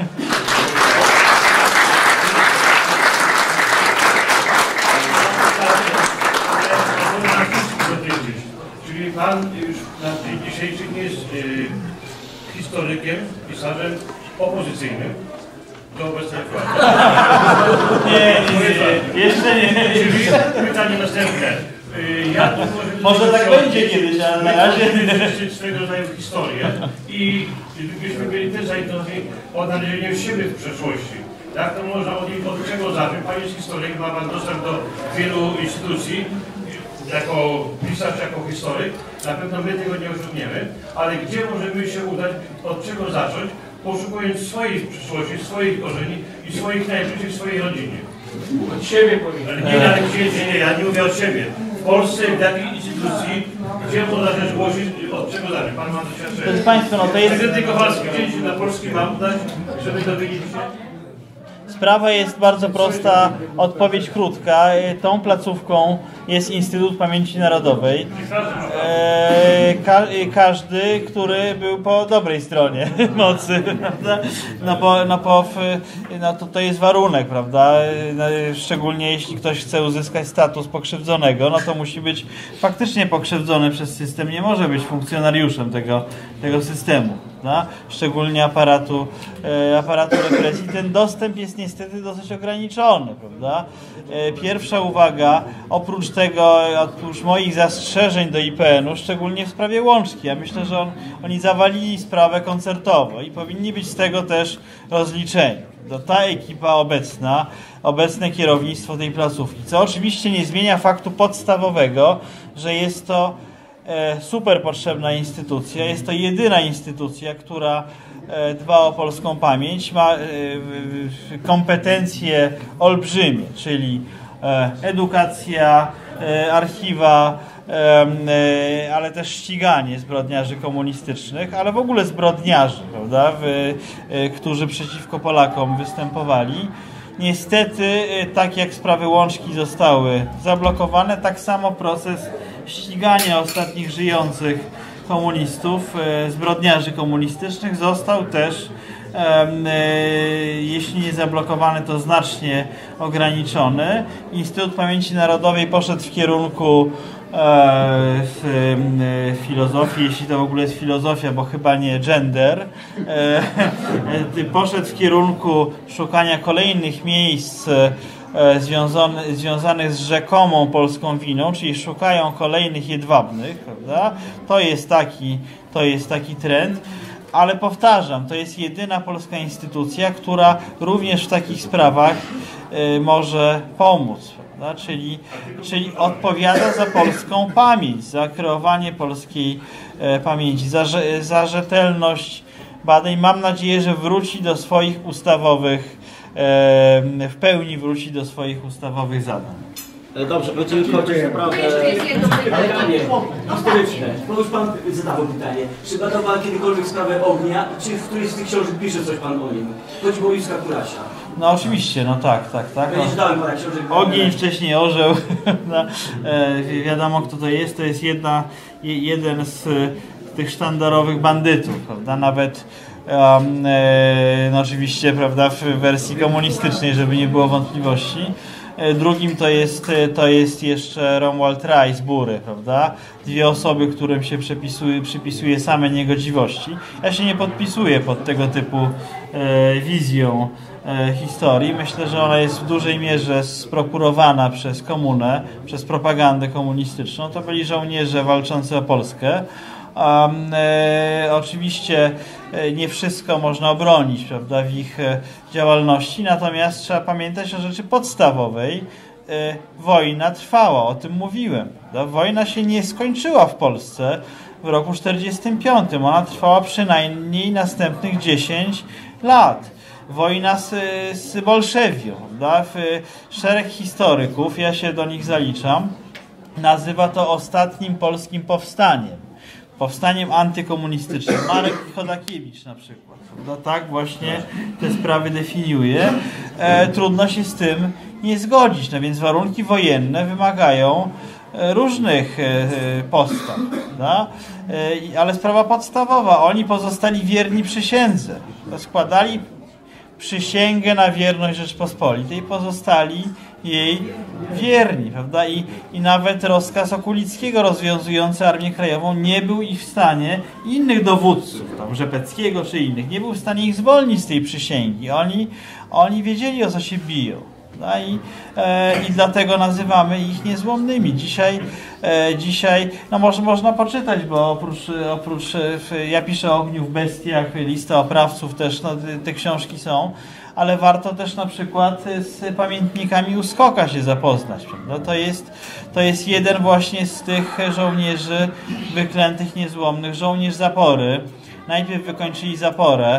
S8: Czyli Pan już na dzień dzisiejszy nie jest historykiem, pisarzem opozycyjnym do obecnej władzy.
S2: Nie, jeszcze nie.
S8: Czyli pytanie następne.
S2: Może tak będzie kiedyś, ale na razie...
S8: swego rodzaju historię i byśmy byli też zainteresowani odnalezieniem siebie w przeszłości. Jak to można od czego zacząć? Pan jest historyk, ma Pan dostęp do wielu instytucji, jako pisarz, jako historyk. Na pewno my tego nie osiągniemy, ale gdzie możemy się udać, od czego zacząć, poszukując swojej przyszłości, swoich korzeni i swoich najbliższych, swojej rodzinie.
S9: Od siebie powinien.
S8: Nie, ja nie mówię od siebie. W Polsce, w jakiej instytucji, gdzie można rzecz głosić, od czego zacząć? Pan ma doświadczenie.
S2: Proszę Państwa, no to jest...
S8: Prezydent Kowalski, gdzieś na Polski mam dać, żeby dowiedzieć się?
S2: Sprawa jest bardzo prosta, odpowiedź krótka. Tą placówką jest Instytut Pamięci Narodowej. Każdy, który był po dobrej stronie mocy, prawda? To jest warunek, prawda? Szczególnie jeśli ktoś chce uzyskać status pokrzywdzonego, no to musi być faktycznie pokrzywdzony przez system, nie może być funkcjonariuszem tego systemu. Szczególnie aparatu represji. Ten dostęp jest niestety dosyć ograniczony, prawda? Pierwsza uwaga, oprócz moich zastrzeżeń do IPN-u, szczególnie w sprawie Łączki, ja myślę, że oni zawalili sprawę koncertowo i powinni być z tego też rozliczeni. Ta ekipa obecne kierownictwo tej placówki, co oczywiście nie zmienia faktu podstawowego, że jest to super potrzebna instytucja. Jest to jedyna instytucja, która dba o polską pamięć, ma kompetencje olbrzymie, czyli edukacja, archiwa, ale też ściganie zbrodniarzy komunistycznych, ale w ogóle zbrodniarzy, prawda, którzy przeciwko Polakom występowali. Niestety, tak jak sprawy Łączki zostały zablokowane, tak samo proces ścigania ostatnich żyjących komunistów, zbrodniarzy komunistycznych został też, jeśli nie zablokowany, to znacznie ograniczony. Instytut Pamięci Narodowej poszedł w kierunku filozofii, jeśli to w ogóle jest filozofia, bo chyba nie gender, poszedł w kierunku szukania kolejnych miejsc związanych z rzekomą polską winą, czyli szukają kolejnych jedwabnych, prawda? To jest taki trend, ale powtarzam, to jest jedyna polska instytucja, która również w takich sprawach może pomóc, prawda? Czyli odpowiada za polską pamięć, za kreowanie polskiej pamięci, za rzetelność badań. Mam nadzieję, że wróci do swoich ustawowych, w pełni wróci do swoich ustawowych zadań.
S1: Dobrze, będziemy kończyć naprawdę...
S9: Pytanie historyczne. No już Pan zadawał pytanie. Czy badał Pan kiedykolwiek sprawę ognia? Czy w którymś z tych książek pisze coś Pan o nim? Chodzi o Józka Kurasia.
S2: No oczywiście, no tak.
S9: Ja nie czytałem Pana książek.
S2: Ogień, wcześniej orzeł. Wiadomo, kto to jest. To jest jeden z tych sztandarowych bandytów, prawda? Nawet no oczywiście, prawda, w wersji komunistycznej, żeby nie było wątpliwości. Drugim to jest jeszcze Romuald Raj z Bury, prawda? Dwie osoby, którym się przypisuje same niegodziwości. Ja się nie podpisuję pod tego typu wizją historii. Myślę, że ona jest w dużej mierze sprokurowana przez komunę, przez propagandę komunistyczną. To byli żołnierze walczący o Polskę. Oczywiście nie wszystko można obronić, prawda, w ich działalności, natomiast trzeba pamiętać o rzeczy podstawowej. Wojna trwała, o tym mówiłem. Prawda? Wojna się nie skończyła w Polsce w roku 1945. Ona trwała przynajmniej następnych 10 lat. Wojna z Bolszewią. Prawda? Szereg historyków, ja się do nich zaliczam, nazywa to ostatnim polskim powstaniem antykomunistycznym. Marek Chodakiewicz na przykład. No tak właśnie te sprawy definiuje. Trudno się z tym nie zgodzić. No więc warunki wojenne wymagają różnych postaw. Prawda? Ale sprawa podstawowa. Oni pozostali wierni przysiędze. Składali przysięgę na wierność Rzeczpospolitej. Pozostali jej wierni, prawda? I nawet rozkaz Okulickiego rozwiązujący Armię Krajową nie był ich w stanie, innych dowódców, tam Rzepeckiego czy innych, nie był w stanie ich zwolnić z tej przysięgi. Oni wiedzieli, o co się biją. I dlatego nazywamy ich niezłomnymi. Dzisiaj no można poczytać, bo oprócz ja piszę o ogniu w bestiach, lista oprawców też, no, te książki są, ale warto też na przykład z pamiętnikami Uskoka się zapoznać. No, to jest jeden właśnie z tych żołnierzy wyklętych niezłomnych, żołnierz zapory. Najpierw wykończyli zaporę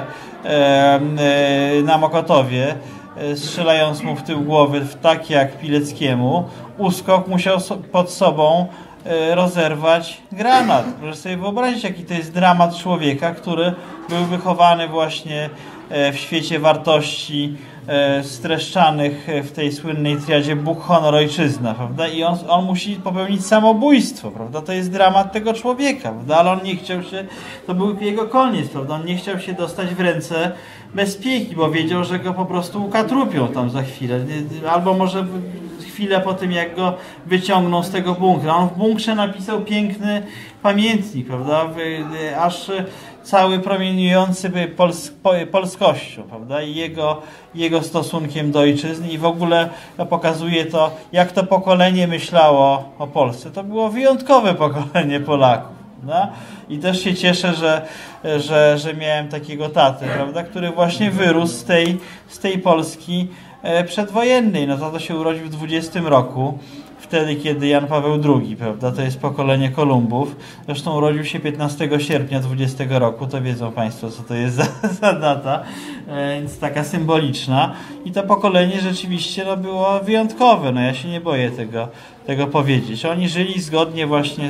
S2: na Mokotowie, strzelając mu w tył głowy, tak jak Pileckiemu. Uskok musiał pod sobą rozerwać granat. Proszę sobie wyobrazić, jaki to jest dramat człowieka, który był wychowany właśnie w świecie wartości streszczanych w tej słynnej triadzie Bóg, honor, ojczyzna, prawda? I on musi popełnić samobójstwo, prawda? To jest dramat tego człowieka, prawda? Ale on nie chciał się, to był jego koniec, prawda? On nie chciał się dostać w ręce bezpieki, bo wiedział, że go po prostu ukatrupią tam za chwilę. Albo może chwilę po tym, jak go wyciągną z tego bunkra. On w bunkrze napisał piękny pamiętnik, prawda? Aż cały promieniujący polskością, prawda? I jego stosunkiem do ojczyzny i w ogóle pokazuje to, jak to pokolenie myślało o Polsce. To było wyjątkowe pokolenie Polaków. Prawda? I też się cieszę, że miałem takiego tatę, prawda? Który właśnie wyrósł z tej Polski przedwojennej. No to się urodził w 20 roku, wtedy kiedy Jan Paweł II, prawda? To jest pokolenie Kolumbów. Zresztą urodził się 15 sierpnia 20 roku, to wiedzą Państwo, co to jest za data, więc taka symboliczna. I to pokolenie rzeczywiście no, było wyjątkowe. No ja się nie boję tego powiedzieć. Oni żyli zgodnie właśnie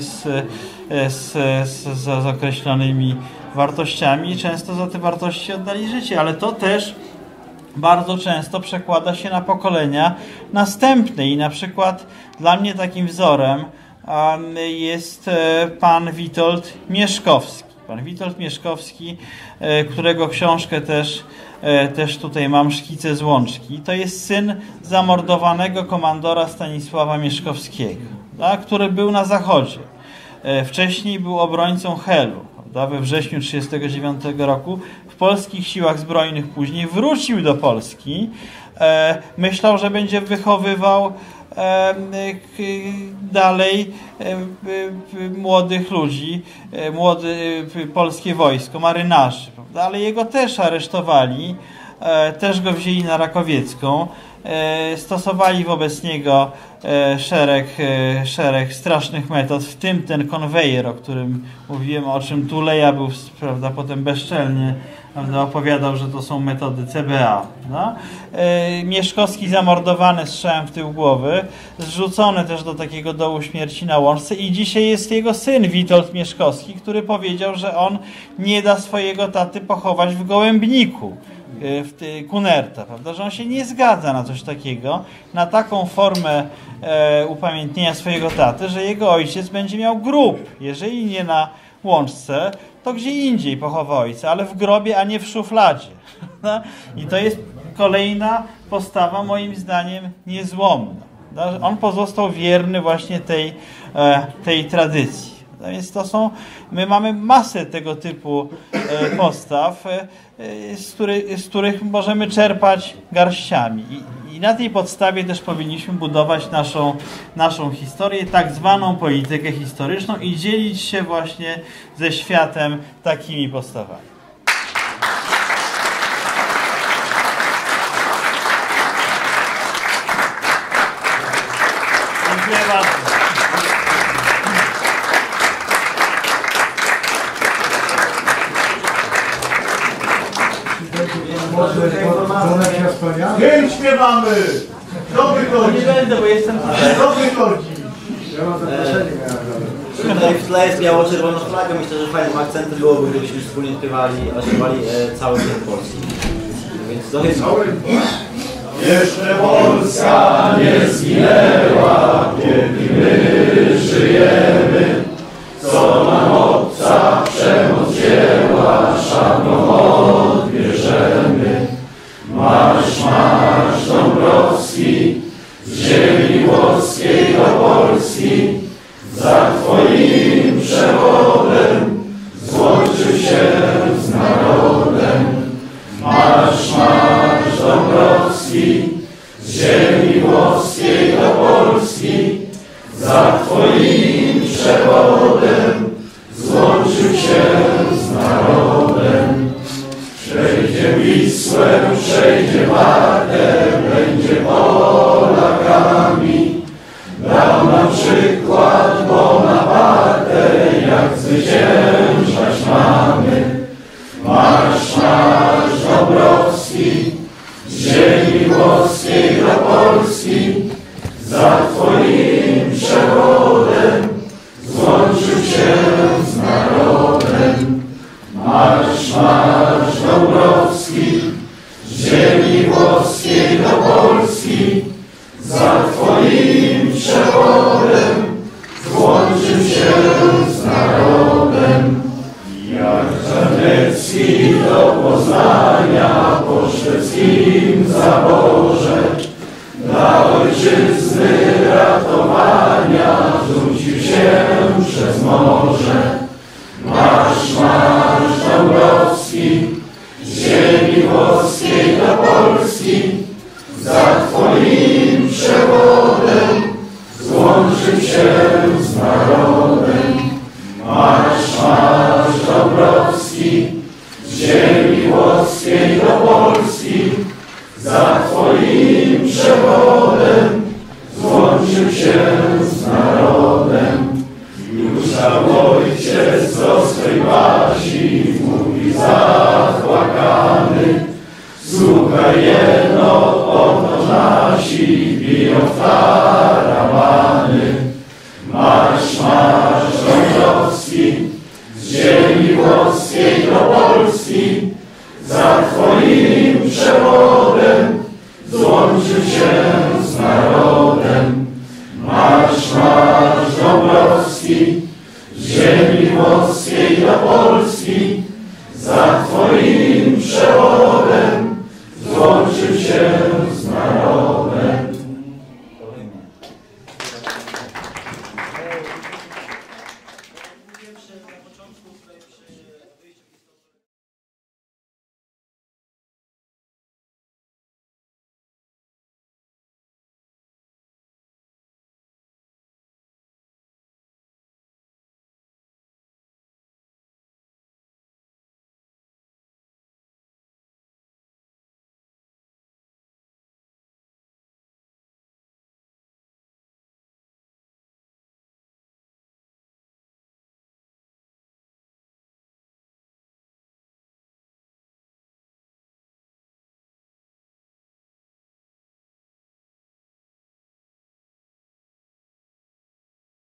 S2: z określonymi wartościami i często za te wartości oddali życie, ale to też bardzo często przekłada się na pokolenia następne i na przykład dla mnie takim wzorem jest pan Witold Mieszkowski. Pan Witold Mieszkowski, którego książkę też tutaj mam, Szkice z Łączki. To jest syn zamordowanego komandora Stanisława Mieszkowskiego, tak, który był na Zachodzie. Wcześniej był obrońcą Helu. We wrześniu 1939 roku w polskich siłach zbrojnych później wrócił do Polski. Myślał, że będzie wychowywał dalej młodych ludzi, polskie wojsko, marynarzy, prawda? Ale jego też aresztowali, też go wzięli na Rakowiecką, stosowali wobec niego szereg strasznych metod, w tym ten konwejer, o którym mówiłem, o czym Tuleja był, prawda, potem bezczelnie, prawda, opowiadał, że to są metody CBA. No? Mieszkowski zamordowany strzałem w tył głowy, zrzucony też do takiego dołu śmierci na Łączce i dzisiaj jest jego syn Witold Mieszkowski, który powiedział, że on nie da swojego taty pochować w Gołębniku. Kunerta, prawda, że on się nie zgadza na coś takiego, na taką formę upamiętnienia swojego taty, że jego ojciec będzie miał grób, jeżeli nie na Łączce, to gdzie indziej pochowa ojca, ale w grobie, a nie w szufladzie. I to jest kolejna postawa, moim zdaniem, niezłomna. On pozostał wierny właśnie tej tradycji. No więc my mamy masę tego typu postaw, z których możemy czerpać garściami. I na tej podstawie też powinniśmy budować naszą historię, tak zwaną politykę historyczną i dzielić się właśnie ze światem takimi postawami. Dziękuję bardzo.
S3: Hej, śpiewamy! Kto wychodzi?
S2: Nie będę, bo jestem tutaj.
S3: Kto wychodzi?
S1: Tutaj w tle jest biało-czerwona flaga. Myślę, że fajnym akcentem byłoby, gdybyśmy wspólnie śpiewali cały ten Polski. Więc to jest...
S10: Jeszcze Polska nie zginęła, kiedy my żyjemy. Co nam obca przemoc wzięła, szablą odbierzemy. Marsz, marsz Dąbrowski, z ziemi włoskiej do Polski, za Twoim przewodem złączył się z narodem. Marsz, marsz Dąbrowski, z ziemi za Twoim przewodem, złączył się z narodem. Przejdzie Wisłę, przejdzie Wartę, będzie Polakami. Dał nam przykład Bonaparte, jak zwyciężać mamy. Marsz, marsz Dąbrowski, z ziemi włoskiej do Polski, za Twoim przewodem, złączył się z narodem. Marsz, marsz Dąbrowski, z ziemi włoskiej do Polski, za Twoim przewodem, złączył się z narodem. Jak Czarnecki do Poznania po szwedzkim zaborze, dla ojczyzny ratowania rzucił się przez morze. Marsz, marsz Dąbrowski, z ziemi włoskiej do Polski, za Twoim przewodem, złączył się z narodem. Marsz, marsz Dąbrowski, z ziemi włoskiej do Polski, za Twoim przewodem, złączył się z narodem. Już tam ojciec do swej wasi mówi zapłakany: słuchaj jeno, oto nasi biją w taramany. Marsz, marsz Dąbrowski, z ziemi włoskiej do Polski, za Twoim przewodem, złączył się z narodem. Marsz, marsz Dąbrowski, z ziemi włoskiej do Polski, za